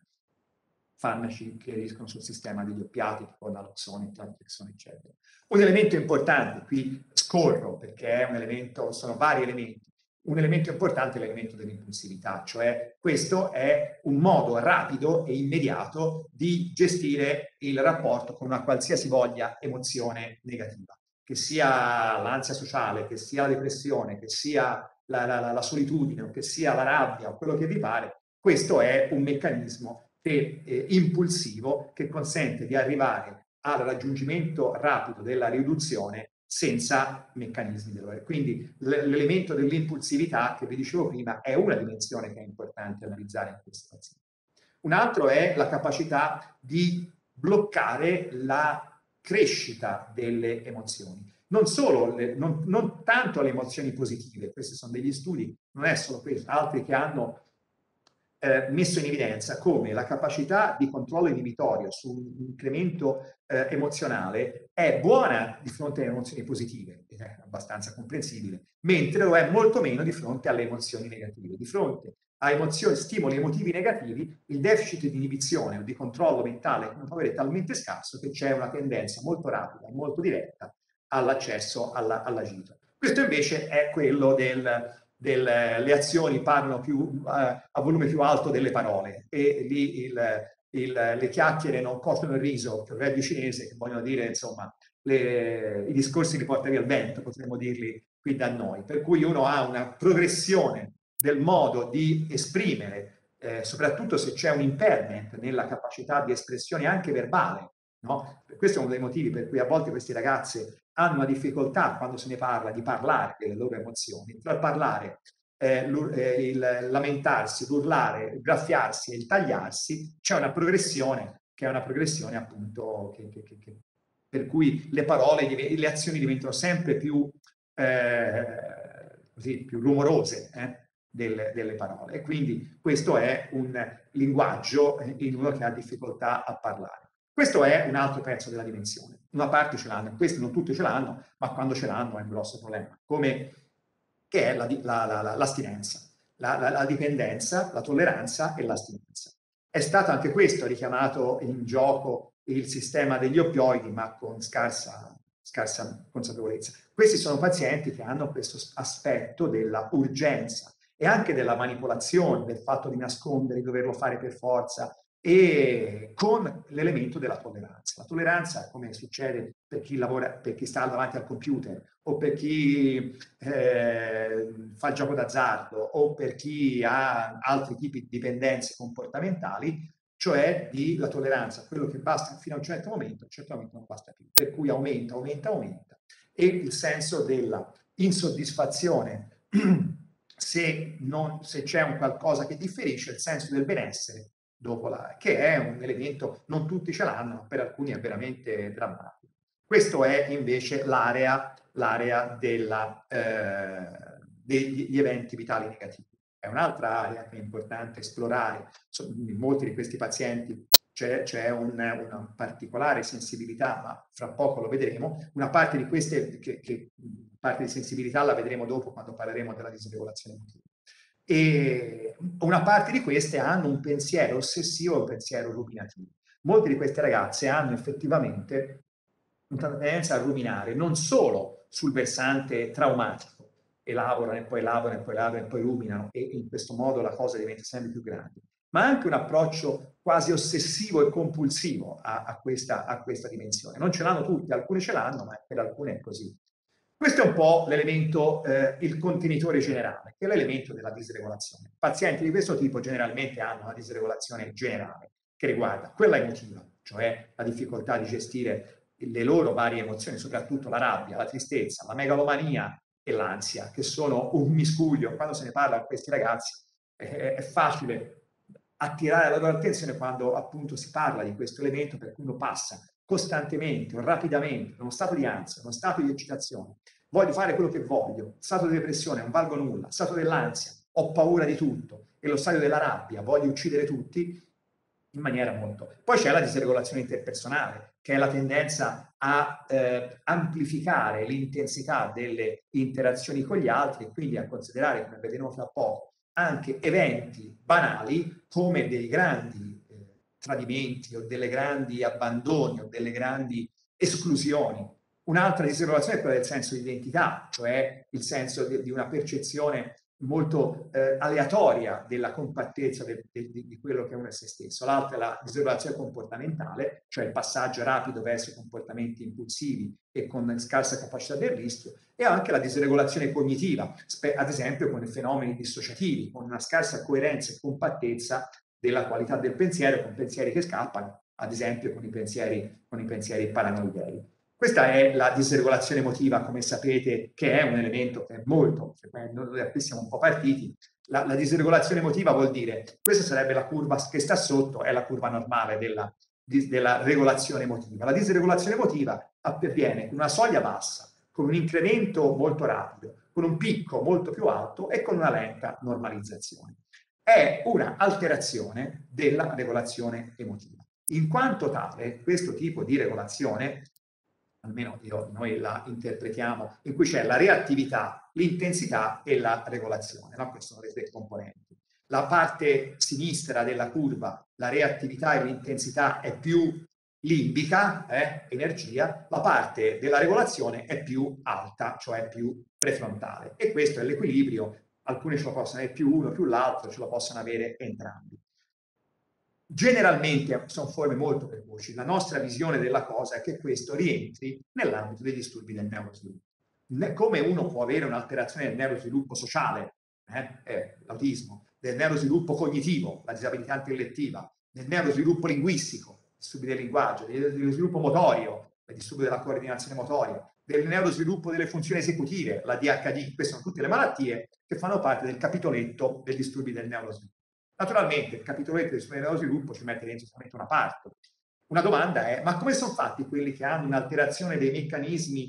farmaci che agiscono sul sistema degli oppiati, tipo naloxone, naltrexone, eccetera. Un elemento importante, qui scorro perché è un elemento, sono vari elementi, un elemento importante è l'elemento dell'impulsività, cioè questo è un modo rapido e immediato di gestire il rapporto con una qualsiasi voglia emozione negativa, che sia l'ansia sociale, che sia la depressione, che sia la, la, la solitudine, o che sia la rabbia, o quello che vi pare. Questo è un meccanismo che, eh, impulsivo che consente di arrivare al raggiungimento rapido della riduzione senza meccanismi di dolore. Quindi l'elemento dell'impulsività che vi dicevo prima è una dimensione che è importante analizzare in questi pazienti. Un altro è la capacità di bloccare la crescita delle emozioni. Non solo, le, non, non tanto le emozioni positive, questi sono degli studi, non è solo questo, altri che hanno eh, messo in evidenza come la capacità di controllo inibitorio su un incremento eh, emozionale è buona di fronte alle emozioni positive, ed è abbastanza comprensibile, mentre lo è molto meno di fronte alle emozioni negative. Di fronte a emozioni, stimoli emotivi negativi, il deficit di inibizione o di controllo mentale come favore è talmente scarso che c'è una tendenza molto rapida, molto diretta all'accesso all'agito. Questo invece è quello del, del, le azioni parlano più, uh, a volume più alto delle parole, e lì il, il, le chiacchiere non costano il riso, per il cinese, che vogliono dire, insomma, le, i discorsi li porta via il vento, potremmo dirli qui da noi. Per cui uno ha una progressione del modo di esprimere, eh, soprattutto se c'è un impairment nella capacità di espressione anche verbale, no? Questo è uno dei motivi per cui a volte queste ragazze hanno una difficoltà, quando se ne parla, di parlare delle loro emozioni. Tra il parlare, eh, eh, il lamentarsi, l'urlare, il graffiarsi e il tagliarsi, c'è una progressione che è una progressione appunto che, che, che, che, per cui le parole, le azioni diventano sempre più, eh, così, più rumorose eh, delle, delle parole. E quindi questo è un linguaggio in uno che ha difficoltà a parlare. Questo è un altro pezzo della dimensione. Una parte ce l'hanno, questi non tutti ce l'hanno, ma quando ce l'hanno è un grosso problema, come che è l'astinenza, la, la, la, la, la dipendenza, la tolleranza e l'astinenza. È stato anche questo richiamato in gioco il sistema degli oppioidi, ma con scarsa, scarsa consapevolezza. Questi sono pazienti che hanno questo aspetto della urgenza e anche della manipolazione, del fatto di nascondere, di doverlo fare per forza, e con l'elemento della tolleranza. La tolleranza, come succede per chi lavora, per chi sta davanti al computer, o per chi eh, fa il gioco d'azzardo, o per chi ha altri tipi di dipendenze comportamentali, cioè di la tolleranza a quello che basta fino a un certo momento, a un certo momento non basta più, per cui aumenta, aumenta, aumenta, e il senso della insoddisfazione se, se c'è un qualcosa che differisce, il senso del benessere dopo la, che è un elemento, non tutti ce l'hanno, ma per alcuni è veramente drammatico. Questo è invece l'area l'area eh, degli eventi vitali negativi. È un'altra area che è importante esplorare. In molti di questi pazienti c'è un, una particolare sensibilità, ma fra poco lo vedremo. Una parte di queste che, che, parte di sensibilità la vedremo dopo quando parleremo della disregolazione emotiva. E una parte di queste hanno un pensiero ossessivo e un pensiero ruminativo. Molte di queste ragazze hanno effettivamente una tendenza a ruminare non solo sul versante traumatico, e lavorano e poi lavorano e poi lavorano e poi ruminano, e in questo modo la cosa diventa sempre più grande, ma anche un approccio quasi ossessivo e compulsivo a, a, questa, a questa dimensione. Non ce l'hanno tutti, alcuni ce l'hanno, ma per alcuni è così. Questo è un po' l'elemento, eh, il contenitore generale, che è l'elemento della disregolazione. Pazienti di questo tipo generalmente hanno una disregolazione generale che riguarda quella emotiva, cioè la difficoltà di gestire le loro varie emozioni, soprattutto la rabbia, la tristezza, la megalomania e l'ansia, che sono un miscuglio. Quando se ne parla a questi ragazzi eh, è facile attirare la loro attenzione quando appunto si parla di questo elemento, per cui uno passa costantemente o rapidamente da uno stato di ansia, da uno stato di eccitazione, voglio fare quello che voglio, stato di depressione, non valgo nulla, stato dell'ansia, ho paura di tutto, e lo stadio della rabbia, voglio uccidere tutti, in maniera molto... Poi c'è la disregolazione interpersonale, che è la tendenza a eh, amplificare l'intensità delle interazioni con gli altri e quindi a considerare, come vedremo fra poco, anche eventi banali come dei grandi eh, tradimenti o delle grandi abbandoni o delle grandi esclusioni. Un'altra disregolazione è quella del senso di identità, cioè il senso di, di una percezione molto eh, aleatoria della compattezza de, de, de, di quello che uno è se stesso. L'altra è la disregolazione comportamentale, cioè il passaggio rapido verso comportamenti impulsivi e con scarsa capacità del rischio, e anche la disregolazione cognitiva, ad esempio con i fenomeni dissociativi, con una scarsa coerenza e compattezza della qualità del pensiero, con pensieri che scappano, ad esempio con i pensieri, con i pensieri paranoidei. Questa è la disregolazione emotiva, come sapete, che è un elemento che è molto frequente, noi da qui siamo un po' partiti. La, la disregolazione emotiva vuol dire, questa sarebbe la curva che sta sotto, è la curva normale della, di, della regolazione emotiva. La disregolazione emotiva avviene con una soglia bassa, con un incremento molto rapido, con un picco molto più alto e con una lenta normalizzazione. È una alterazione della regolazione emotiva. In quanto tale, questo tipo di regolazione, almeno io, noi la interpretiamo, in cui c'è la reattività, l'intensità e la regolazione, no? Queste sono le tre componenti. La parte sinistra della curva, la reattività e l'intensità è più limbica, eh, energia, la parte della regolazione è più alta, cioè più prefrontale. E questo è l'equilibrio, alcuni ce lo possono avere più uno, più l'altro, ce lo possono avere entrambi. Generalmente sono forme molto precoci. La nostra visione della cosa è che questo rientri nell'ambito dei disturbi del neurosviluppo. Come uno può avere un'alterazione del neurosviluppo sociale, eh, eh, l'autismo, del neurosviluppo cognitivo, la disabilità intellettiva, del neurosviluppo linguistico, disturbi del linguaggio, del neurosviluppo motorio, il disturbo della coordinazione motoria, del neurosviluppo delle funzioni esecutive, la D H D, queste sono tutte le malattie che fanno parte del capitoletto dei disturbi del neurosviluppo. Naturalmente il capitoletto del disturbi del neurosviluppo ci mette dentro solamente una parte. Una domanda è, ma come sono fatti quelli che hanno un'alterazione dei meccanismi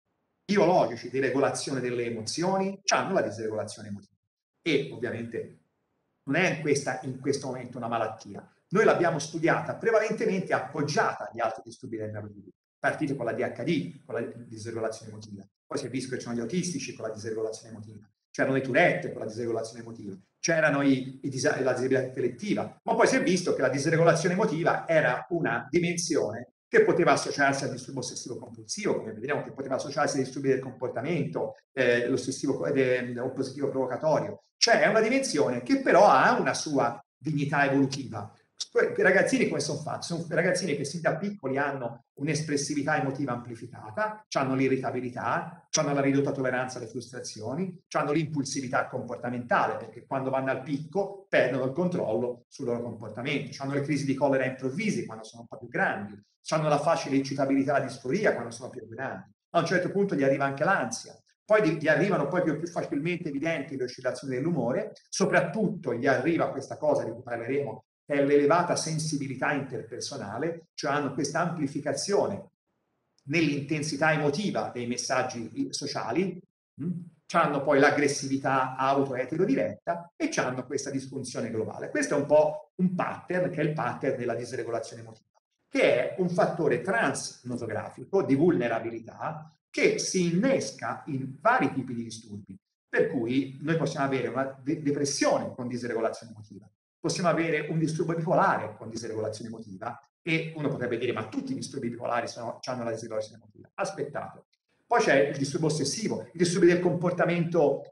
biologici di regolazione delle emozioni? Hanno la disregolazione emotiva. E ovviamente non è questa in questo momento una malattia. Noi l'abbiamo studiata prevalentemente appoggiata agli altri disturbi del neurosviluppo. Partito con la D H D, con la disregolazione emotiva. Poi si è visto che c'erano gli autistici con la disregolazione emotiva. C'erano i Tourette con la disregolazione emotiva. C'erano i, i la disabilità intellettiva. Ma poi si è visto che la disregolazione emotiva era una dimensione che poteva associarsi al disturbo ossessivo compulsivo, come vedremo, che poteva associarsi ai disturbi del comportamento, eh, l'ossessivo eh, oppositivo provocatorio. Cioè è una dimensione che però ha una sua dignità evolutiva. I ragazzini come sono fatti? Sono ragazzini che sin da piccoli hanno un'espressività emotiva amplificata, hanno l'irritabilità, hanno la ridotta tolleranza alle frustrazioni, hanno l'impulsività comportamentale, perché quando vanno al picco perdono il controllo sul loro comportamento, hanno le crisi di collera improvvisi quando sono un po' più grandi, hanno la facile incitabilità alla disforia quando sono più grandi. A un certo punto gli arriva anche l'ansia. Poi gli arrivano poi più, più facilmente evidenti le oscillazioni dell'umore, soprattutto gli arriva questa cosa di cui parleremo, che è l'elevata sensibilità interpersonale, cioè hanno questa amplificazione nell'intensità emotiva dei messaggi sociali, mh? hanno poi l'aggressività auto-etero-diretta e hanno questa disfunzione globale. Questo è un po' un pattern, che è il pattern della disregolazione emotiva, che è un fattore transnosografico di vulnerabilità che si innesca in vari tipi di disturbi, per cui noi possiamo avere una de depressione con disregolazione emotiva, possiamo avere un disturbo bipolare con disregolazione emotiva, e uno potrebbe dire ma tutti i disturbi bipolari sono, hanno la disregolazione emotiva. Aspettate. Poi c'è il disturbo ossessivo, i disturbi del comportamento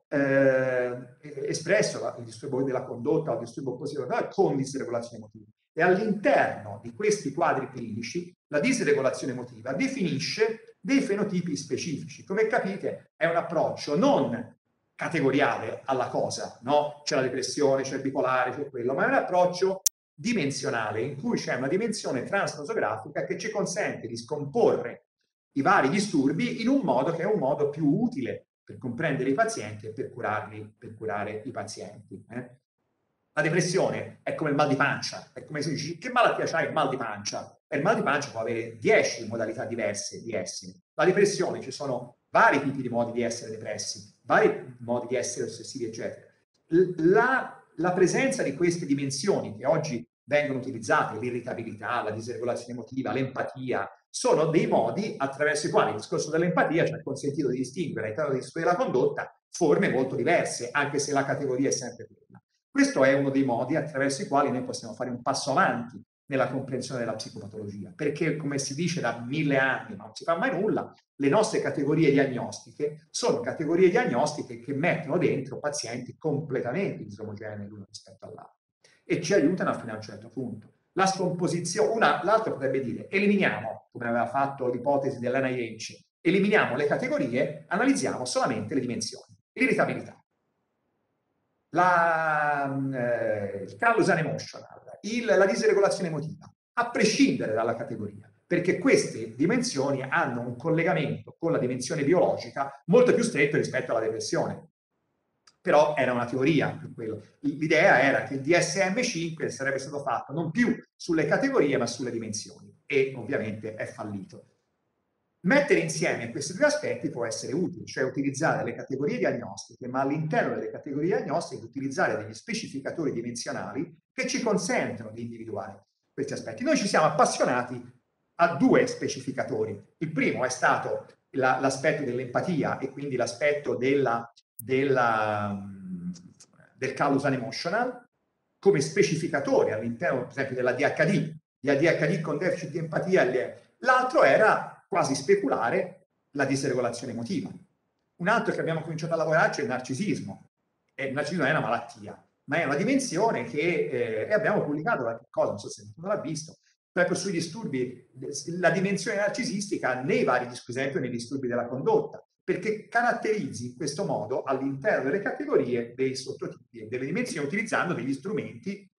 eh, espresso, il disturbo della condotta o il disturbo oppositivo con disregolazione emotiva. E all'interno di questi quadri clinici la disregolazione emotiva definisce dei fenotipi specifici. Come capite è un approccio non categoriale alla cosa, no? C'è la depressione, c'è il bipolare, c'è quello, ma è un approccio dimensionale in cui c'è una dimensione transnosografica che ci consente di scomporre i vari disturbi in un modo che è un modo più utile per comprendere i pazienti e per curarli, per curare i pazienti. Eh? La depressione è come il mal di pancia, è come se dici che malattia c'hai il mal di pancia? E il mal di pancia può avere dieci modalità diverse di essere. La depressione, ci sono vari tipi di modi di essere depressi, vari modi di essere ossessivi, eccetera. La, la presenza di queste dimensioni che oggi vengono utilizzate, l'irritabilità, la disregolazione emotiva, l'empatia, sono dei modi attraverso i quali il discorso dell'empatia ci ha consentito di distinguere all'interno degli studi della condotta forme molto diverse, anche se la categoria è sempre quella. Questo è uno dei modi attraverso i quali noi possiamo fare un passo avanti nella comprensione della psicopatologia, perché come si dice da mille anni, ma non si fa mai nulla, le nostre categorie diagnostiche sono categorie diagnostiche che mettono dentro pazienti completamente disomogenei l'uno rispetto all'altro e ci aiutano fino a un certo punto. La scomposizione, l'altro potrebbe dire, eliminiamo, come aveva fatto l'ipotesi dell'N I H, eliminiamo le categorie, analizziamo solamente le dimensioni. L'irritabilità, la, eh, il callous emotional, il, la disregolazione emotiva, a prescindere dalla categoria, perché queste dimensioni hanno un collegamento con la dimensione biologica molto più stretto rispetto alla depressione. Però era una teoria. L'idea era che il D S M cinque sarebbe stato fatto non più sulle categorie ma sulle dimensioni e ovviamente è fallito. Mettere insieme questi due aspetti può essere utile, cioè utilizzare le categorie diagnostiche, ma all'interno delle categorie diagnostiche utilizzare degli specificatori dimensionali che ci consentono di individuare questi aspetti. Noi ci siamo appassionati a due specificatori. Il primo è stato l'aspetto dell'empatia e quindi l'aspetto della, della, del callous emotional come specificatore all'interno, per esempio, della D H D, di A D H D con deficit di empatia. L'altro era quasi speculare la disregolazione emotiva. Un altro che abbiamo cominciato a lavorarci è il narcisismo. E il narcisismo è una malattia, ma è una dimensione che eh, e abbiamo pubblicato qualche cosa, non so se non l'ha visto, proprio sui disturbi, la dimensione narcisistica nei vari, per esempio nei disturbi della condotta, perché caratterizzi in questo modo all'interno delle categorie dei sottotipi e delle dimensioni utilizzando degli strumenti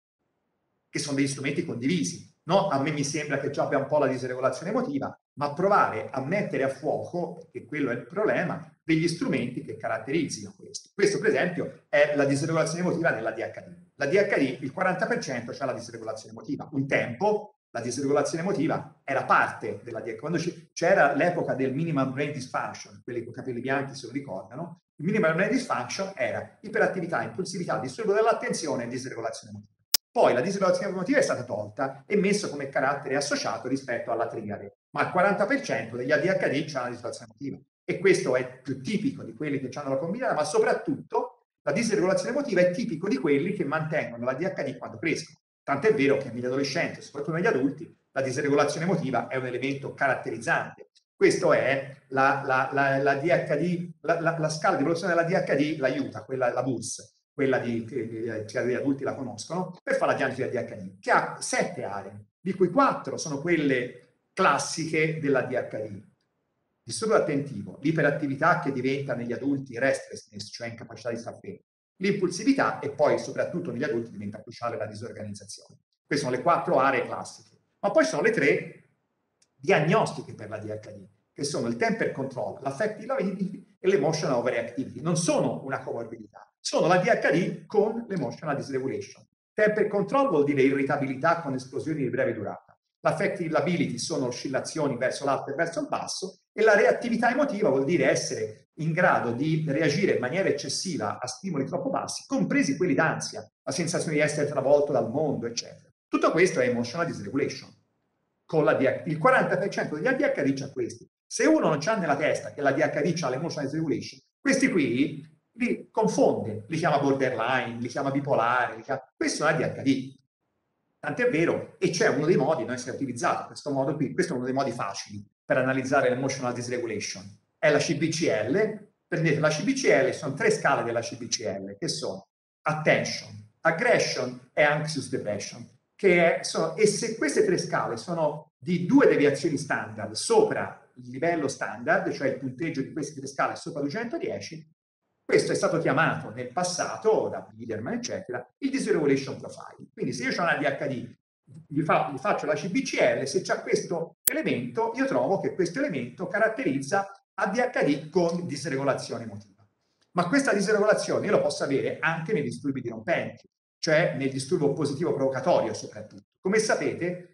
che sono degli strumenti condivisi. No? A me mi sembra che già abbia un po' la disregolazione emotiva, ma provare a mettere a fuoco, e quello è il problema, degli strumenti che caratterizzino questo. Questo, per esempio, è la disregolazione emotiva nella D H D. La D H D, il quaranta per cento c'è la disregolazione emotiva. Un tempo la disregolazione emotiva era parte della D H D. Quando c'era l'epoca del minimal brain dysfunction, quelli con i capelli bianchi se lo ricordano, il minimal brain dysfunction era iperattività, impulsività, disturbo dell'attenzione e disregolazione emotiva. Poi la disregolazione emotiva è stata tolta e messo come carattere associato rispetto alla triade, ma il quaranta per cento degli A D H D c'ha la disregolazione emotiva e questo è più tipico di quelli che hanno la combinata, ma soprattutto la disregolazione emotiva è tipico di quelli che mantengono la D H D quando crescono. Tant'è vero che negli adolescenti, soprattutto negli adulti, la disregolazione emotiva è un elemento caratterizzante. Questo è la, la, la, la D H D, la, la, la scala di evoluzione della D H D l'aiuta, quella la B U S, quella di, che, che gli adulti la conoscono, per fare la diagnosi della D H D, che ha sette aree, di cui quattro sono quelle classiche della D H D. Disturbo attentivo, l'iperattività che diventa negli adulti restlessness, cioè incapacità di star fermi, l'impulsività e poi soprattutto negli adulti diventa cruciale la disorganizzazione. Queste sono le quattro aree classiche. Ma poi sono le tre diagnostiche per la D H D, che sono il temper control, l'affective ability e l'emotional overactivity. Non sono una comorbidità, sono la D H D con l'emotional dysregulation. Temper control vuol dire irritabilità con esplosioni di breve durata. L'affective ability sono oscillazioni verso l'alto e verso il basso e la reattività emotiva vuol dire essere in grado di reagire in maniera eccessiva a stimoli troppo bassi, compresi quelli d'ansia, la sensazione di essere travolto dal mondo, eccetera. Tutto questo è emotional dysregulation. Con la D H D. Il quaranta per cento degli A D H D c'ha questi. Se uno non c'ha nella testa che la D H D ha l'emotional dysregulation, questi qui li confonde, li chiama borderline, li chiama bipolare, li chiama... questo è una D H D. Tant'è vero, e c'è uno dei modi, noi si è utilizzato questo modo qui, questo è uno dei modi facili per analizzare l'emotional dysregulation. È la C B C L, prendete la C B C L, sono tre scale della C B C L, che sono attention, aggression e anxious depression, che è, sono, e se queste tre scale sono di due deviazioni standard sopra il livello standard, cioè il punteggio di queste tre scale sopra duecentodieci, questo è stato chiamato nel passato, da Biederman, eccetera, il dysregulation profile. Quindi se io ho una D H D, gli, fa, gli faccio la C B C L, se c'è questo elemento, io trovo che questo elemento caratterizza A D H D con disregolazione emotiva. Ma questa disregolazione io la posso avere anche nei disturbi dirompenti, cioè nel disturbo positivo provocatorio soprattutto. Come sapete,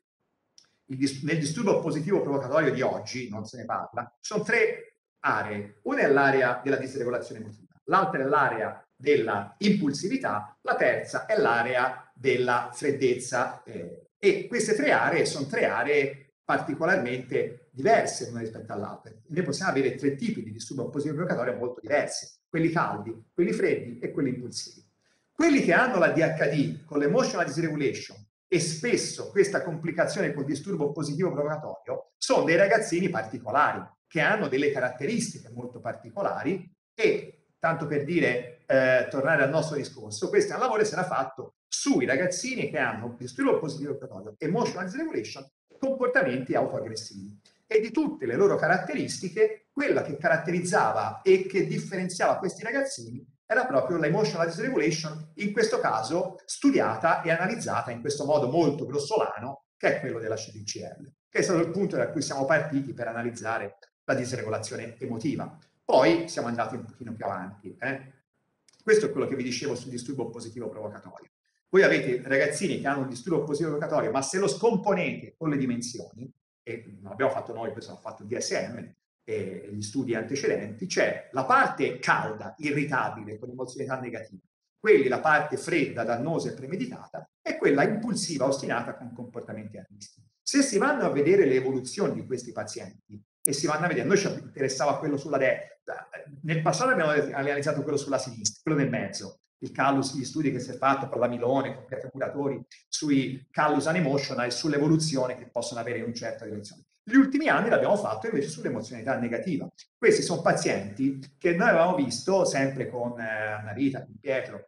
il dis- nel disturbo positivo provocatorio di oggi, non se ne parla, sono tre aree. Una è l'area della disregolazione emotiva, l'altra è l'area della impulsività, la terza è l'area della freddezza. Eh, e queste tre aree sono tre aree particolarmente diverse l'una rispetto all'altra. Noi possiamo avere tre tipi di disturbo ossessivo provocatorio molto diversi, quelli caldi, quelli freddi e quelli impulsivi. Quelli che hanno la D H D con l'emotional dysregulation e spesso questa complicazione col disturbo positivo provocatorio sono dei ragazzini particolari che hanno delle caratteristiche molto particolari e, tanto per dire, eh, tornare al nostro discorso, questo è un lavoro che sarà fatto sui ragazzini che hanno disturbo positivo provocatorio, emotional dysregulation, comportamenti autoaggressivi. E di tutte le loro caratteristiche, quella che caratterizzava e che differenziava questi ragazzini era proprio l'emotional dysregulation, in questo caso studiata e analizzata in questo modo molto grossolano, che è quello della C D C L, che è stato il punto da cui siamo partiti per analizzare la disregolazione emotiva. Poi siamo andati un pochino più avanti. Eh? Questo è quello che vi dicevo sul disturbo positivo provocatorio. Voi avete ragazzini che hanno un disturbo positivo provocatorio, ma se lo scomponete con le dimensioni, e non abbiamo fatto noi, questo l'ha fatto il D S M, e gli studi antecedenti, c'è la parte calda, irritabile, con emozionalità negativa, quelli la parte fredda, dannosa e premeditata, e quella impulsiva, ostinata con comportamenti a rischio. Se si vanno a vedere le evoluzioni di questi pazienti, e si vanno a vedere, noi ci interessava quello sulla destra, nel passato abbiamo analizzato quello sulla sinistra, quello nel mezzo, il callus, gli studi che si è fatto con l'amilone, con i curatori, sui callus unemotional e sull'evoluzione che possono avere in una certa direzione. Gli ultimi anni l'abbiamo fatto invece sull'emozionalità negativa. Questi sono pazienti che noi avevamo visto sempre con eh, Anna Rita, con Pietro,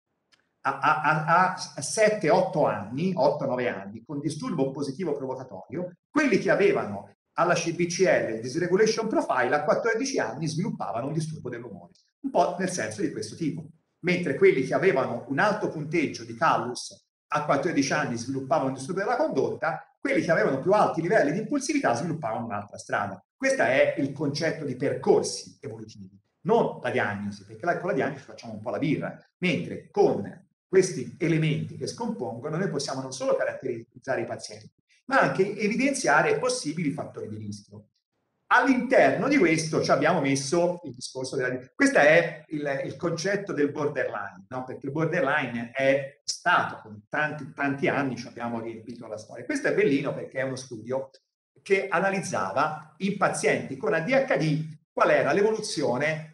a, a, a sette otto anni, otto nove anni, con disturbo positivo provocatorio, quelli che avevano alla C B C L il Dysregulation Profile a quattordici anni sviluppavano un disturbo dell'umore, un po' nel senso di questo tipo. Mentre quelli che avevano un alto punteggio di callus a quattordici anni sviluppavano un disturbo della condotta, quelli che avevano più alti livelli di impulsività sviluppavano un'altra strada. Questo è il concetto di percorsi evolutivi, non la diagnosi, perché con la diagnosi facciamo un po' la birra, mentre con questi elementi che scompongono noi possiamo non solo caratterizzare i pazienti, ma anche evidenziare possibili fattori di rischio. All'interno di questo ci abbiamo messo il discorso della... Questo è il, il concetto del borderline, no? Perché il borderline è stato, con tanti, tanti anni ci abbiamo riempito la storia. Questo è bellino perché è uno studio che analizzava in pazienti con A D H D qual era l'evoluzione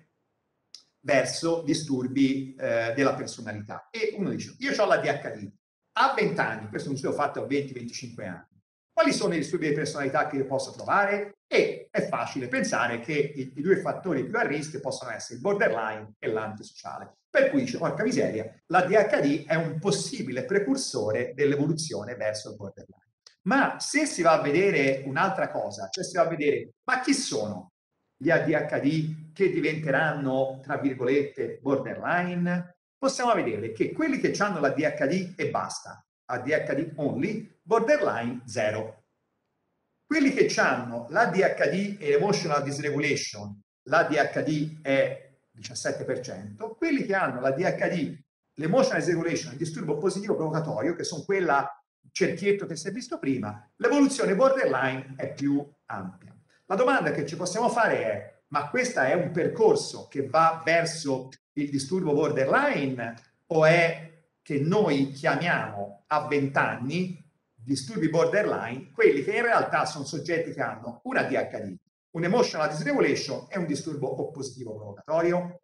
verso disturbi eh, della personalità. E uno dice, io ho l'A D H D, a venti anni, questo è un studio fatto a venti venticinque anni, quali sono i disturbi di personalità che io posso trovare? E è facile pensare che i, i due fattori più a rischio possono essere il borderline e l'antisociale. Per cui dice, porca miseria, l'A D H D è un possibile precursore dell'evoluzione verso il borderline. Ma se si va a vedere un'altra cosa, cioè si va a vedere, ma chi sono gli A D H D che diventeranno, tra virgolette, borderline? Possiamo vedere che quelli che hanno l'A D H D e basta, A D H D only, borderline zero. Quelli che hanno l'A D H D e l'emotional dysregulation, l'A D H D è diciassette per cento, quelli che hanno l'A D H D, l'emotional dysregulation, il disturbo positivo provocatorio, che sono quella cerchietto che si è visto prima, l'evoluzione borderline è più ampia. La domanda che ci possiamo fare è, ma questo è un percorso che va verso il disturbo borderline o è che noi chiamiamo a venti anni disturbi borderline, quelli che in realtà sono soggetti che hanno una D H D, un emotional dysregulation e un disturbo oppositivo provocatorio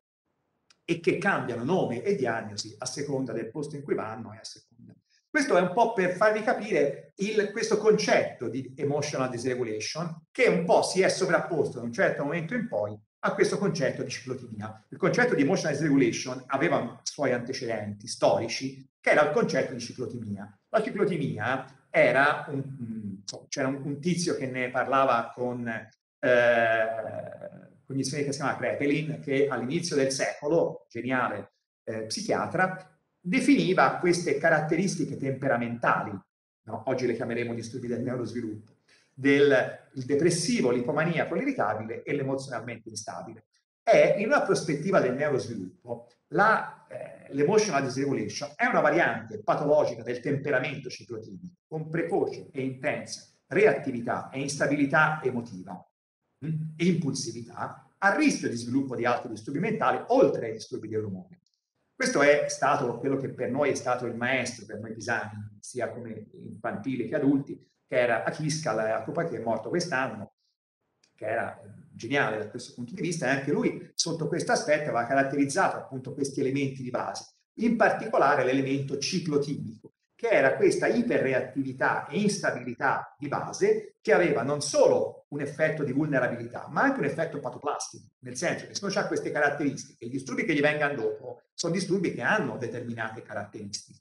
e che cambiano nome e diagnosi a seconda del posto in cui vanno e a seconda. Questo è un po' per farvi capire il, questo concetto di emotional dysregulation che un po' si è sovrapposto da un certo momento in poi a questo concetto di ciclotimia. Il concetto di emotional dysregulation aveva suoi antecedenti storici, che era il concetto di ciclotimia. La ciclotimia era un, c'era un, un tizio che ne parlava con, eh, con gli studi che si chiama Kraepelin, che all'inizio del secolo, geniale eh, psichiatra, definiva queste caratteristiche temperamentali, no? Oggi le chiameremo disturbi del neurosviluppo, del il depressivo, l'ipomaniaco, l'irritabile e l'emozionalmente instabile. E in una prospettiva del neurosviluppo, la, eh, l'emotional dysregulation è una variante patologica del temperamento ciclotimico con precoce e intensa reattività e instabilità emotiva mh, e impulsività a rischio di sviluppo di altri disturbi mentali oltre ai disturbi dell'umore. Questo è stato quello che per noi è stato il maestro, per noi pisani, sia come infantili che adulti, che era Achille Jacopa, che è morto quest'anno, che era geniale da questo punto di vista, e anche lui sotto questo aspetto aveva caratterizzato appunto questi elementi di base, in particolare l'elemento ciclotimico, che era questa iperreattività e instabilità di base che aveva non solo un effetto di vulnerabilità, ma anche un effetto patoplastico, nel senso che se uno ha queste caratteristiche, i disturbi che gli vengano dopo sono disturbi che hanno determinate caratteristiche.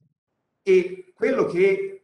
E quello che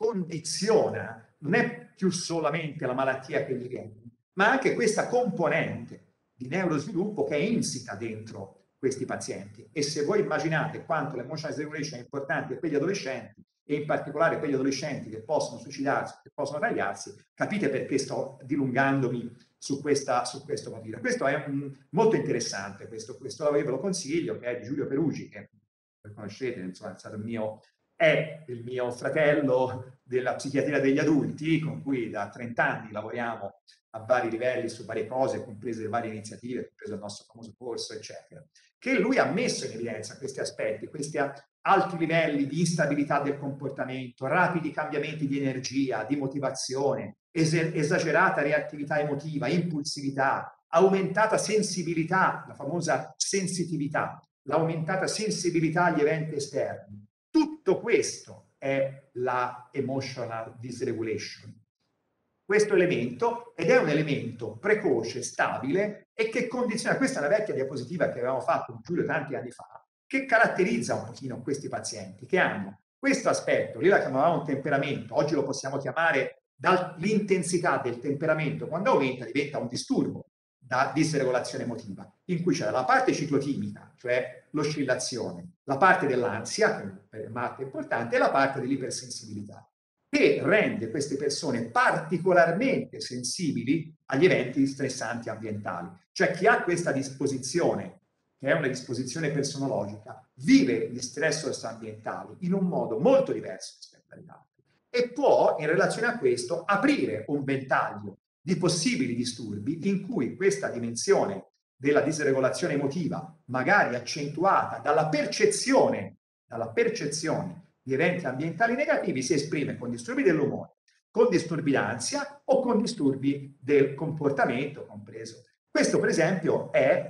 condiziona non è più solamente la malattia che gli viene, ma anche questa componente di neurosviluppo che è insita dentro questi pazienti. E se voi immaginate quanto l'emotional regulation è importante per gli adolescenti, e in particolare per gli adolescenti che possono suicidarsi, che possono tagliarsi, capite perché sto dilungandomi su, questa, su questo motivo. Questo è un, molto interessante, questo, questo lavoro ve lo consiglio, che è di Giulio Perugi, che voi conoscete, insomma, è stato il mio, è il mio fratello della psichiatria degli adulti, con cui da trenta anni lavoriamo a vari livelli su varie cose, comprese le varie iniziative, compreso il nostro famoso corso, eccetera, che lui ha messo in evidenza questi aspetti, questi alti livelli di instabilità del comportamento, rapidi cambiamenti di energia, di motivazione, es esagerata reattività emotiva, impulsività, aumentata sensibilità, la famosa sensitività, l'aumentata sensibilità agli eventi esterni. Tutto questo è la emotional dysregulation. Questo elemento, ed è un elemento precoce, stabile, e che condiziona, questa è una vecchia diapositiva che avevamo fatto con Giulio tanti anni fa, che caratterizza un pochino questi pazienti, che hanno questo aspetto, lì la chiamavamo un temperamento, oggi lo possiamo chiamare l'intensità del temperamento, quando aumenta diventa un disturbo da disregolazione emotiva, in cui c'è la parte ciclotimica, cioè l'oscillazione, la parte dell'ansia, che è una parte importante, e la parte dell'ipersensibilità, che rende queste persone particolarmente sensibili agli eventi stressanti ambientali. Cioè chi ha questa disposizione, che è una disposizione personologica, vive gli stressor ambientali in un modo molto diverso rispetto agli altri e può, in relazione a questo, aprire un ventaglio di possibili disturbi in cui questa dimensione della disregolazione emotiva, magari accentuata dalla percezione, dalla percezione di eventi ambientali negativi, si esprime con disturbi dell'umore, con disturbi d'ansia o con disturbi del comportamento compreso. Questo per esempio è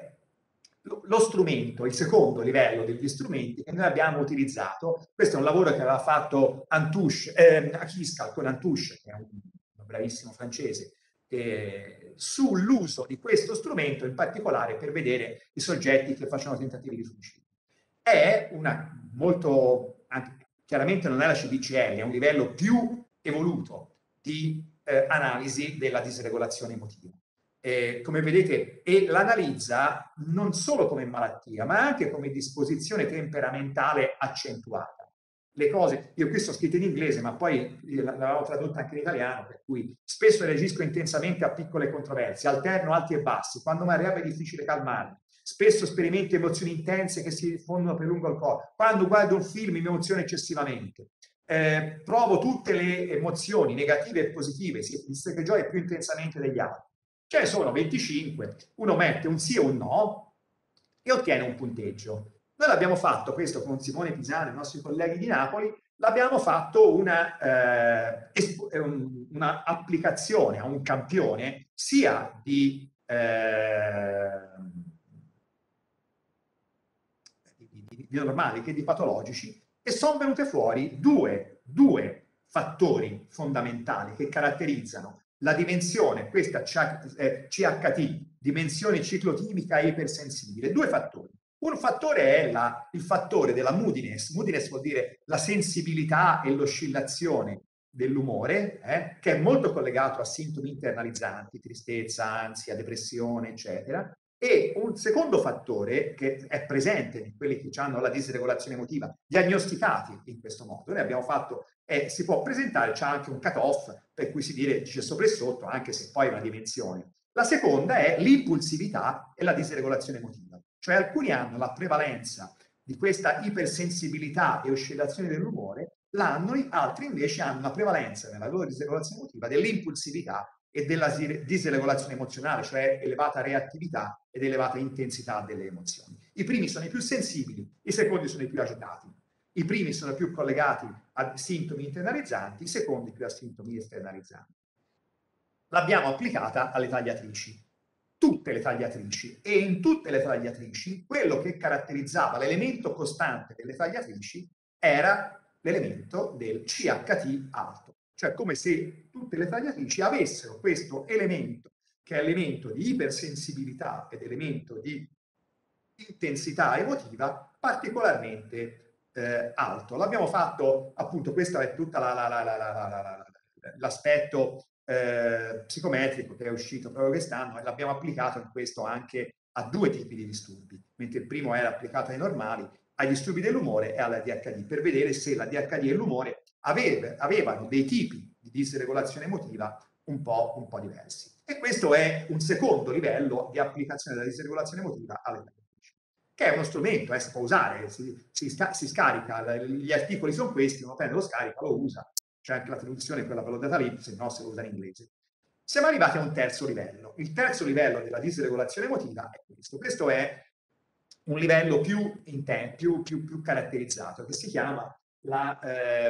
lo strumento, il secondo livello degli strumenti che noi abbiamo utilizzato. Questo è un lavoro che aveva fatto Antouche, eh, Achille con Antouche, che è un, un bravissimo francese, eh, sull'uso di questo strumento in particolare per vedere i soggetti che facevano tentativi di suicidio. È una molto, anche, chiaramente non è la C D C L, è un livello più evoluto di eh, analisi della disregolazione emotiva. Eh, come vedete, e l'analizza non solo come malattia, ma anche come disposizione temperamentale accentuata. Le cose, io qui sto scritto in inglese, ma poi l'avevo tradotta anche in italiano, per cui spesso reagisco intensamente a piccole controversie, alterno alti e bassi, quando mi arriva è difficile calmarmi. Spesso sperimento emozioni intense che si diffondono per lungo il corpo. Quando guardo un film mi emoziono eccessivamente. Eh, provo tutte le emozioni negative e positive, sia che gioia più intensamente degli altri. Ce ne sono venticinque, uno mette un sì o un no e ottiene un punteggio. Noi l'abbiamo fatto questo con Simone Pisano, i nostri colleghi di Napoli, l'abbiamo fatto una, eh, una applicazione a un campione sia di, eh, di, di, di normali che di patologici, e sono venute fuori due, due fattori fondamentali che caratterizzano la dimensione, questa C H T, dimensione ciclotimica ipersensibile, due fattori. Un fattore è la, il fattore della moodiness. Moodiness vuol dire la sensibilità e l'oscillazione dell'umore, eh, che è molto collegato a sintomi internalizzanti, tristezza, ansia, depressione, eccetera. E un secondo fattore che è presente in quelli che hanno la disregolazione emotiva, diagnosticati in questo modo, noi abbiamo fatto, eh, si può presentare, c'è anche un cut-off per cui si dire, dice sopra e sotto, anche se poi è una dimensione. La seconda è l'impulsività e la disregolazione emotiva, cioè alcuni hanno la prevalenza di questa ipersensibilità e oscillazione dell'umore, l'hanno, altri invece hanno una prevalenza nella loro disregolazione emotiva dell'impulsività e della disregolazione emozionale, cioè elevata reattività ed elevata intensità delle emozioni. I primi sono i più sensibili, i secondi sono i più agitati. I primi sono più collegati a sintomi internalizzanti, i secondi più a sintomi esternalizzanti. L'abbiamo applicata alle tagliatrici, tutte le tagliatrici, e in tutte le tagliatrici quello che caratterizzava l'elemento costante delle tagliatrici era l'elemento del C H T alto, cioè come se tutte le tagliatrici avessero questo elemento che è elemento di ipersensibilità ed elemento di intensità emotiva particolarmente eh, alto. L'abbiamo fatto, appunto, questo è tutto la, la, la, la, la, la, l'aspetto eh, psicometrico che è uscito proprio quest'anno, e l'abbiamo applicato in questo anche a due tipi di disturbi, mentre il primo era applicato ai normali, ai disturbi dell'umore e alla D H D, per vedere se la D H D e l'umore aveva, avevano dei tipi di disregolazione emotiva un po', un po' diversi. E questo è un secondo livello di applicazione della disregolazione emotiva alle tagliatrici, che è uno strumento, eh, si può usare, si, si, si scarica, gli articoli sono questi, uno prende, lo scarica, lo usa, c'è anche la traduzione, quella ve l'ho data lì, se no se lo usa in inglese. Siamo arrivati a un terzo livello. Il terzo livello della disregolazione emotiva è questo. Questo è un livello più, più, più, più caratterizzato, che si chiama la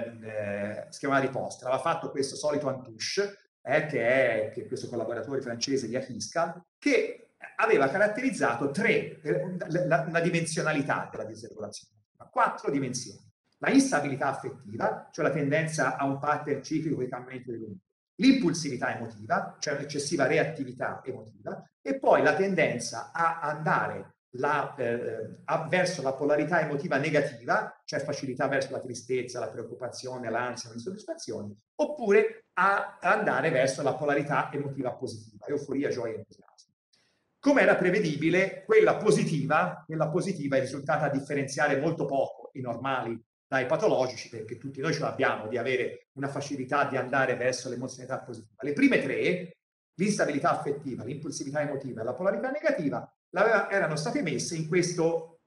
eh, eh, si chiama riposta. Aveva fatto questo solito Antouche, eh, che è che questo collaboratore francese di Achiscal, che aveva caratterizzato tre, la, la dimensionalità della disregolazione, quattro dimensioni. La instabilità affettiva, cioè la tendenza a un pattern ciclico di cambiamento dell'umore, l'impulsività emotiva, cioè un'eccessiva reattività emotiva, e poi la tendenza a andare la, eh, a, verso la polarità emotiva negativa, cioè facilità verso la tristezza, la preoccupazione, l'ansia, l'insoddisfazione, oppure a andare verso la polarità emotiva positiva, euforia, gioia e entusiasmo. Come era prevedibile, quella positiva, quella positiva è risultata a differenziare molto poco i normali dai patologici, perché tutti noi ce l'abbiamo di avere una facilità di andare verso l'emozionalità positiva. Le prime tre, l'instabilità affettiva, l'impulsività emotiva e la polarità negativa, erano state messe in questo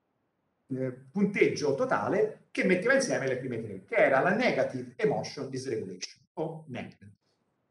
eh, punteggio totale che metteva insieme le prime tre, che era la Negative Emotion Dysregulation, o N E D.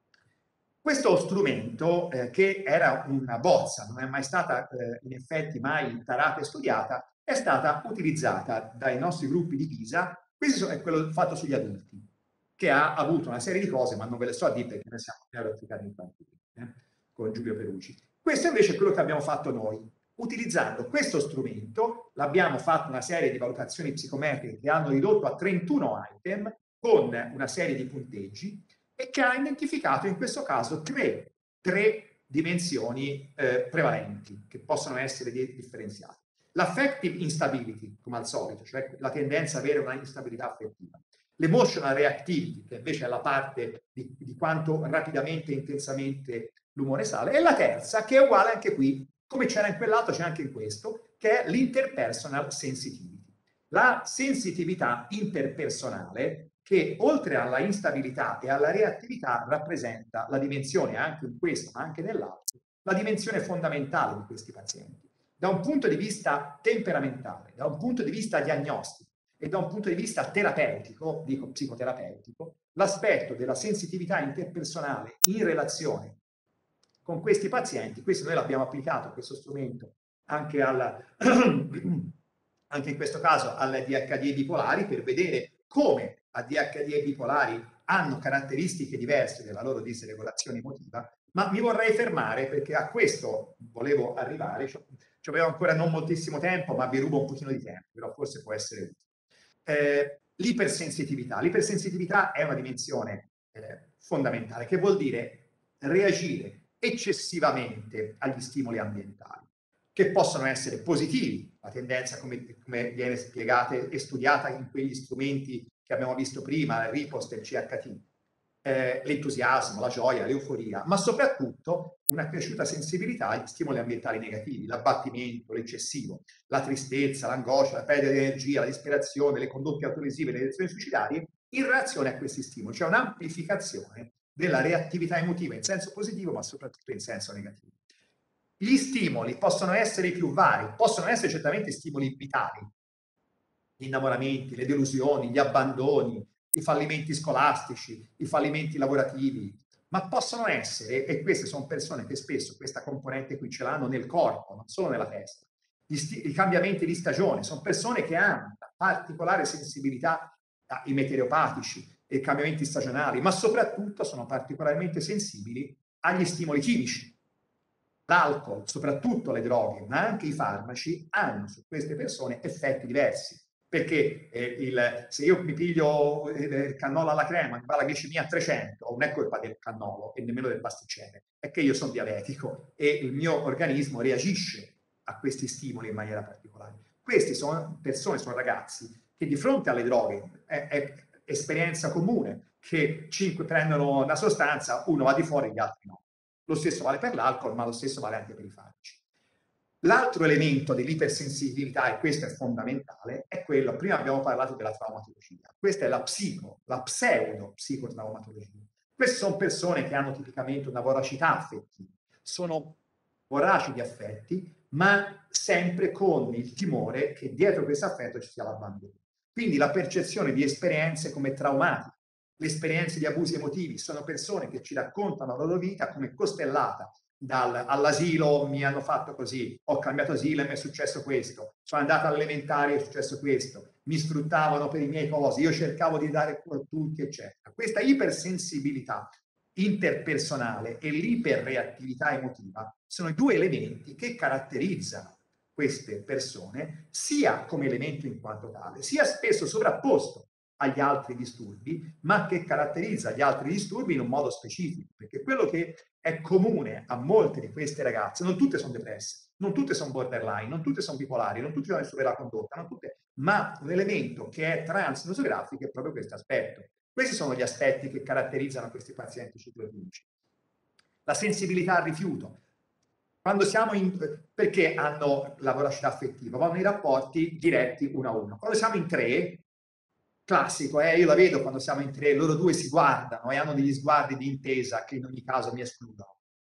Questo strumento, eh, che era una bozza, non è mai stata eh, in effetti mai tarata e studiata, è stata utilizzata dai nostri gruppi di Pisa. Questo è quello fatto sugli adulti, che ha avuto una serie di cose, ma non ve le so a dire perché noi siamo applicati in infantili, eh, con Giulio Perucci. Questo invece è quello che abbiamo fatto noi. Utilizzando questo strumento, l'abbiamo fatto una serie di valutazioni psicometriche che hanno ridotto a trentuno item, con una serie di punteggi, e che ha identificato in questo caso tre, tre dimensioni eh, prevalenti che possono essere differenziate. L'affective instability, come al solito, cioè la tendenza ad avere una instabilità affettiva. L'emotional reactivity, che invece è la parte di, di quanto rapidamente e intensamente l'umore sale. E la terza, che è uguale anche qui, come c'era in quell'altro, c'è anche in questo, che è l'interpersonal sensitivity. La sensitività interpersonale, che oltre alla instabilità e alla reattività rappresenta la dimensione, anche in questo ma anche nell'altro, la dimensione fondamentale di questi pazienti. Da un punto di vista temperamentale, da un punto di vista diagnostico e da un punto di vista terapeutico, dico psicoterapeutico, l'aspetto della sensitività interpersonale in relazione con questi pazienti, questo noi l'abbiamo applicato, questo strumento, anche, alla, anche in questo caso alle D H D bipolari, per vedere come A D H D e bipolari hanno caratteristiche diverse della loro disregolazione emotiva, ma mi vorrei fermare perché a questo volevo arrivare. Ci avevo ancora non moltissimo tempo, ma vi rubo un pochino di tempo, però forse può essere utile. Eh, l'ipersensitività. L'ipersensitività è una dimensione eh, fondamentale, che vuol dire reagire eccessivamente agli stimoli ambientali, che possono essere positivi, la tendenza come, come viene spiegata e studiata in quegli strumenti che abbiamo visto prima, il ripost e il C H T, eh, l'entusiasmo, la gioia, l'euforia, ma soprattutto una cresciuta sensibilità agli stimoli ambientali negativi, l'abbattimento, l'eccessivo, la tristezza, l'angoscia, la perdita di energia, la disperazione, le condotte autolesive, le reazioni suicidarie, in reazione a questi stimoli, cioè un'amplificazione della reattività emotiva in senso positivo, ma soprattutto in senso negativo. Gli stimoli possono essere più vari, possono essere certamente stimoli vitali, gli innamoramenti, le delusioni, gli abbandoni, i fallimenti scolastici, i fallimenti lavorativi, ma possono essere, e queste sono persone che spesso questa componente qui ce l'hanno nel corpo, non solo nella testa, i cambiamenti di stagione, sono persone che hanno una particolare sensibilità ai meteoropatici e cambiamenti stagionali, ma soprattutto sono particolarmente sensibili agli stimoli chimici. L'alcol, soprattutto le droghe, ma anche i farmaci, hanno su queste persone effetti diversi. Perché eh, il, se io mi piglio eh, il cannolo alla crema, mi va la glicemia a trecento, non è colpa del cannolo e nemmeno del pasticcere, è che io sono diabetico e il mio organismo reagisce a questi stimoli in maniera particolare. Queste sono persone, sono ragazzi che di fronte alle droghe è, è esperienza comune che cinque prendono una sostanza, uno va di fuori, gli altri no. Lo stesso vale per l'alcol, ma lo stesso vale anche per i farmaci. L'altro elemento dell'ipersensibilità, e questo è fondamentale, è quello, prima abbiamo parlato della traumatologia, questa è la psico, la pseudo-psicotraumatologia. Queste sono persone che hanno tipicamente una voracità affettiva, sono voraci di affetti, ma sempre con il timore che dietro questo affetto ci sia l'abbandono. Quindi la percezione di esperienze come traumatiche, le esperienze di abusi emotivi, sono persone che ci raccontano la loro vita come costellata all'asilo mi hanno fatto così, ho cambiato asilo e mi è successo questo, sono andata all'elementare e è successo questo, mi sfruttavano per i miei cosi, io cercavo di dare a tutti, eccetera. Questa ipersensibilità interpersonale e l'iperreattività emotiva sono i due elementi che caratterizzano queste persone, sia come elemento in quanto tale, sia spesso sovrapposto agli altri disturbi, ma che caratterizza gli altri disturbi in un modo specifico, perché quello che è comune a molte di queste ragazze, non tutte sono depresse, non tutte sono borderline, non tutte sono bipolari, non tutte hanno disturbi della condotta, non tutte, ma un elemento che è transnosografico è proprio questo aspetto. Questi sono gli aspetti che caratterizzano questi pazienti ciclotimici. La sensibilità al rifiuto. Quando siamo in, perché hanno la voracità affettiva? Vanno in rapporti diretti uno a uno. Quando siamo in tre, classico, eh? Io la vedo quando siamo in tre, loro due si guardano e hanno degli sguardi di intesa che in ogni caso mi escludono.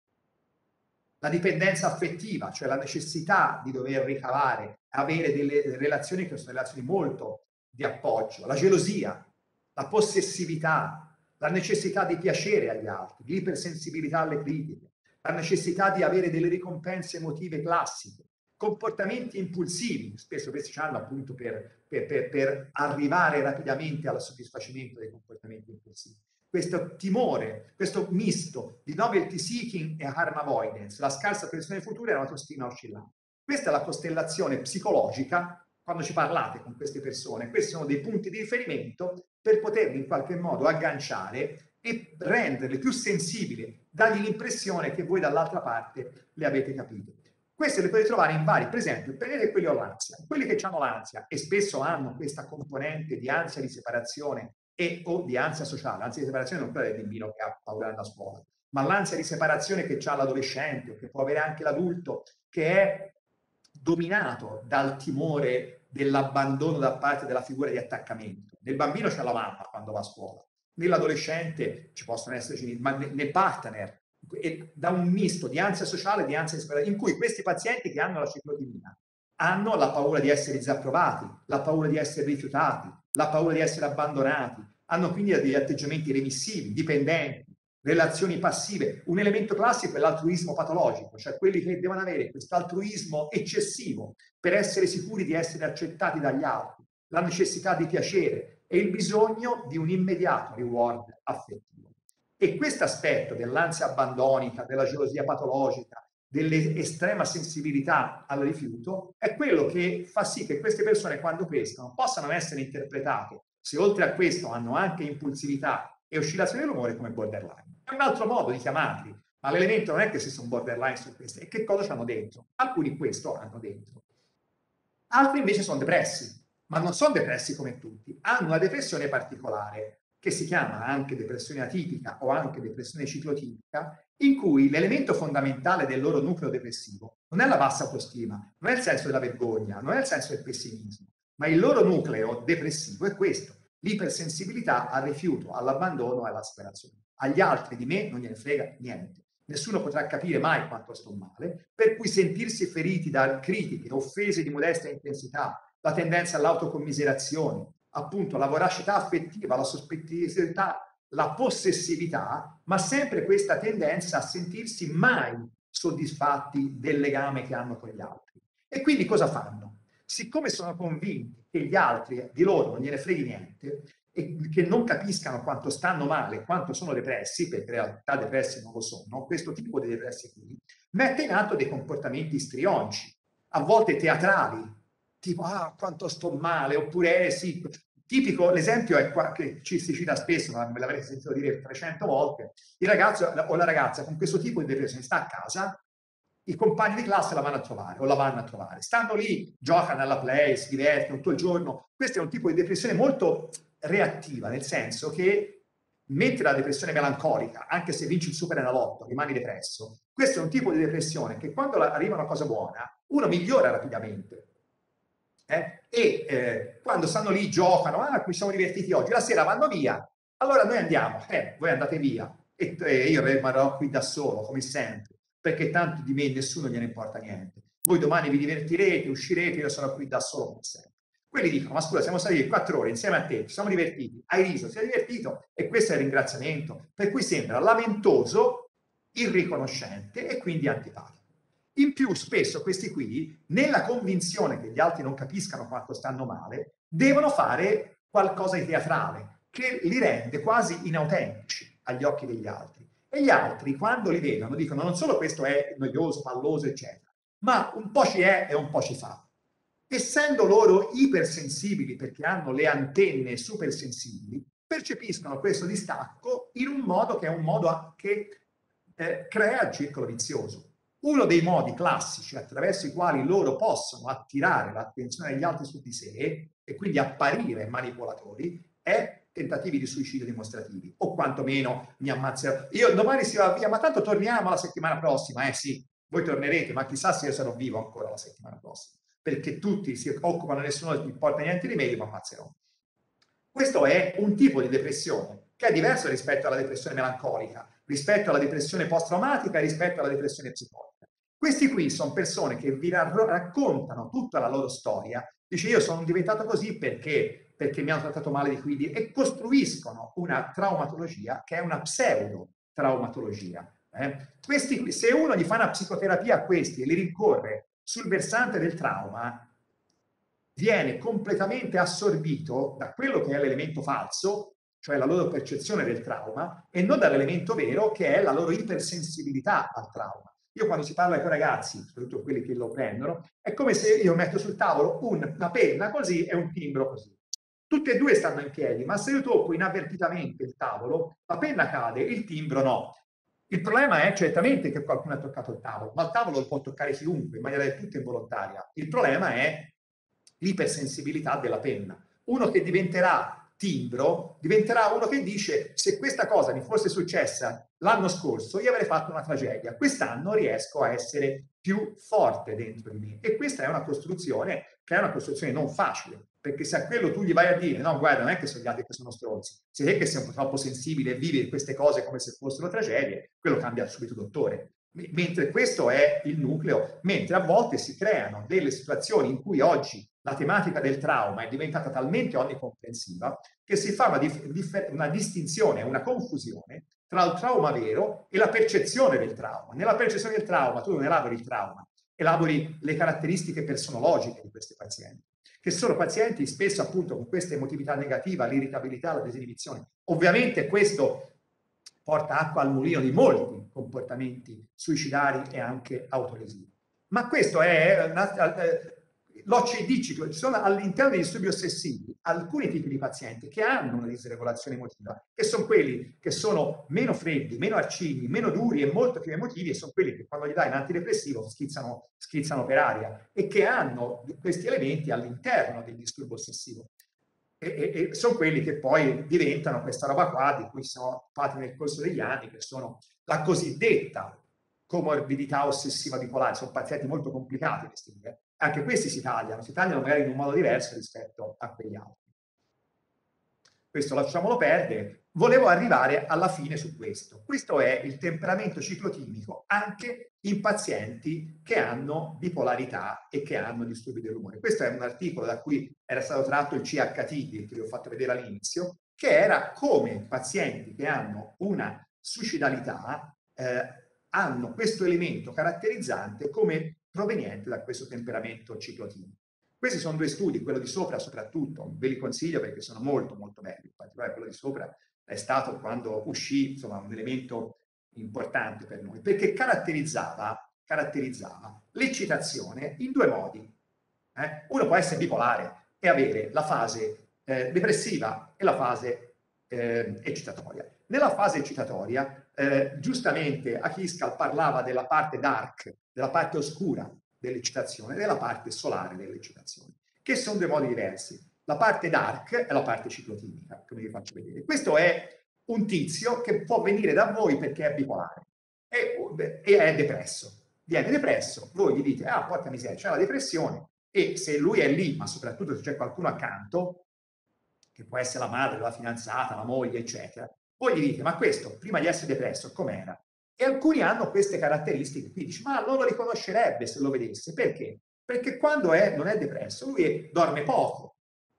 La dipendenza affettiva, cioè la necessità di dover ricavare, avere delle relazioni che sono relazioni molto di appoggio, la gelosia, la possessività, la necessità di piacere agli altri, l'ipersensibilità alle critiche, la necessità di avere delle ricompense emotive classiche, comportamenti impulsivi, spesso questi hanno appunto per, per, per, per arrivare rapidamente al soddisfacimento dei comportamenti impulsivi. Questo timore, questo misto di novelty seeking e harm avoidance, la scarsa pressione futura e l'autostima oscillante. Questa è la costellazione psicologica, quando ci parlate con queste persone, questi sono dei punti di riferimento per poterli in qualche modo agganciare e renderle più sensibili, dargli l'impressione che voi dall'altra parte le avete capite. Queste le potete trovare in vari, per esempio, prendete quelli con l'ansia, quelli che hanno l'ansia e spesso hanno questa componente di ansia di separazione e o di ansia sociale, l'ansia di separazione non quella del bambino che ha paura della scuola, ma l'ansia di separazione che ha l'adolescente o che può avere anche l'adulto, che è dominato dal timore dell'abbandono da parte della figura di attaccamento. Nel bambino c'è la mamma quando va a scuola, nell'adolescente ci possono esserci, ma nel partner, da un misto di ansia sociale e di ansia di separazione, in cui questi pazienti che hanno la ciclotimia hanno la paura di essere disapprovati, la paura di essere rifiutati, la paura di essere abbandonati, hanno quindi degli atteggiamenti remissivi, dipendenti, relazioni passive. Un elemento classico è l'altruismo patologico, cioè quelli che devono avere questo altruismo eccessivo per essere sicuri di essere accettati dagli altri, la necessità di piacere e il bisogno di un immediato reward affettivo. E questo aspetto dell'ansia abbandonica, della gelosia patologica, dell'estrema sensibilità al rifiuto, è quello che fa sì che queste persone quando pescano possano essere interpretate, se oltre a questo hanno anche impulsività e oscillazione dell'umore, come borderline. È un altro modo di chiamarli, ma l'elemento non è che se sono borderline su queste, è che cosa hanno dentro. Alcuni questo hanno dentro. Altri invece sono depressi, ma non sono depressi come tutti, hanno una depressione particolare, che si chiama anche depressione atipica o anche depressione ciclotipica, in cui l'elemento fondamentale del loro nucleo depressivo non è la bassa autostima, non è il senso della vergogna, non è il senso del pessimismo, ma il loro nucleo depressivo è questo, l'ipersensibilità al rifiuto, all'abbandono e alla separazione. Agli altri di me non gliene frega niente. Nessuno potrà capire mai quanto sto male, per cui sentirsi feriti da critiche, offese di modesta intensità, la tendenza all'autocommiserazione, appunto la voracità affettiva, la sospettività, la possessività, ma sempre questa tendenza a sentirsi mai soddisfatti del legame che hanno con gli altri. E quindi cosa fanno? Siccome sono convinti che gli altri di loro non gliene freghi niente e che non capiscano quanto stanno male, quanto sono depressi, perché in realtà depressi non lo sono, questo tipo di depressi qui mette in atto dei comportamenti istrionici, a volte teatrali, tipo ah quanto sto male, oppure eh, sì, tipico, l'esempio è qua che ci si cita spesso, ma me l'avrete sentito dire trecento volte, il ragazzo o la ragazza con questo tipo di depressione sta a casa, i compagni di classe la vanno a trovare o la vanno a trovare, stanno lì, giocano alla play, si divertono tutto il giorno. Questo è un tipo di depressione molto reattiva, nel senso che mentre la depressione melancolica, anche se vinci il Superenalotto, rimani depresso, questo è un tipo di depressione che quando arriva una cosa buona, uno migliora rapidamente. Eh? E eh, quando stanno lì, giocano, ah, qui siamo divertiti oggi, la sera vanno via, allora noi andiamo, eh, voi andate via, e eh, io rimarrò qui da solo, come sempre, perché tanto di me nessuno gliene importa niente. Voi domani vi divertirete, uscirete, io sono qui da solo come sempre. Quelli dicono, ma scusa, siamo stati quattro ore insieme a te, ci siamo divertiti, hai riso, sei divertito, e questo è il ringraziamento, per cui sembra lamentoso, irriconoscente e quindi antipatico. In più, spesso questi qui, nella convinzione che gli altri non capiscano quanto stanno male, devono fare qualcosa di teatrale, che li rende quasi inautentici agli occhi degli altri. E gli altri, quando li vedono, dicono non solo questo è noioso, palloso, eccetera, ma un po' ci è e un po' ci fa. Essendo loro ipersensibili, perché hanno le antenne supersensibili, percepiscono questo distacco in un modo che è un modo che eh, crea il circolo vizioso. Uno dei modi classici attraverso i quali loro possono attirare l'attenzione degli altri su di sé e quindi apparire manipolatori è tentativi di suicidio dimostrativi, o quantomeno mi ammazzerò. Io domani si va via, ma tanto torniamo la settimana prossima, eh sì, voi tornerete, ma chissà se io sarò vivo ancora la settimana prossima, perché tutti si occupano, nessuno gli importa niente di me, io mi ammazzerò. Questo è un tipo di depressione che è diverso rispetto alla depressione melancolica, rispetto alla depressione post-traumatica e rispetto alla depressione psicotica. Questi qui sono persone che vi raccontano tutta la loro storia, dice io sono diventato così perché, perché mi hanno trattato male di qui, e costruiscono una traumatologia che è una pseudo-traumatologia. Eh? Questi, se uno gli fa una psicoterapia a questi e li rincorre sul versante del trauma, viene completamente assorbito da quello che è l'elemento falso, cioè la loro percezione del trauma, e non dall'elemento vero che è la loro ipersensibilità al trauma. Io quando si parla con i ragazzi, soprattutto quelli che lo prendono, è come se io metto sul tavolo una penna così e un timbro così. Tutti e due stanno in piedi, ma se io tocco inavvertitamente il tavolo, la penna cade, il timbro no. Il problema è certamente che qualcuno ha toccato il tavolo, ma il tavolo lo può toccare chiunque in maniera del tutto involontaria. Il problema è l'ipersensibilità della penna. Uno che diventerà timbro diventerà uno che dice se questa cosa mi fosse successa l'anno scorso io avrei fatto una tragedia, quest'anno riesco a essere più forte dentro di me. E questa è una costruzione che è una costruzione non facile, perché se a quello tu gli vai a dire no guarda non è che sono gli altri che sono stronzi, se te che sei un po' troppo sensibile e vivi queste cose come se fossero tragedie, quello cambia subito dottore. Mentre questo è il nucleo, mentre a volte si creano delle situazioni in cui oggi la tematica del trauma è diventata talmente onnicomprensiva che si fa una, dif- una distinzione, una confusione tra il trauma vero e la percezione del trauma. Nella percezione del trauma tu non elabori il trauma, elabori le caratteristiche personologiche di questi pazienti, che sono pazienti spesso appunto con questa emotività negativa, l'irritabilità, la disinibizione. Ovviamente questo porta acqua al mulino di molti comportamenti suicidari e anche autolesivi. Ma questo è una, eh, l'O C D, ci sono all'interno degli disturbi ossessivi alcuni tipi di pazienti che hanno una disregolazione emotiva, che sono quelli che sono meno freddi, meno arcigni, meno duri e molto più emotivi, e sono quelli che quando gli dai un antidepressivo schizzano, schizzano per aria, e che hanno questi elementi all'interno del disturbo ossessivo. E, e, e sono quelli che poi diventano questa roba qua di cui siamo occupati nel corso degli anni, che sono la cosiddetta comorbidità ossessiva bipolare. Sono pazienti molto complicati questi, eh? Anche questi si tagliano, si tagliano magari in un modo diverso rispetto a quegli altri. questo lasciamolo perdere. Volevo arrivare alla fine su questo. Questo è il temperamento ciclotimico anche in pazienti che hanno bipolarità e che hanno disturbi dell'umore. Questo è un articolo da cui era stato tratto il C H T, che vi ho fatto vedere all'inizio, che era come pazienti che hanno una suicidalità eh, hanno questo elemento caratterizzante come proveniente da questo temperamento ciclotimico. Questi sono due studi, quello di sopra soprattutto, ve li consiglio perché sono molto molto belli, in particolare quello di sopra è stato quando uscì, insomma, un elemento importante per noi, perché caratterizzava, caratterizzava l'eccitazione in due modi. Eh? Uno può essere bipolare e avere la fase eh, depressiva e la fase eh, eccitatoria. Nella fase eccitatoria, eh, giustamente Achilles parlava della parte dark, della parte oscura dell'eccitazione e della parte solare dell'eccitazione, che sono due modi diversi. La parte dark è la parte ciclotimica, come vi faccio vedere. Questo è un tizio che può venire da voi perché è bipolare e, e è depresso. Viene depresso, voi gli dite, ah, porca miseria, c'è la depressione, e se lui è lì, ma soprattutto se c'è qualcuno accanto, che può essere la madre, la fidanzata, la moglie, eccetera, voi gli dite, ma questo, prima di essere depresso, com'era? E alcuni hanno queste caratteristiche, quindi dici, ma non lo riconoscerebbe se lo vedesse, perché? Perché quando è, non è depresso, lui è, dorme poco,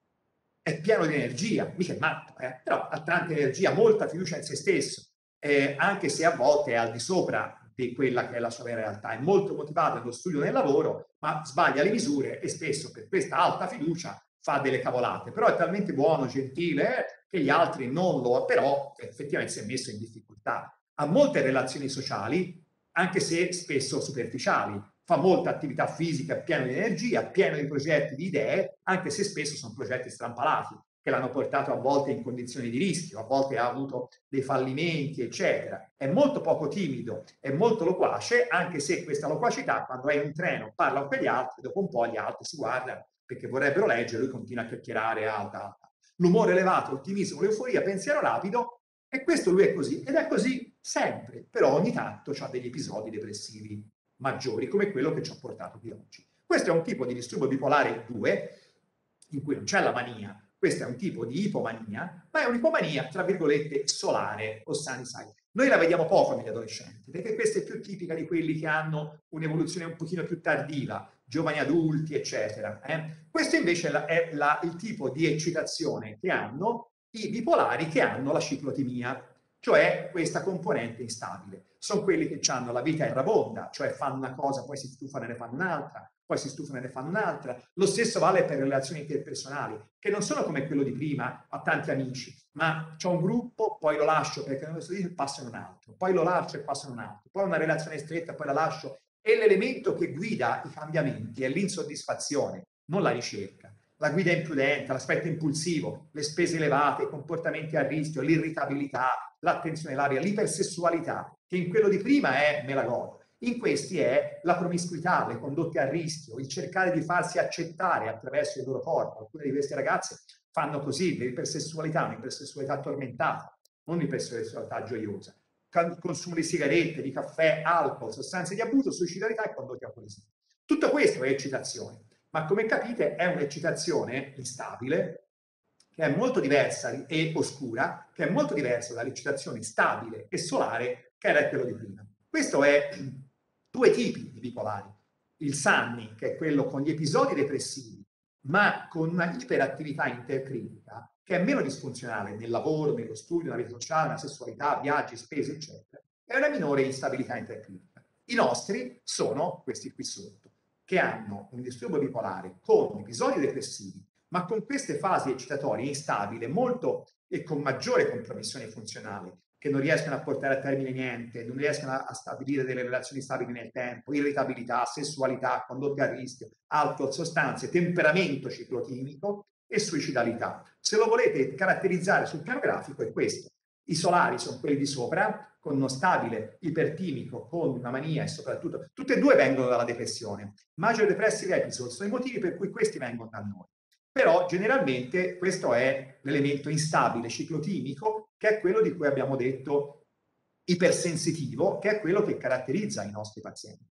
è pieno di energia, mica è matto, eh? Però ha tanta energia, molta fiducia in se stesso, eh, anche se a volte è al di sopra di quella che è la sua vera realtà, è molto motivato nello studio e nel lavoro, ma sbaglia le misure e spesso per questa alta fiducia fa delle cavolate, però è talmente buono, gentile, eh, che gli altri non lo, però effettivamente si è messo in difficoltà. Ha molte relazioni sociali, anche se spesso superficiali, fa molta attività fisica, pieno di energia, pieno di progetti, di idee, anche se spesso sono progetti strampalati, che l'hanno portato a volte in condizioni di rischio, a volte ha avuto dei fallimenti, eccetera. È molto poco timido, è molto loquace, anche se questa loquacità, quando è in un treno, parla con gli altri, dopo un po' gli altri si guardano perché vorrebbero leggere, lui continua a chiacchierare alta, alta. L'umore elevato, l'ottimismo, l'euforia, pensiero rapido, e questo lui è così, ed è così sempre, però ogni tanto ha degli episodi depressivi maggiori, come quello che ci ha portato qui oggi. Questo è un tipo di disturbo bipolare due, in cui non c'è la mania, questo è un tipo di ipomania, ma è un'ipomania, tra virgolette, solare o sunny side. Noi la vediamo poco negli adolescenti, perché questa è più tipica di quelli che hanno un'evoluzione un pochino più tardiva, giovani adulti, eccetera. Eh? Questo invece è, la, è la, il tipo di eccitazione che hanno i bipolari che hanno la ciclotimia, cioè questa componente instabile. Sono quelli che hanno la vita errabonda, cioè fanno una cosa, poi si stufano e ne fanno un'altra, poi si stufano e ne fanno un'altra. Lo stesso vale per le relazioni interpersonali, che non sono come quello di prima, a tanti amici, ma c'ho un gruppo, poi lo lascio perché non lo so dire, passo in un altro, poi lo lascio e passo in un altro, poi una relazione stretta, poi la lascio. E l'elemento che guida i cambiamenti è l'insoddisfazione, non la ricerca. La guida imprudente, l'aspetto impulsivo, le spese elevate, i comportamenti a rischio, l'irritabilità, l'attenzione laria, l'ipersessualità, che in quello di prima è me la godo. In questi è la promiscuità, le condotte a rischio, il cercare di farsi accettare attraverso il loro corpo. Alcune di queste ragazze fanno così, l'ipersessualità, un'ipersessualità tormentata, non un'ipersessualità gioiosa. Consumo di sigarette, di caffè, alcol, sostanze di abuso, suicidalità e condotte alcolisiche. Tutto questo è eccitazione, ma come capite è un'eccitazione instabile, che è molto diversa e oscura, che è molto diversa dall'eccitazione stabile e solare che era quello di prima. Questo è due tipi di bipolari. Il Sunny, che è quello con gli episodi depressivi, ma con una iperattività intercritica, che è meno disfunzionale nel lavoro, nello studio, nella vita sociale, nella sessualità, viaggi, spese, eccetera, e una minore instabilità intercritica. I nostri sono questi qui sotto, che hanno un disturbo bipolare con episodi depressivi, ma con queste fasi eccitatorie instabili molto e con maggiore compromissione funzionale, che non riescono a portare a termine niente, non riescono a, a stabilire delle relazioni stabili nel tempo, irritabilità, sessualità, condotte a rischio, alcol, sostanze, temperamento ciclotimico e suicidalità. Se lo volete caratterizzare sul piano grafico è questo. I solari sono quelli di sopra, con uno stabile ipertimico, con una mania e soprattutto, tutte e due vengono dalla depressione. Major depressive episode sono i motivi per cui questi vengono da noi. Però generalmente questo è l'elemento instabile ciclotimico, che è quello di cui abbiamo detto ipersensitivo, che è quello che caratterizza i nostri pazienti.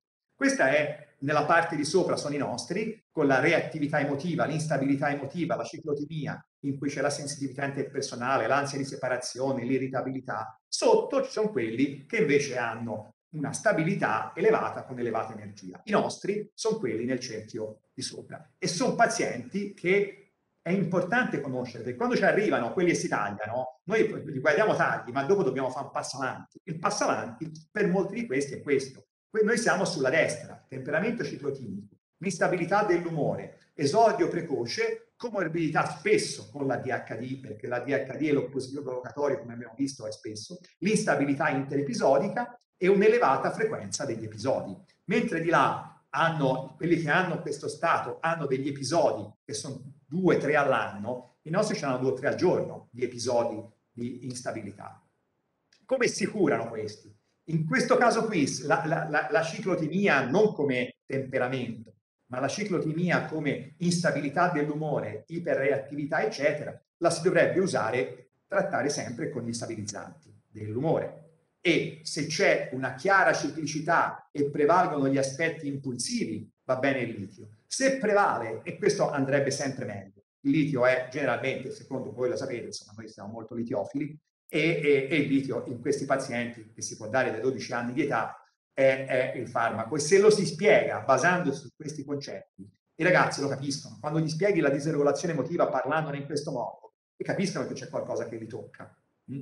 Questa è, nella parte di sopra sono i nostri, con la reattività emotiva, l'instabilità emotiva, la ciclotimia, in cui c'è la sensitività interpersonale, l'ansia di separazione, l'irritabilità. Sotto ci sono quelli che invece hanno una stabilità elevata con elevata energia. I nostri sono quelli nel cerchio di sopra e sono pazienti che è importante conoscere, perché quando ci arrivano quelli che si tagliano, noi li guardiamo tagli, ma dopo dobbiamo fare un passo avanti. Il passo avanti per molti di questi è questo. Noi siamo sulla destra, temperamento ciclotimico, instabilità dell'umore, esordio precoce, comorbidità spesso con la D H D, perché la D H D è l'oppositivo provocatorio, come abbiamo visto, è spesso, l'instabilità interepisodica e un'elevata frequenza degli episodi. Mentre di là hanno, quelli che hanno questo stato hanno degli episodi che sono due, tre all'anno, i nostri ce n'hanno due o tre al giorno di episodi di instabilità. Come si curano questi? In questo caso qui la, la, la, la ciclotimia non come temperamento, ma la ciclotimia come instabilità dell'umore, iperreattività, eccetera, la si dovrebbe usare, trattare sempre con gli stabilizzanti dell'umore. E se c'è una chiara ciclicità e prevalgono gli aspetti impulsivi, va bene il litio. Se prevale, e questo andrebbe sempre meglio, il litio è generalmente, secondo voi lo sapete, insomma noi siamo molto litiofili, e, e, e il litio in questi pazienti, che si può dare dai dodici anni di età, è, è il farmaco. E se lo si spiega basandosi su questi concetti, i ragazzi lo capiscono. Quando gli spieghi la disregolazione emotiva parlandone in questo modo, e capiscono che c'è qualcosa che li tocca.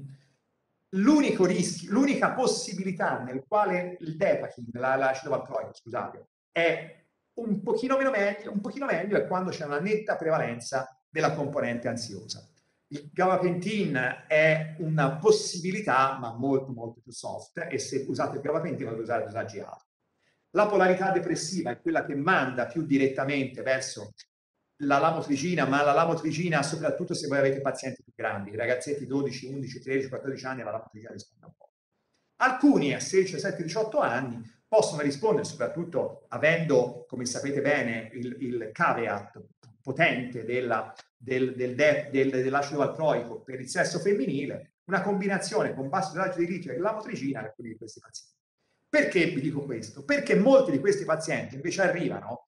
L'unico rischio, l'unica possibilità nel quale il Depakine, l'acido valproico, scusate, è un pochino meno meglio, un pochino meglio è quando c'è una netta prevalenza della componente ansiosa. Il gabapentin è una possibilità, ma molto molto più soft, e se usate il gabapentin dovete usare dosaggi alti. La polarità depressiva è quella che manda più direttamente verso la lamotrigina, ma la lamotrigina soprattutto se voi avete pazienti più grandi, ragazzetti dodici, undici, tredici, quattordici anni, la lamotrigina risponde un po'. Alcuni a sedici, diciassette, diciotto anni possono rispondere, soprattutto avendo, come sapete bene, il, il caveat potente della, del, del, del, dell'acido valproico per il sesso femminile, una combinazione con basso dosaggio di litio e lamotrigina in alcuni di questi pazienti. Perché vi dico questo? Perché molti di questi pazienti invece arrivano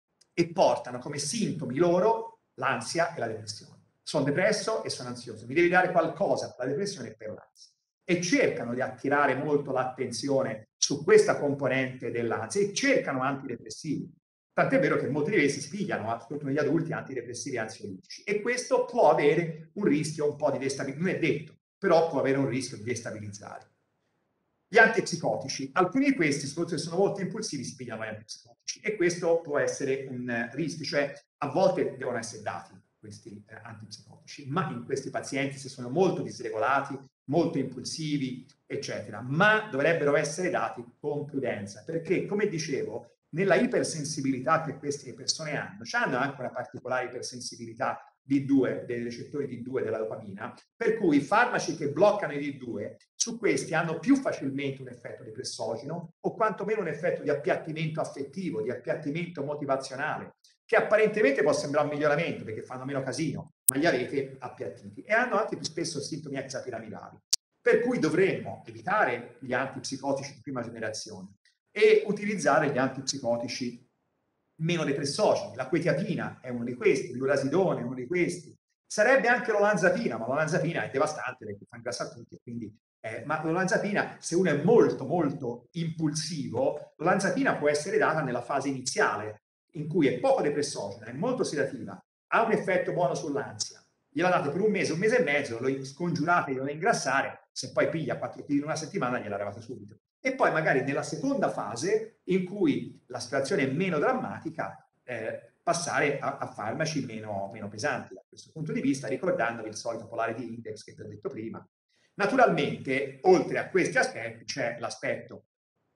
e portano come sintomi loro l'ansia e la depressione. Sono depresso e sono ansioso, mi devi dare qualcosa per la depressione e per l'ansia. E cercano di attirare molto l'attenzione su questa componente dell'ansia e cercano antidepressivi. Tant'è vero che molti di questi si pigliano, soprattutto negli adulti, antidepressivi e ansiolitici. E questo può avere un rischio un po' di destabilizzare, non è detto, però può avere un rischio di destabilizzare. Gli antipsicotici, alcuni di questi, soprattutto se sono molto impulsivi, si pigliano gli antipsicotici e questo può essere un rischio, cioè a volte devono essere dati questi eh, antipsicotici, ma in questi pazienti se sono molto disregolati, molto impulsivi, eccetera, ma dovrebbero essere dati con prudenza, perché come dicevo, nella ipersensibilità che queste persone hanno, hanno anche una particolare ipersensibilità D due, dei recettori D due della dopamina, per cui i farmaci che bloccano i D due, su questi hanno più facilmente un effetto depressogeno o quantomeno un effetto di appiattimento affettivo, di appiattimento motivazionale, che apparentemente può sembrare un miglioramento perché fanno meno casino, ma li avete appiattiti e hanno anche più spesso sintomi exapiramidali. Per cui dovremmo evitare gli antipsicotici di prima generazione e utilizzare gli antipsicotici meno depressogeni. La quetiapina è uno di questi, l'urasidone è uno di questi. Sarebbe anche l'olanzapina, ma l'olanzapina è devastante perché fa ingrassare tutti, quindi, eh, ma l'olanzapina, se uno è molto molto impulsivo, l'olanzapina può essere data nella fase iniziale, in cui è poco depressogena, è molto sedativa, ha un effetto buono sull'ansia. Gliela date per un mese, un mese e mezzo, lo scongiurate di non ingrassare, se poi piglia quattro chili in una settimana gliela levate subito. E poi magari nella seconda fase, in cui la situazione è meno drammatica, eh, passare a, a farmaci meno, meno pesanti da questo punto di vista, ricordandovi il solito polarity index che vi ho detto prima. Naturalmente, oltre a questi aspetti, c'è l'aspetto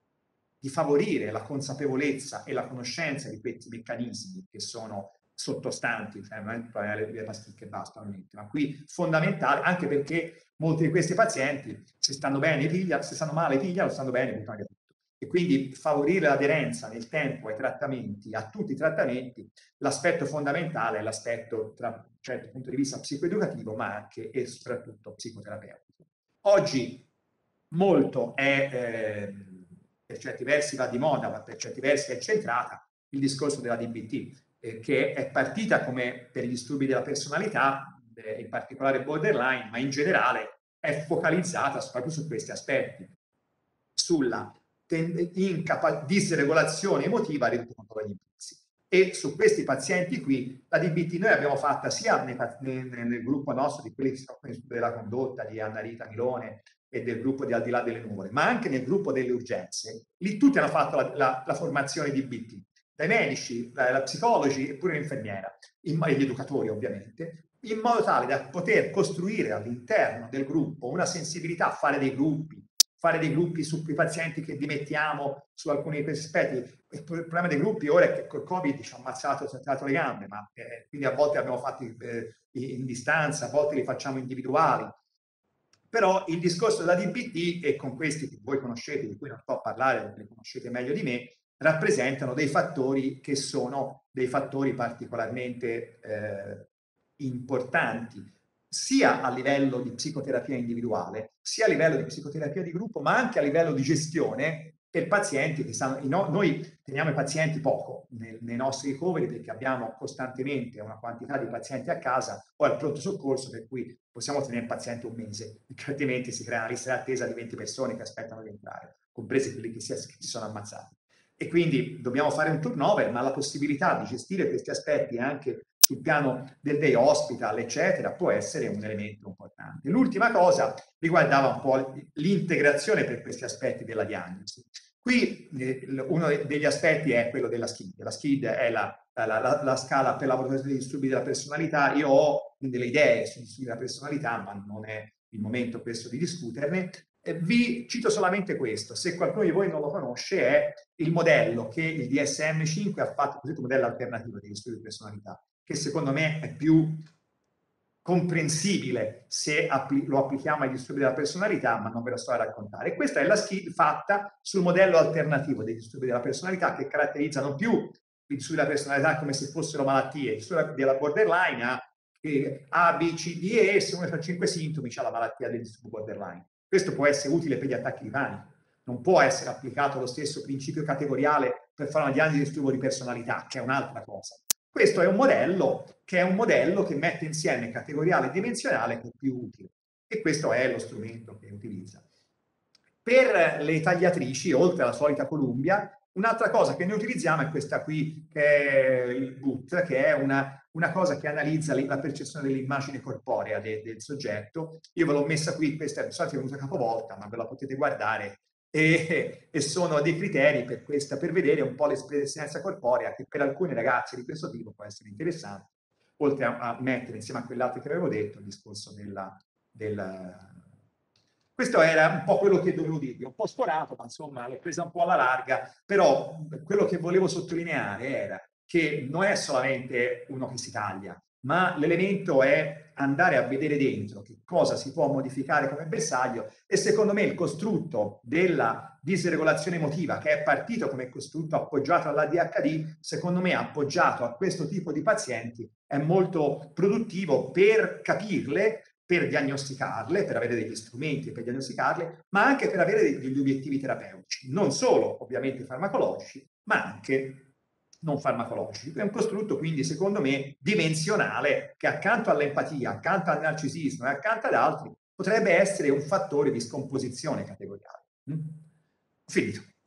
di favorire la consapevolezza e la conoscenza di questi meccanismi che sono sottostanti, cioè non è prendere le pasticche e basta, ma qui fondamentale, anche perché molti di questi pazienti, se stanno bene, pigliano, se stanno male, pigliano, se stanno bene, buttano via tutto. E quindi favorire l'aderenza nel tempo ai trattamenti, a tutti i trattamenti, l'aspetto fondamentale è l'aspetto, tra un certo punto di vista, psicoeducativo, ma anche e soprattutto psicoterapeutico. Oggi molto è... Eh, per certi versi va di moda, ma per certi versi è centrata, il discorso della D B T, eh, che è partita come per gli disturbi della personalità, eh, in particolare borderline, ma in generale è focalizzata proprio su questi aspetti, sulla disregolazione emotiva ridotta dagli impulsi. E su questi pazienti qui la D B T noi abbiamo fatta sia nel, nel, nel gruppo nostro di quelli che sono della condotta di Anna Rita Milone e del gruppo di Al di là delle nuvole, ma anche nel gruppo delle urgenze. Lì tutti hanno fatto la, la, la formazione D B T, dai medici, dai psicologi e pure l'infermiera, e gli educatori ovviamente, in modo tale da poter costruire all'interno del gruppo una sensibilità a fare dei gruppi, fare dei gruppi su quei pazienti che dimettiamo su alcuni di questi aspetti. Il problema dei gruppi ora è che col Covid ci ha ammazzato, ci ha tirato le gambe, ma eh, quindi a volte abbiamo fatto eh, in distanza, a volte li facciamo individuali. Però il discorso della D B T, e con questi che voi conoscete, di cui non sto a parlare perché li conoscete meglio di me, rappresentano dei fattori che sono dei fattori particolarmente eh, importanti, sia a livello di psicoterapia individuale, sia a livello di psicoterapia di gruppo, ma anche a livello di gestione per pazienti che stanno... No, noi teniamo i pazienti poco nei, nei nostri ricoveri perché abbiamo costantemente una quantità di pazienti a casa o al pronto soccorso, per cui possiamo tenere il paziente un mese, perché altrimenti si crea una lista d'attesa di venti persone che aspettano di entrare, compresi quelli che si, che si sono ammazzati. E quindi dobbiamo fare un turnover, ma la possibilità di gestire questi aspetti anche sul piano del day hospital, eccetera, può essere un elemento importante. L'ultima cosa riguardava un po' l'integrazione per questi aspetti della diagnosi. Qui eh, uno degli aspetti è quello della SCID. La SCID è la, la, la, la scala per la valutazione dei disturbi della personalità. Io ho delle idee sui disturbi della personalità, ma non è il momento questo di discuterne. Eh, vi cito solamente questo, se qualcuno di voi non lo conosce, è il modello che il D S M cinque ha fatto, così modello alternativo dei disturbi di personalità, che secondo me è più comprensibile se appli lo applichiamo ai disturbi della personalità, ma non ve lo sto a raccontare. E questa è la scheda fatta sul modello alternativo dei disturbi della personalità, che caratterizzano più i disturbi della personalità come se fossero malattie. Il disturbo della borderline ha A, B, C, D, E, se uno fa cinque sintomi c'ha la malattia del disturbo borderline. Questo può essere utile per gli attacchi di panico. Non può essere applicato lo stesso principio categoriale per fare una diagnosi di disturbo di personalità, che è un'altra cosa. Questo è un modello che è un modello che mette insieme categoriale e dimensionale, che è più utile. E questo è lo strumento che utilizza. Per le tagliatrici, oltre alla solita Columbia, un'altra cosa che noi utilizziamo è questa qui, che è il B U T, che è una, una cosa che analizza la percezione dell'immagine corporea de, del soggetto. Io ve l'ho messa qui, questa è venuta capovolta, ma ve la potete guardare. E, e sono dei criteri per, questa, per vedere un po' l'espressione corporea, che per alcuni ragazzi di questo tipo può essere interessante, oltre a, a mettere insieme a quell'altro che avevo detto il discorso della, della... Questo era un po' quello che dovevo dirvi, un po' sforato, ma insomma l'ho presa un po' alla larga, però quello che volevo sottolineare era che non è solamente uno che si taglia, ma l'elemento è andare a vedere dentro che cosa si può modificare come bersaglio, e secondo me il costrutto della disregolazione emotiva, che è partito come costrutto appoggiato all'A D H D, secondo me appoggiato a questo tipo di pazienti è molto produttivo per capirle, per diagnosticarle, per avere degli strumenti per diagnosticarle, ma anche per avere degli obiettivi terapeutici, non solo ovviamente farmacologici, ma anche non farmacologici. È un costrutto quindi secondo me dimensionale, che accanto all'empatia, accanto al narcisismo e accanto ad altri potrebbe essere un fattore di scomposizione categoriale. Finito.